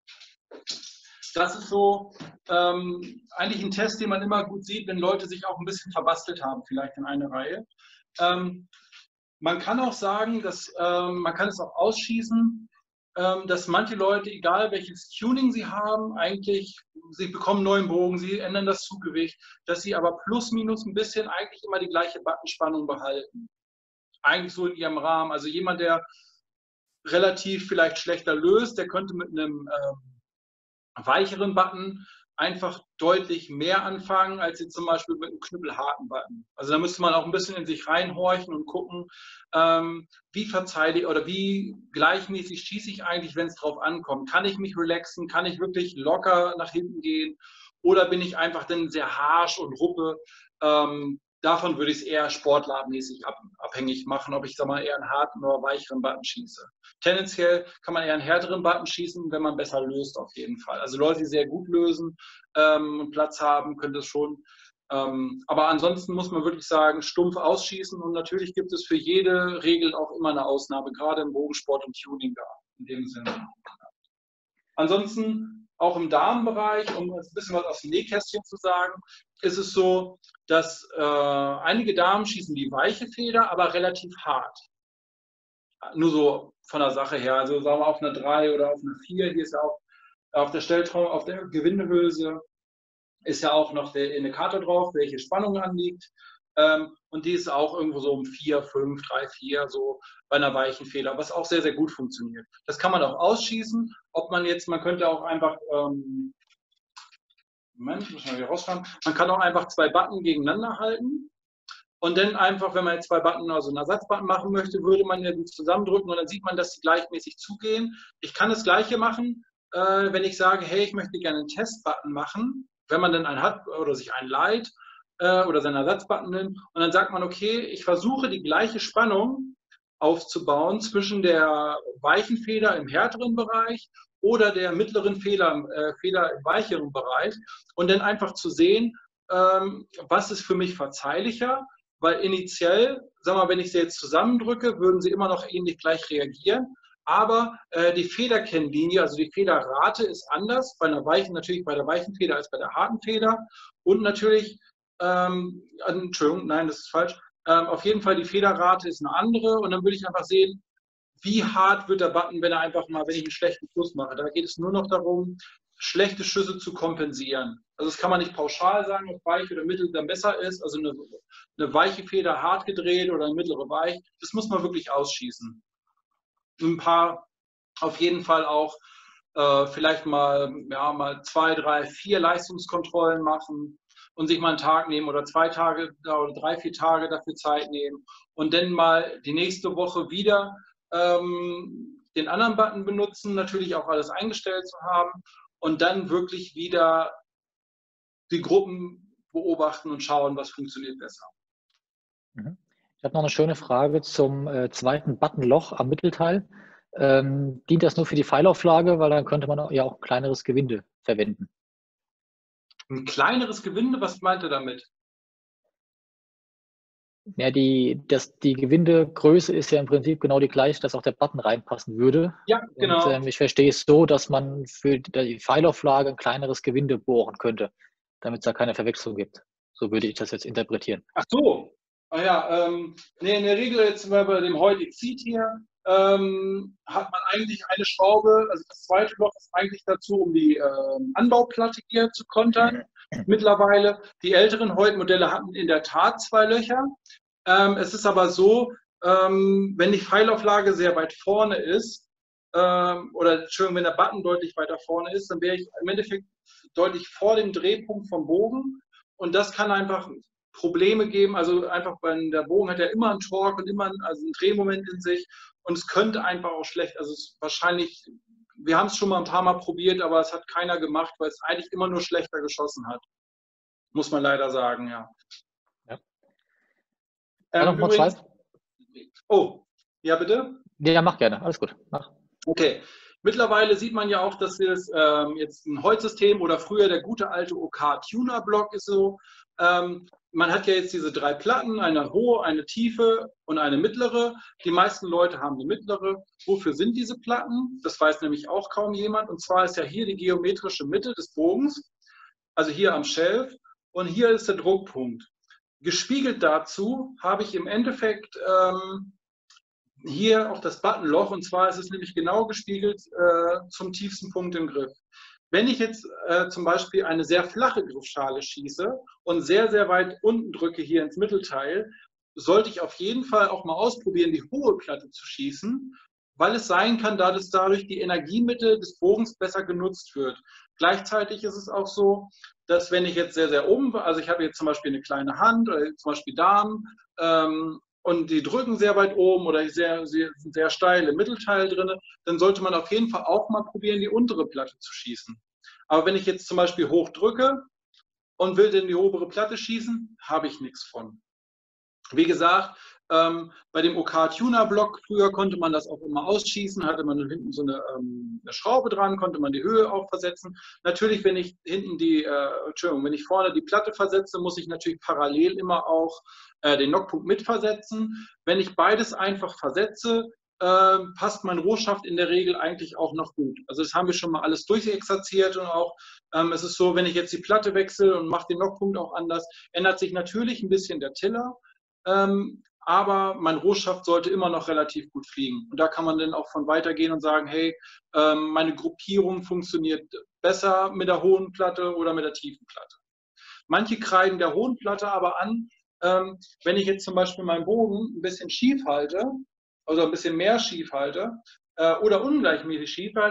Das ist so ähm, eigentlich ein Test, den man immer gut sieht, wenn Leute sich auch ein bisschen verbastelt haben, vielleicht in eine Reihe. Ähm, Man kann auch sagen, dass ähm, man kann es auch ausschießen, ähm, dass manche Leute, egal welches Tuning sie haben, eigentlich, sie bekommen neuen Bogen, sie ändern das Zuggewicht, dass sie aber plus minus ein bisschen eigentlich immer die gleiche Buttonspannung behalten. Eigentlich so in ihrem Rahmen. Also jemand, der relativ vielleicht schlechter löst, der könnte mit einem ähm, weicheren Button einfach deutlich mehr anfangen, als jetzt zum Beispiel mit einem knüppelharten Button. Also da müsste man auch ein bisschen in sich reinhorchen und gucken, ähm, wie verteidige oder wie gleichmäßig schieße ich eigentlich, wenn es drauf ankommt. Kann ich mich relaxen? Kann ich wirklich locker nach hinten gehen? Oder bin ich einfach dann sehr harsch und ruppe? Ähm, davon würde ich es eher sportlermäßig ab, abhängig machen, ob ich sag mal, eher einen harten oder weicheren Button schieße. Tendenziell kann man eher einen härteren Button schießen, wenn man besser löst, auf jeden Fall. Also Leute, die sehr gut lösen ähm, und Platz haben, können das schon. Ähm, aber ansonsten muss man wirklich sagen, stumpf ausschießen. Und natürlich gibt es für jede Regel auch immer eine Ausnahme, gerade im Bogensport und Tuning da, in dem Sinne. Ansonsten auch im Damenbereich, um ein bisschen was aus dem Nähkästchen zu sagen, ist es so, dass äh, einige Damen schießen die weiche Feder, aber relativ hart. Nur so von der Sache her, also sagen wir auf einer drei oder auf einer vier, hier ist ja auch auf der Stelltrommel, auf der Gewindehülse ist ja auch noch der Indikator drauf, welche Spannung anliegt. Ähm, und die ist auch irgendwo so um vier, fünf, drei, vier, so bei einer weichen Feder, was auch sehr, sehr gut funktioniert. Das kann man auch ausschießen, ob man jetzt, man könnte auch einfach ähm, Moment, muss man wieder rausfahren. Man kann auch einfach zwei Button gegeneinander halten. Und dann einfach, wenn man jetzt zwei Button, also einen Ersatzbutton machen möchte, würde man ja die zusammendrücken und dann sieht man, dass sie gleichmäßig zugehen. Ich kann das Gleiche machen, äh, wenn ich sage, hey, ich möchte gerne einen Testbutton machen, wenn man dann einen hat oder sich einen leiht äh, oder seinen Ersatzbutton nimmt. Und dann sagt man, okay, ich versuche die gleiche Spannung aufzubauen zwischen der weichen Feder im härteren Bereich oder der mittleren Feder, äh, Feder im weicheren Bereich und dann einfach zu sehen, ähm, was ist für mich verzeihlicher, weil initiell, sag mal, wenn ich sie jetzt zusammendrücke, würden sie immer noch ähnlich gleich reagieren, aber äh, die Federkennlinie, also die Federrate ist anders, bei einer weichen, natürlich bei der weichen Feder als bei der harten Feder und natürlich, ähm, Entschuldigung, nein, das ist falsch, ähm, auf jeden Fall die Federrate ist eine andere und dann würde ich einfach sehen, wie hart wird der Button, wenn er einfach mal, wenn ich einen schlechten Schuss mache. Da geht es nur noch darum, schlechte Schüsse zu kompensieren. Also das kann man nicht pauschal sagen, ob weich oder mittel dann besser ist. Also eine, eine weiche Feder hart gedreht oder eine mittlere weich. Das muss man wirklich ausschießen. Ein paar auf jeden Fall auch äh, vielleicht mal, ja, mal zwei, drei, vier Leistungskontrollen machen und sich mal einen Tag nehmen oder zwei Tage oder drei, vier Tage dafür Zeit nehmen und dann mal die nächste Woche wieder ähm, den anderen Button benutzen, natürlich auch alles eingestellt zu haben und dann wirklich wieder die Gruppen beobachten und schauen, was funktioniert besser. Ich habe noch eine schöne Frage zum äh, zweiten Buttonloch am Mittelteil. Ähm, dient das nur für die Pfeilauflage, weil dann könnte man ja auch ein kleineres Gewinde verwenden. Ein kleineres Gewinde, was meint ihr damit? Ja, die, das, die Gewindegröße ist ja im Prinzip genau die gleiche, dass auch der Button reinpassen würde. Ja, genau. Und ähm, ich verstehe es so, dass man für die Pfeilauflage ein kleineres Gewinde bohren könnte, damit es da keine Verwechslung gibt. So würde ich das jetzt interpretieren. Ach so. Ah ja, ähm, nee, in der Regel jetzt bei dem Heute Exit hier ähm, hat man eigentlich eine Schraube, also das zweite Loch ist eigentlich dazu, um die ähm, Anbauplatte hier zu kontern. Mittlerweile, die älteren Heute-Modelle hatten in der Tat zwei Löcher. Ähm, es ist aber so, ähm, wenn die Pfeilauflage sehr weit vorne ist, ähm, oder Entschuldigung, wenn der Button deutlich weiter vorne ist, dann wäre ich im Endeffekt deutlich vor dem Drehpunkt vom Bogen. Und das kann einfach Probleme geben. Also einfach, weil der Bogen hat ja immer einen Torque und immer einen, also einen Drehmoment in sich. Und es könnte einfach auch schlecht, also es ist wahrscheinlich, wir haben es schon mal ein paar Mal probiert, aber es hat keiner gemacht, weil es eigentlich immer nur schlechter geschossen hat. Muss man leider sagen, ja. Ja. Ähm, noch mal übrigens, zwei? Oh, ja bitte? Ja, mach gerne, alles gut. Mach. Okay. Mittlerweile sieht man ja auch, dass das ähm, jetzt ein Holzsystem oder früher der gute alte OK-Tuner-Block ist so. Ähm, man hat ja jetzt diese drei Platten, eine hohe, eine tiefe und eine mittlere. Die meisten Leute haben eine mittlere. Wofür sind diese Platten? Das weiß nämlich auch kaum jemand. Und zwar ist ja hier die geometrische Mitte des Bogens, also hier am Shelf. Und hier ist der Druckpunkt. Gespiegelt dazu habe ich im Endeffekt ähm, hier auch das Buttonloch, und zwar ist es nämlich genau gespiegelt äh, zum tiefsten Punkt im Griff. Wenn ich jetzt äh, zum Beispiel eine sehr flache Griffschale schieße und sehr, sehr weit unten drücke hier ins Mittelteil, sollte ich auf jeden Fall auch mal ausprobieren, die hohe Platte zu schießen, weil es sein kann, dass dadurch die Energiemitte des Bogens besser genutzt wird. Gleichzeitig ist es auch so, dass wenn ich jetzt sehr, sehr oben, also ich habe jetzt zum Beispiel eine kleine Hand oder zum Beispiel Daumen, ähm, und die drücken sehr weit oben oder sehr, sehr, sehr steil im Mittelteil drin, dann sollte man auf jeden Fall auch mal probieren, die untere Platte zu schießen. Aber wenn ich jetzt zum Beispiel hoch drücke und will in die obere Platte schießen, habe ich nichts von. Wie gesagt, ähm, bei dem OK-Tuner-Block früher konnte man das auch immer ausschießen, hatte man hinten so eine, ähm, eine Schraube dran, konnte man die Höhe auch versetzen. Natürlich, wenn ich hinten die, äh, Entschuldigung, wenn ich vorne die Platte versetze, muss ich natürlich parallel immer auch äh, den Knockpunkt mitversetzen. Wenn ich beides einfach versetze, äh, passt mein Rohschaft in der Regel eigentlich auch noch gut. Also das haben wir schon mal alles durchexerziert und auch ähm, es ist so, wenn ich jetzt die Platte wechsle und mache den Knockpunkt auch anders, ändert sich natürlich ein bisschen der Tiller. Ähm, aber mein Rohschaft sollte immer noch relativ gut fliegen. Und da kann man dann auch von weitergehen und sagen, hey, ähm, meine Gruppierung funktioniert besser mit der hohen Platte oder mit der tiefen Platte. Manche kreiden der hohen Platte aber an, ähm, wenn ich jetzt zum Beispiel meinen Bogen ein bisschen schief halte, also ein bisschen mehr schief halte äh, oder ungleichmäßig schief halte,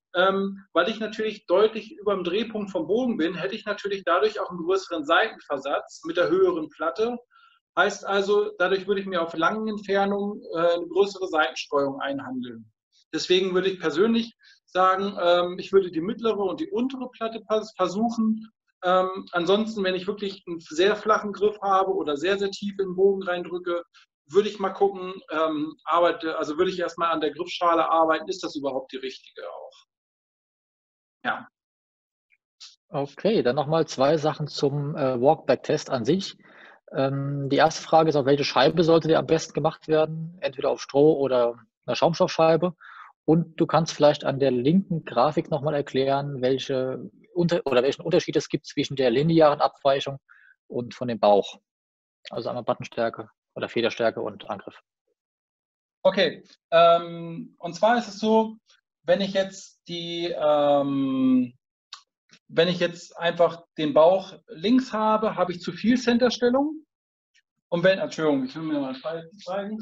Ähm, weil ich natürlich deutlich über dem Drehpunkt vom Bogen bin, hätte ich natürlich dadurch auch einen größeren Seitenversatz mit der höheren Platte. Heißt also, dadurch würde ich mir auf langen Entfernungen äh, eine größere Seitenstreuung einhandeln. Deswegen würde ich persönlich sagen, ähm, ich würde die mittlere und die untere Platte versuchen. Ähm, ansonsten, wenn ich wirklich einen sehr flachen Griff habe oder sehr, sehr tief in den Bogen reindrücke, würde ich mal gucken, ähm, arbeite, also würde ich erstmal an der Griffschale arbeiten, ist das überhaupt die richtige auch? Ja. Okay, dann nochmal zwei Sachen zum äh, Walkback-Test an sich. Ähm, die erste Frage ist, auf welche Scheibe sollte der am besten gemacht werden? Entweder auf Stroh oder einer Schaumstoffscheibe. Und du kannst vielleicht an der linken Grafik nochmal erklären, welche unter oder welchen Unterschied es gibt zwischen der linearen Abweichung und von dem Bauch. Also einmal Buttonstärke oder Federstärke und Angriff. Okay, ähm, und zwar ist es so, wenn ich jetzt die, ähm, wenn ich jetzt einfach den Bauch links habe, habe ich zu viel Centerstellung. Und wenn, Entschuldigung, ich will mir mal zeigen.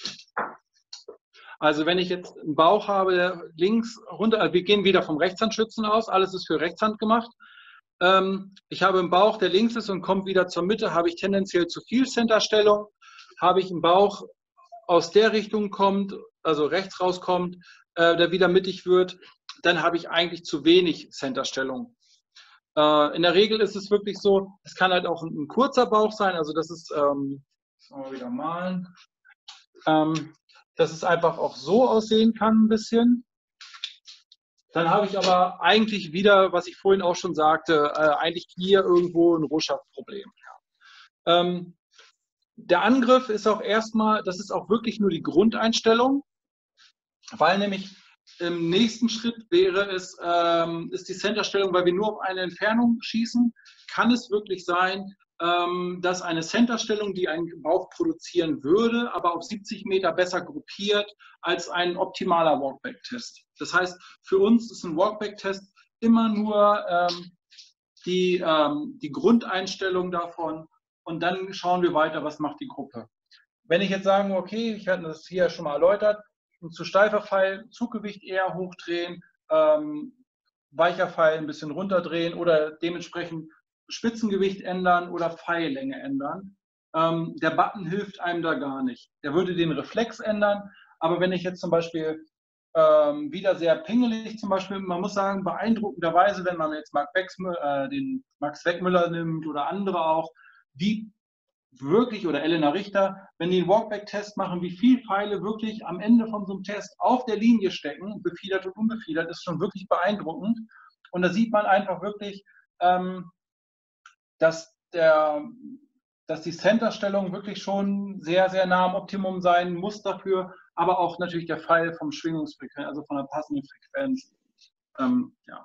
Also wenn ich jetzt einen Bauch habe, der links runter, wir gehen wieder vom Rechtshandschützen aus, alles ist für Rechtshand gemacht. Ähm, ich habe einen Bauch, der links ist und kommt wieder zur Mitte, habe ich tendenziell zu viel Centerstellung. Habe ich einen Bauch aus der Richtung kommt, also rechts rauskommt, äh, der wieder mittig wird, dann habe ich eigentlich zu wenig Centerstellung. Äh, in der Regel ist es wirklich so, es kann halt auch ein, ein kurzer Bauch sein, also das ist, ähm, mal wieder malen, ähm, dass es einfach auch so aussehen kann ein bisschen. Dann habe ich aber eigentlich wieder, was ich vorhin auch schon sagte, äh, eigentlich hier irgendwo ein Rohschaftsproblem. Ähm, Der Angriff ist auch erstmal, das ist auch wirklich nur die Grundeinstellung, weil nämlich im nächsten Schritt wäre es, ähm, ist die Centerstellung, weil wir nur auf eine Entfernung schießen, kann es wirklich sein, ähm, dass eine Centerstellung, die einen Bauch produzieren würde, aber auf siebzig Meter besser gruppiert als ein optimaler Walkback-Test. Das heißt, für uns ist ein Walkback-Test immer nur ähm, die, ähm, die Grundeinstellung davon und dann schauen wir weiter, was macht die Gruppe. Wenn ich jetzt sagen, okay, ich hatte das hier schon mal erläutert, ein zu steifer Pfeil, Zuggewicht eher hochdrehen, ähm, weicher Pfeil ein bisschen runterdrehen oder dementsprechend Spitzengewicht ändern oder Pfeillänge ändern. Ähm, der Button hilft einem da gar nicht. Der würde den Reflex ändern, aber wenn ich jetzt zum Beispiel ähm, wieder sehr pingelig, zum Beispiel, man muss sagen, beeindruckenderweise, wenn man jetzt Mark Becksmüller, äh, den Max Weckmüller nimmt oder andere auch, die wirklich, oder Elena Richter, wenn die einen Walkback-Test machen, wie viele Pfeile wirklich am Ende von so einem Test auf der Linie stecken, befiedert und unbefiedert, ist schon wirklich beeindruckend. Und da sieht man einfach wirklich, ähm, dass, der, dass die Centerstellung wirklich schon sehr, sehr nah am Optimum sein muss dafür, aber auch natürlich der Pfeil vom Schwingungsfrequenz, also von der passenden Frequenz. Ähm, ja.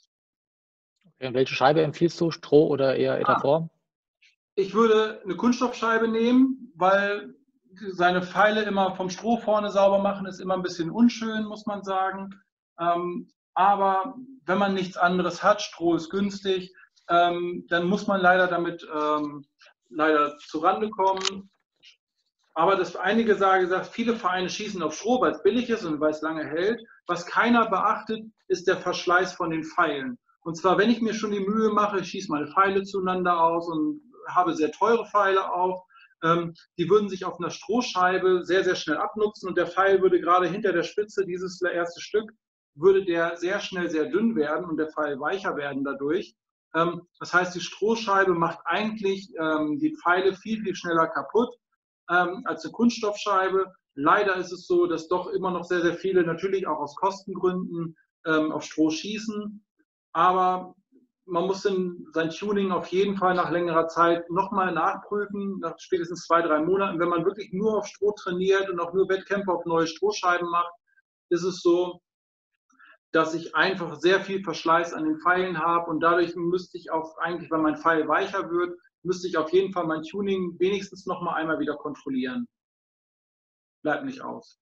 Okay, welche Scheibe empfiehlst du, Stroh oder eher Etapher? Ah. Ich würde eine Kunststoffscheibe nehmen, weil seine Pfeile immer vom Stroh vorne sauber machen, ist immer ein bisschen unschön, muss man sagen. Ähm, aber wenn man nichts anderes hat, Stroh ist günstig, ähm, dann muss man leider damit ähm, leider zurande kommen. Aber das einige sagen, gesagt, viele Vereine schießen auf Stroh, weil es billig ist und weil es lange hält. Was keiner beachtet, ist der Verschleiß von den Pfeilen. Und zwar, wenn ich mir schon die Mühe mache, ich schieße meine Pfeile zueinander aus und habe sehr teure Pfeile auch, ähm, die würden sich auf einer Strohscheibe sehr, sehr schnell abnutzen und der Pfeil würde gerade hinter der Spitze, dieses erste Stück, würde der sehr schnell sehr dünn werden und der Pfeil weicher werden dadurch. Ähm, das heißt, die Strohscheibe macht eigentlich ähm, die Pfeile viel, viel schneller kaputt ähm, als eine Kunststoffscheibe. Leider ist es so, dass doch immer noch sehr, sehr viele, natürlich auch aus Kostengründen, ähm, auf Stroh schießen. Aber man muss in sein Tuning auf jeden Fall nach längerer Zeit nochmal nachprüfen, nach spätestens zwei, drei Monaten. Wenn man wirklich nur auf Stroh trainiert und auch nur Wettkämpfe auf neue Strohscheiben macht, ist es so, dass ich einfach sehr viel Verschleiß an den Pfeilen habe und dadurch müsste ich auch eigentlich, wenn mein Pfeil weicher wird, müsste ich auf jeden Fall mein Tuning wenigstens noch mal einmal wieder kontrollieren. Bleibt nicht aus.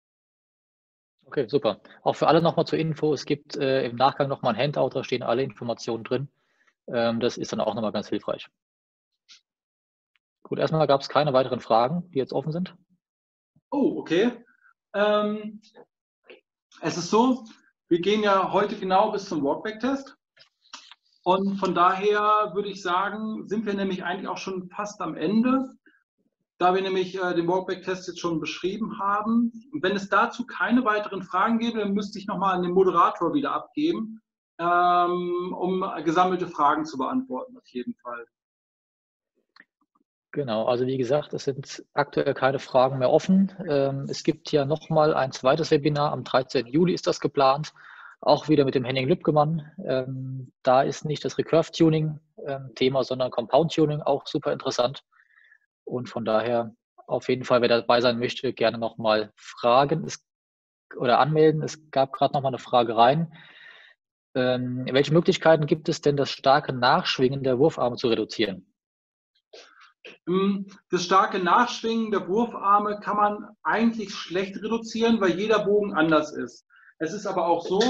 Okay, super. Auch für alle nochmal zur Info, es gibt äh, im Nachgang nochmal ein Handout, da stehen alle Informationen drin. Ähm, das ist dann auch nochmal ganz hilfreich. Gut, erstmal gab es keine weiteren Fragen, die jetzt offen sind. Oh, okay. Ähm, es ist so, Wir gehen ja heute genau bis zum Walkback-Test. Und von daher würde ich sagen, sind wir nämlich eigentlich auch schon fast am Ende, da wir nämlich äh, den Walkback-Test jetzt schon beschrieben haben. Und wenn es dazu keine weiteren Fragen gäbe, dann müsste ich nochmal an den Moderator wieder abgeben, ähm, um gesammelte Fragen zu beantworten, auf jeden Fall. Genau, also wie gesagt, es sind aktuell keine Fragen mehr offen. Ähm, es gibt ja nochmal ein zweites Webinar, am dreizehnten Juli ist das geplant, auch wieder mit dem Henning Lübgemann. Ähm, da ist nicht das Recurve-Tuning ähm, Thema, sondern Compound-Tuning, auch super interessant. Und von daher auf jeden Fall, wer dabei sein möchte, gerne nochmal fragen es, oder anmelden. Es gab gerade nochmal eine Frage rein. Ähm, welche Möglichkeiten gibt es denn, das starke Nachschwingen der Wurfarme zu reduzieren? Das starke Nachschwingen der Wurfarme kann man eigentlich schlecht reduzieren, weil jeder Bogen anders ist. Es ist aber auch so,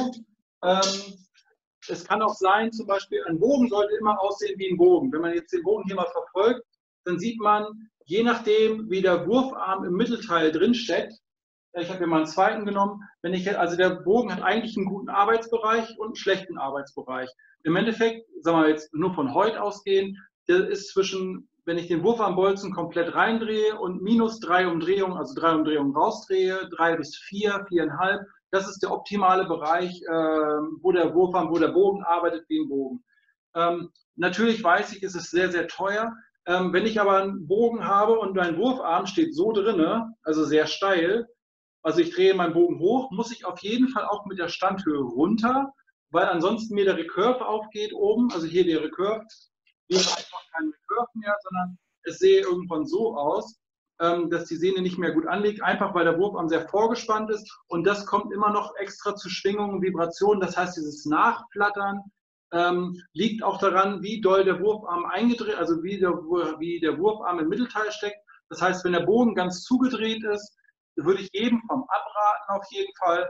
ähm, es kann auch sein, zum Beispiel ein Bogen sollte immer aussehen wie ein Bogen. Wenn man jetzt den Bogen hier mal verfolgt, dann sieht man, je nachdem, wie der Wurfarm im Mittelteil drin steckt, ich habe hier mal einen zweiten genommen, wenn ich, also der Bogen hat eigentlich einen guten Arbeitsbereich und einen schlechten Arbeitsbereich. Im Endeffekt, sagen wir jetzt nur von heute ausgehen, der ist zwischen, wenn ich den Wurfarmbolzen komplett reindrehe und minus drei Umdrehungen, also drei Umdrehungen rausdrehe, drei bis vier, viereinhalb, das ist der optimale Bereich, äh, wo der Wurfarm, wo der Bogen arbeitet wie ein Bogen. Ähm, natürlich weiß ich, es ist sehr, sehr teuer. Ähm, wenn ich aber einen Bogen habe und mein Wurfarm steht so drinne, also sehr steil, also ich drehe meinen Bogen hoch, muss ich auf jeden Fall auch mit der Standhöhe runter, weil ansonsten mir der Recurve aufgeht oben, also hier der Recurve, hier einfach kein Recurve mehr, sondern es sehe irgendwann so aus, dass die Sehne nicht mehr gut anliegt, einfach weil der Wurfarm sehr vorgespannt ist und das kommt immer noch extra zu Schwingungen und Vibrationen, das heißt dieses Nachflattern ähm, liegt auch daran, wie doll der Wurfarm eingedreht, also wie der, wie der Wurfarm im Mittelteil steckt. Das heißt, wenn der Bogen ganz zugedreht ist, würde ich jedem vom abraten auf jeden Fall,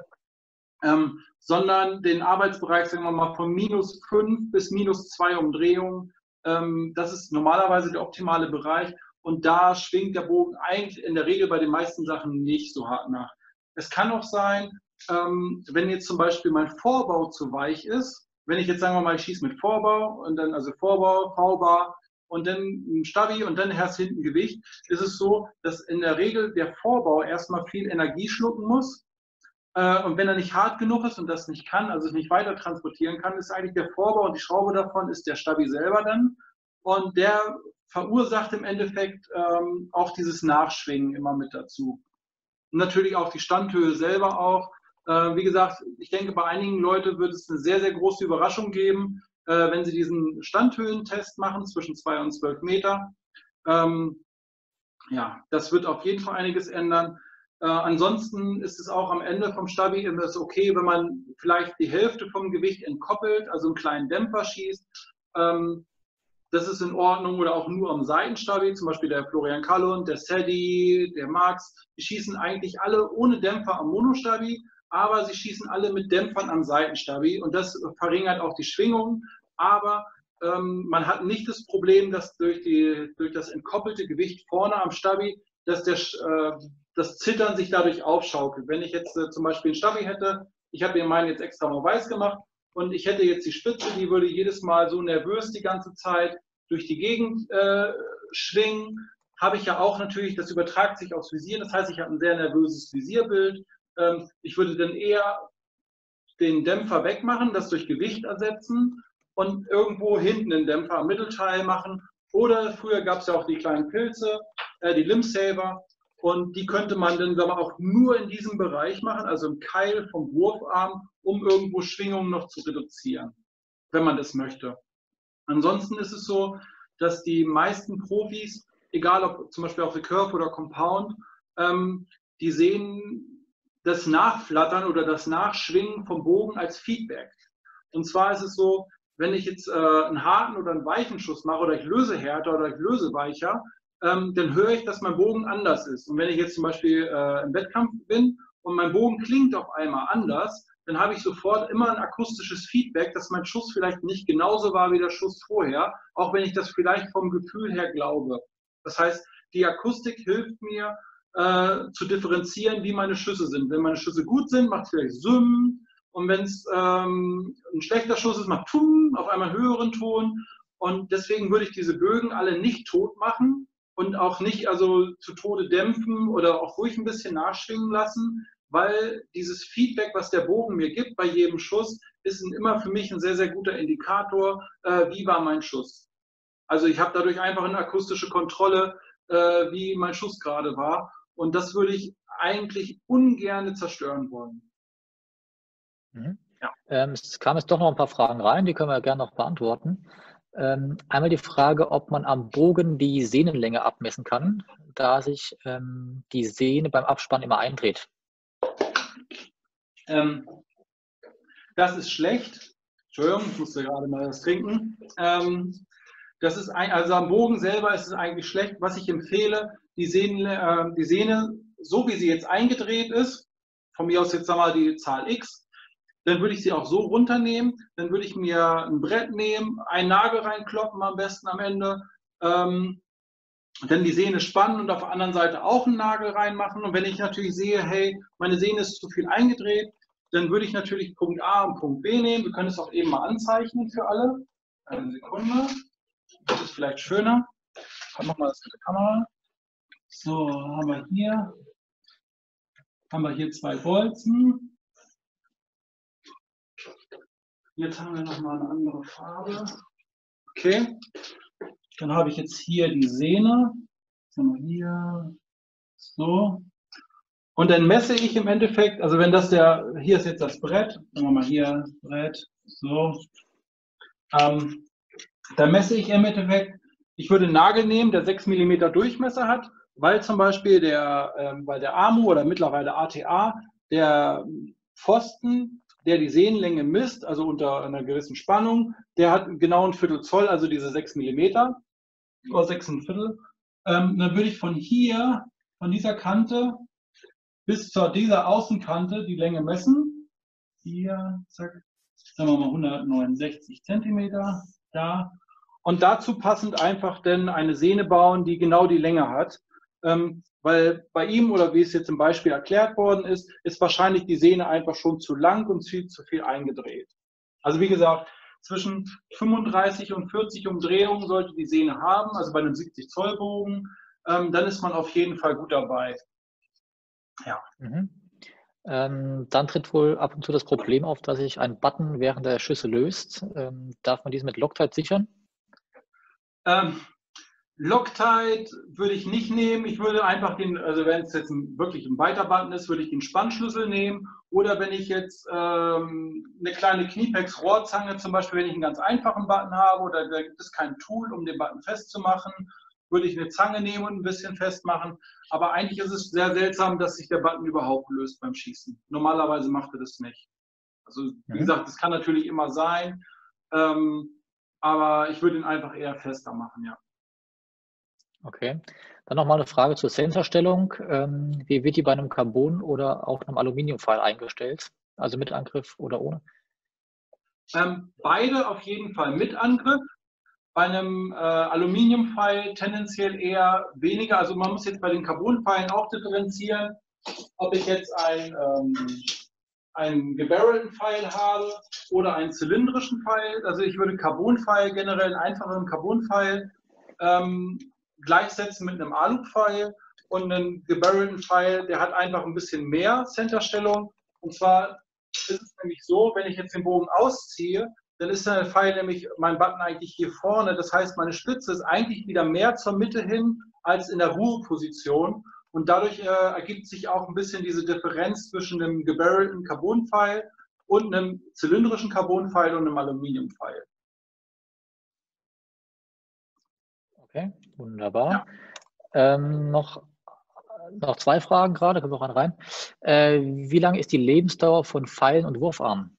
ähm, sondern den Arbeitsbereich, sagen wir mal, von minus fünf bis minus zwei Umdrehungen, ähm, das ist normalerweise der optimale Bereich und da schwingt der Bogen eigentlich in der Regel bei den meisten Sachen nicht so hart nach. Es kann auch sein, ähm, wenn jetzt zum Beispiel mein Vorbau zu weich ist, wenn ich jetzt sagen wir mal, ich schieße mit Vorbau und dann also Vorbau, V-Bar, und dann ein Stabi und dann erst hinten Gewicht, ist es so, dass in der Regel der Vorbau erstmal viel Energie schlucken muss. Äh, und wenn er nicht hart genug ist und das nicht kann, also es nicht weiter transportieren kann, ist eigentlich der Vorbau und die Schraube davon ist der Stabi selber dann. Und der verursacht im Endeffekt ähm, auch dieses Nachschwingen immer mit dazu. Und natürlich auch die Standhöhe selber auch. Äh, wie gesagt, ich denke, bei einigen Leuten wird es eine sehr, sehr große Überraschung geben, äh, wenn sie diesen Standhöhentest machen zwischen zwei und zwölf Meter. Ähm, ja, das wird auf jeden Fall einiges ändern. Äh, ansonsten ist es auch am Ende vom Stabi immer okay, wenn man vielleicht die Hälfte vom Gewicht entkoppelt, also einen kleinen Dämpfer schießt. Ähm, das ist in Ordnung oder auch nur am Seitenstabi, zum Beispiel der Florian Kallund, der Sadie, der Max, die schießen eigentlich alle ohne Dämpfer am Monostabi, aber sie schießen alle mit Dämpfern am Seitenstabi und das verringert auch die Schwingung, aber ähm, man hat nicht das Problem, dass durch, die, durch das entkoppelte Gewicht vorne am Stabi, dass der, äh, das Zittern sich dadurch aufschaukelt. Wenn ich jetzt äh, zum Beispiel einen Stabi hätte, ich habe den meinen jetzt extra mal weiß gemacht, und ich hätte jetzt die Spitze, die würde jedes Mal so nervös die ganze Zeit durch die Gegend äh, schwingen. Habe ich ja auch natürlich, das übertragt sich aufs Visier. Das heißt, ich habe ein sehr nervöses Visierbild. Ähm, ich würde dann eher den Dämpfer wegmachen, das durch Gewicht ersetzen und irgendwo hinten den Dämpfer am Mittelteil machen. Oder früher gab es ja auch die kleinen Pilze, äh, die Limb-Saver. Und die könnte man dann aber auch nur in diesem Bereich machen, also im Keil vom Wurfarm, um irgendwo Schwingungen noch zu reduzieren, wenn man das möchte. Ansonsten ist es so, dass die meisten Profis, egal ob zum Beispiel auf Recurve oder Compound, ähm, die sehen das Nachflattern oder das Nachschwingen vom Bogen als Feedback. Und zwar ist es so, wenn ich jetzt äh, einen harten oder einen weichen Schuss mache oder ich löse härter oder ich löse weicher, ähm, dann höre ich, dass mein Bogen anders ist. Und wenn ich jetzt zum Beispiel äh, im Wettkampf bin und mein Bogen klingt auf einmal anders, dann habe ich sofort immer ein akustisches Feedback, dass mein Schuss vielleicht nicht genauso war wie der Schuss vorher, auch wenn ich das vielleicht vom Gefühl her glaube. Das heißt, die Akustik hilft mir äh, zu differenzieren, wie meine Schüsse sind. Wenn meine Schüsse gut sind, macht es vielleicht Summen Und wenn es ähm, ein schlechter Schuss ist, macht Tum, auf einmal höheren Ton. Und deswegen würde ich diese Bögen alle nicht tot machen und auch nicht also zu Tode dämpfen oder auch ruhig ein bisschen nachschwingen lassen, weil dieses Feedback, was der Bogen mir gibt bei jedem Schuss, ist immer für mich ein sehr, sehr guter Indikator, äh, wie war mein Schuss. Also ich habe dadurch einfach eine akustische Kontrolle, äh, wie mein Schuss gerade war. Und das würde ich eigentlich ungern zerstören wollen. Mhm. Ja. Ähm, es kamen jetzt doch noch ein paar Fragen rein, die können wir gerne noch beantworten. Ähm, einmal die Frage, ob man am Bogen die Sehnenlänge abmessen kann, da sich ähm, die Sehne beim Abspann immer eindreht. Ähm, das ist schlecht. Entschuldigung, ich musste gerade mal was trinken. Ähm, das ist ein, also am Bogen selber ist es eigentlich schlecht. Was ich empfehle, die Sehne, äh, die Sehne, so wie sie jetzt eingedreht ist, von mir aus jetzt sagen wir mal die Zahl X, dann würde ich sie auch so runternehmen. Dann würde ich mir ein Brett nehmen, einen Nagel reinkloppen am besten am Ende, ähm, dann die Sehne spannen und auf der anderen Seite auch einen Nagel reinmachen. Und wenn ich natürlich sehe, hey, meine Sehne ist zu viel eingedreht, dann würde ich natürlich Punkt A und Punkt B nehmen. Wir können es auch eben mal anzeichnen für alle. Eine Sekunde. Das ist vielleicht schöner. Dann machen wir das mit der Kamera. So, haben wir hier, haben wir hier zwei Bolzen. Jetzt haben wir nochmal eine andere Farbe. Okay. Dann habe ich jetzt hier die Sehne. Was haben wir hier? So. Und dann messe ich im Endeffekt, also wenn das der, hier ist jetzt das Brett, sagen wir mal hier, Brett, so. Ähm, dann messe ich im Endeffekt, ich würde einen Nagel nehmen, der sechs Millimeter Durchmesser hat, weil zum Beispiel der, ähm, weil der A M U oder mittlerweile A T A, der Pfosten, der die Sehnenlänge misst, also unter einer gewissen Spannung, der hat genau ein Viertel Zoll, also diese sechs Millimeter oder sechs ein Viertel. Ähm, dann würde ich von hier, von dieser Kante bis zu dieser Außenkante die Länge messen. Hier, zack, sagen wir mal hundertneunundsechzig Zentimeter da. Und dazu passend einfach dann eine Sehne bauen, die genau die Länge hat. Ähm, weil bei ihm, oder wie es jetzt im Beispiel erklärt worden ist, ist wahrscheinlich die Sehne einfach schon zu lang und viel zu viel eingedreht. Also wie gesagt, zwischen fünfunddreißig und vierzig Umdrehungen sollte die Sehne haben, also bei einem siebzig Zoll Bogen. Ähm, dann ist man auf jeden Fall gut dabei. Ja. Mhm. Ähm, dann tritt wohl ab und zu das Problem auf, dass sich ein Button während der Schüsse löst. Ähm, darf man diesen mit Loctite sichern? Ähm, Loctite würde ich nicht nehmen. Ich würde einfach den, also wenn es jetzt ein, wirklich ein weiter Button ist, würde ich den Spannschlüssel nehmen. Oder wenn ich jetzt ähm, eine kleine Kniepex-Rohrzange, zum Beispiel, wenn ich einen ganz einfachen Button habe oder da gibt es kein Tool, um den Button festzumachen, würde ich eine Zange nehmen und ein bisschen festmachen. Aber eigentlich ist es sehr seltsam, dass sich der Button überhaupt löst beim Schießen. Normalerweise macht er das nicht. Also wie Mhm. gesagt, das kann natürlich immer sein. Ähm, aber ich würde ihn einfach eher fester machen, ja. Okay. Dann nochmal eine Frage zur Sensorstellung. Ähm, wie wird die bei einem Carbon- oder auch einem Aluminiumpfeil eingestellt? Also mit Angriff oder ohne? Ähm, beide auf jeden Fall mit Angriff. Bei einem äh, Aluminiumpfeil tendenziell eher weniger. Also man muss jetzt bei den Carbonpfeilen auch differenzieren, ob ich jetzt ein, ähm, einen gebarrelten Pfeil habe oder einen zylindrischen Pfeil. Also ich würde Carbonpfeil, generell einen einfachen Carbonpfeil, ähm, gleichsetzen mit einem Alupfeil, und einen gebarrelten Pfeil, der hat einfach ein bisschen mehr Centerstellung. Und zwar ist es nämlich so, wenn ich jetzt den Bogen ausziehe, dann ist der Pfeil nämlich, mein Button eigentlich hier vorne. Das heißt, meine Spitze ist eigentlich wieder mehr zur Mitte hin als in der Ruheposition. Und dadurch äh, ergibt sich auch ein bisschen diese Differenz zwischen einem gebarrelten Carbonpfeil und einem zylindrischen Carbonpfeil und einem Aluminiumpfeil. Okay, wunderbar. Ja. Ähm, noch, noch zwei Fragen gerade, kommt noch eine rein. Äh, wie lange ist die Lebensdauer von Pfeilen und Wurfarmen?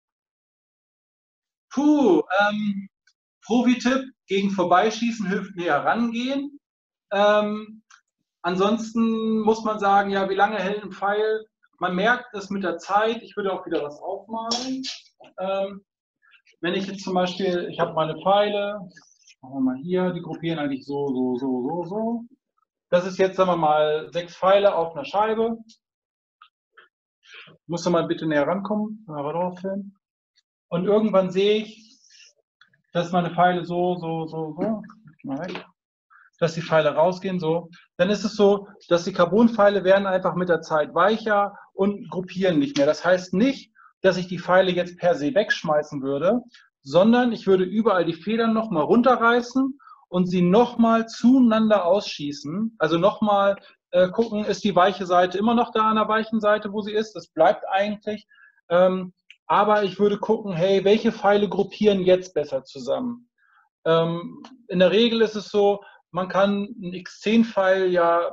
Puh, ähm, Profi-Tipp, gegen Vorbeischießen hilft näher rangehen. Ähm, ansonsten muss man sagen, ja, wie lange hält ein Pfeil? Man merkt es mit der Zeit. Ich würde auch wieder was aufmalen. Ähm, wenn ich jetzt zum Beispiel, ich habe meine Pfeile, machen wir mal hier, die gruppieren eigentlich so, so, so, so, so. Das ist jetzt, sagen wir mal, sechs Pfeile auf einer Scheibe. Musst du mal bitte näher rankommen, mal drauf filmen. Und irgendwann sehe ich, dass meine Pfeile so, so, so, so, mal weg, dass die Pfeile rausgehen, so. Dann ist es so, dass die Carbonpfeile werden einfach mit der Zeit weicher und gruppieren nicht mehr. Das heißt nicht, dass ich die Pfeile jetzt per se wegschmeißen würde, sondern ich würde überall die Federn nochmal runterreißen und sie nochmal zueinander ausschießen. Also nochmal äh, gucken, ist die weiche Seite immer noch da an der weichen Seite, wo sie ist? Das bleibt eigentlich. Ähm, aber ich würde gucken, hey, welche Pfeile gruppieren jetzt besser zusammen? Ähm, in der Regel ist es so, man kann einen X zehn Pfeil ja,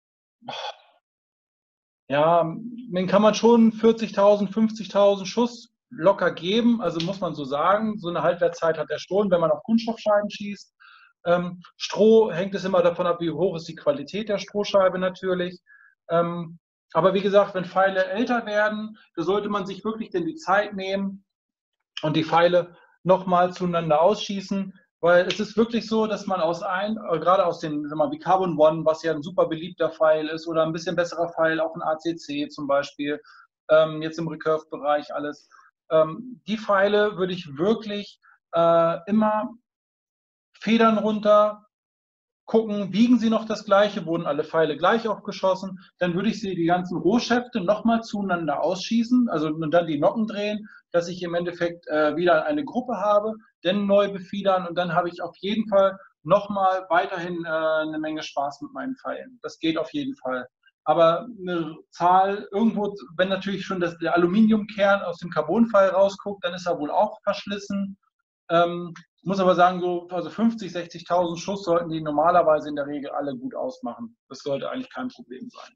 ja, den kann man schon vierzigtausend, fünfzigtausend Schuss locker geben, also muss man so sagen. So eine Halbwertszeit hat der schon, wenn man auf Kunststoffscheiben schießt. Ähm, Stroh hängt es immer davon ab, wie hoch ist die Qualität der Strohscheibe natürlich. Ähm, aber wie gesagt, wenn Pfeile älter werden, da sollte man sich wirklich denn die Zeit nehmen und die Pfeile nochmal zueinander ausschießen, weil es ist wirklich so, dass man aus ein, gerade aus den, sag mal, wie Carbon One, was ja ein super beliebter Pfeil ist, oder ein bisschen besserer Pfeil, auch ein A C C zum Beispiel, ähm, jetzt im Recurve-Bereich alles, ähm, die Pfeile würde ich wirklich äh, immer Federn runter, gucken, wiegen sie noch das Gleiche, wurden alle Pfeile gleich aufgeschossen, dann würde ich sie die ganzen Rohschäfte nochmal zueinander ausschießen, also und dann die Nocken drehen, dass ich im Endeffekt äh, wieder eine Gruppe habe, dann neu befiedern und dann habe ich auf jeden Fall nochmal weiterhin äh, eine Menge Spaß mit meinen Pfeilen. Das geht auf jeden Fall. Aber eine Zahl irgendwo, wenn natürlich schon das, der Aluminiumkern aus dem Carbonpfeil rausguckt, dann ist er wohl auch verschlissen. Ähm, ich muss aber sagen, so also fünfzigtausend, sechzigtausend Schuss sollten die normalerweise in der Regel alle gut ausmachen. Das sollte eigentlich kein Problem sein.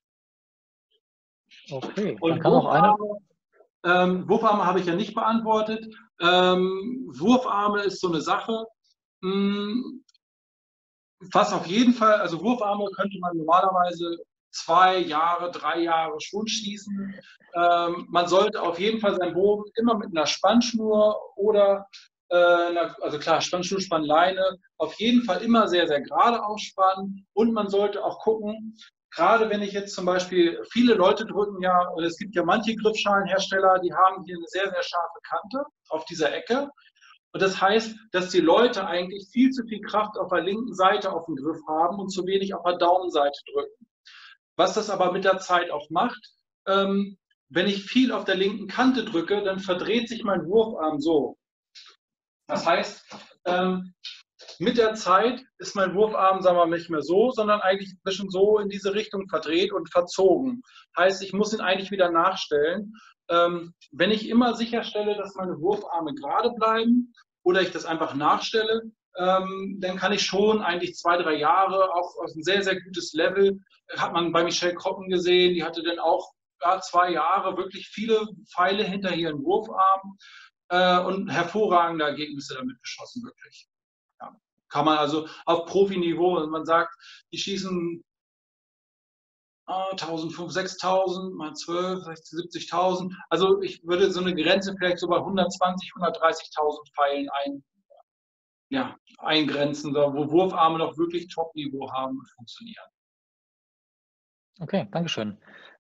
Okay, dann Und kann auch eine. Wurfarme, ähm, Wurfarme habe ich ja nicht beantwortet. Ähm, Wurfarme ist so eine Sache. Hm, was auf jeden Fall, also Wurfarme könnte man normalerweise zwei Jahre, drei Jahre schon schießen. Ähm, man sollte auf jeden Fall seinen Bogen immer mit einer Spannschnur oder also klar, Spannschnur, Spannleine, auf jeden Fall immer sehr, sehr gerade ausspannen und man sollte auch gucken, gerade wenn ich jetzt zum Beispiel, viele Leute drücken ja, oder es gibt ja manche Griffschalenhersteller, die haben hier eine sehr, sehr scharfe Kante auf dieser Ecke und das heißt, dass die Leute eigentlich viel zu viel Kraft auf der linken Seite auf dem Griff haben und zu wenig auf der Daumenseite drücken. Was das aber mit der Zeit auch macht, ähm, wenn ich viel auf der linken Kante drücke, dann verdreht sich mein Wurfarm so. Das heißt, ähm, mit der Zeit ist mein Wurfarm, sagen wir mal, nicht mehr so, sondern eigentlich ein bisschen so in diese Richtung verdreht und verzogen. Heißt, ich muss ihn eigentlich wieder nachstellen. Ähm, wenn ich immer sicherstelle, dass meine Wurfarme gerade bleiben oder ich das einfach nachstelle, ähm, dann kann ich schon eigentlich zwei, drei Jahre auf, auf ein sehr, sehr gutes Level, hat man bei Michelle Kroppen gesehen, die hatte dann auch ja, zwei Jahre wirklich viele Pfeile hinter ihren Wurfarmen und hervorragende Ergebnisse damit geschossen, wirklich. Ja. Kann man also auf Profiniveau, man sagt, die schießen äh, eintausendfünfhundert, sechstausend mal zwölf, sechzig, siebzigtausend. Also ich würde so eine Grenze vielleicht so bei hundertzwanzig, hundertdreißigtausend Pfeilen ein, ja, eingrenzen, wo Wurfarme noch wirklich Top-Niveau haben und funktionieren. Okay, Dankeschön.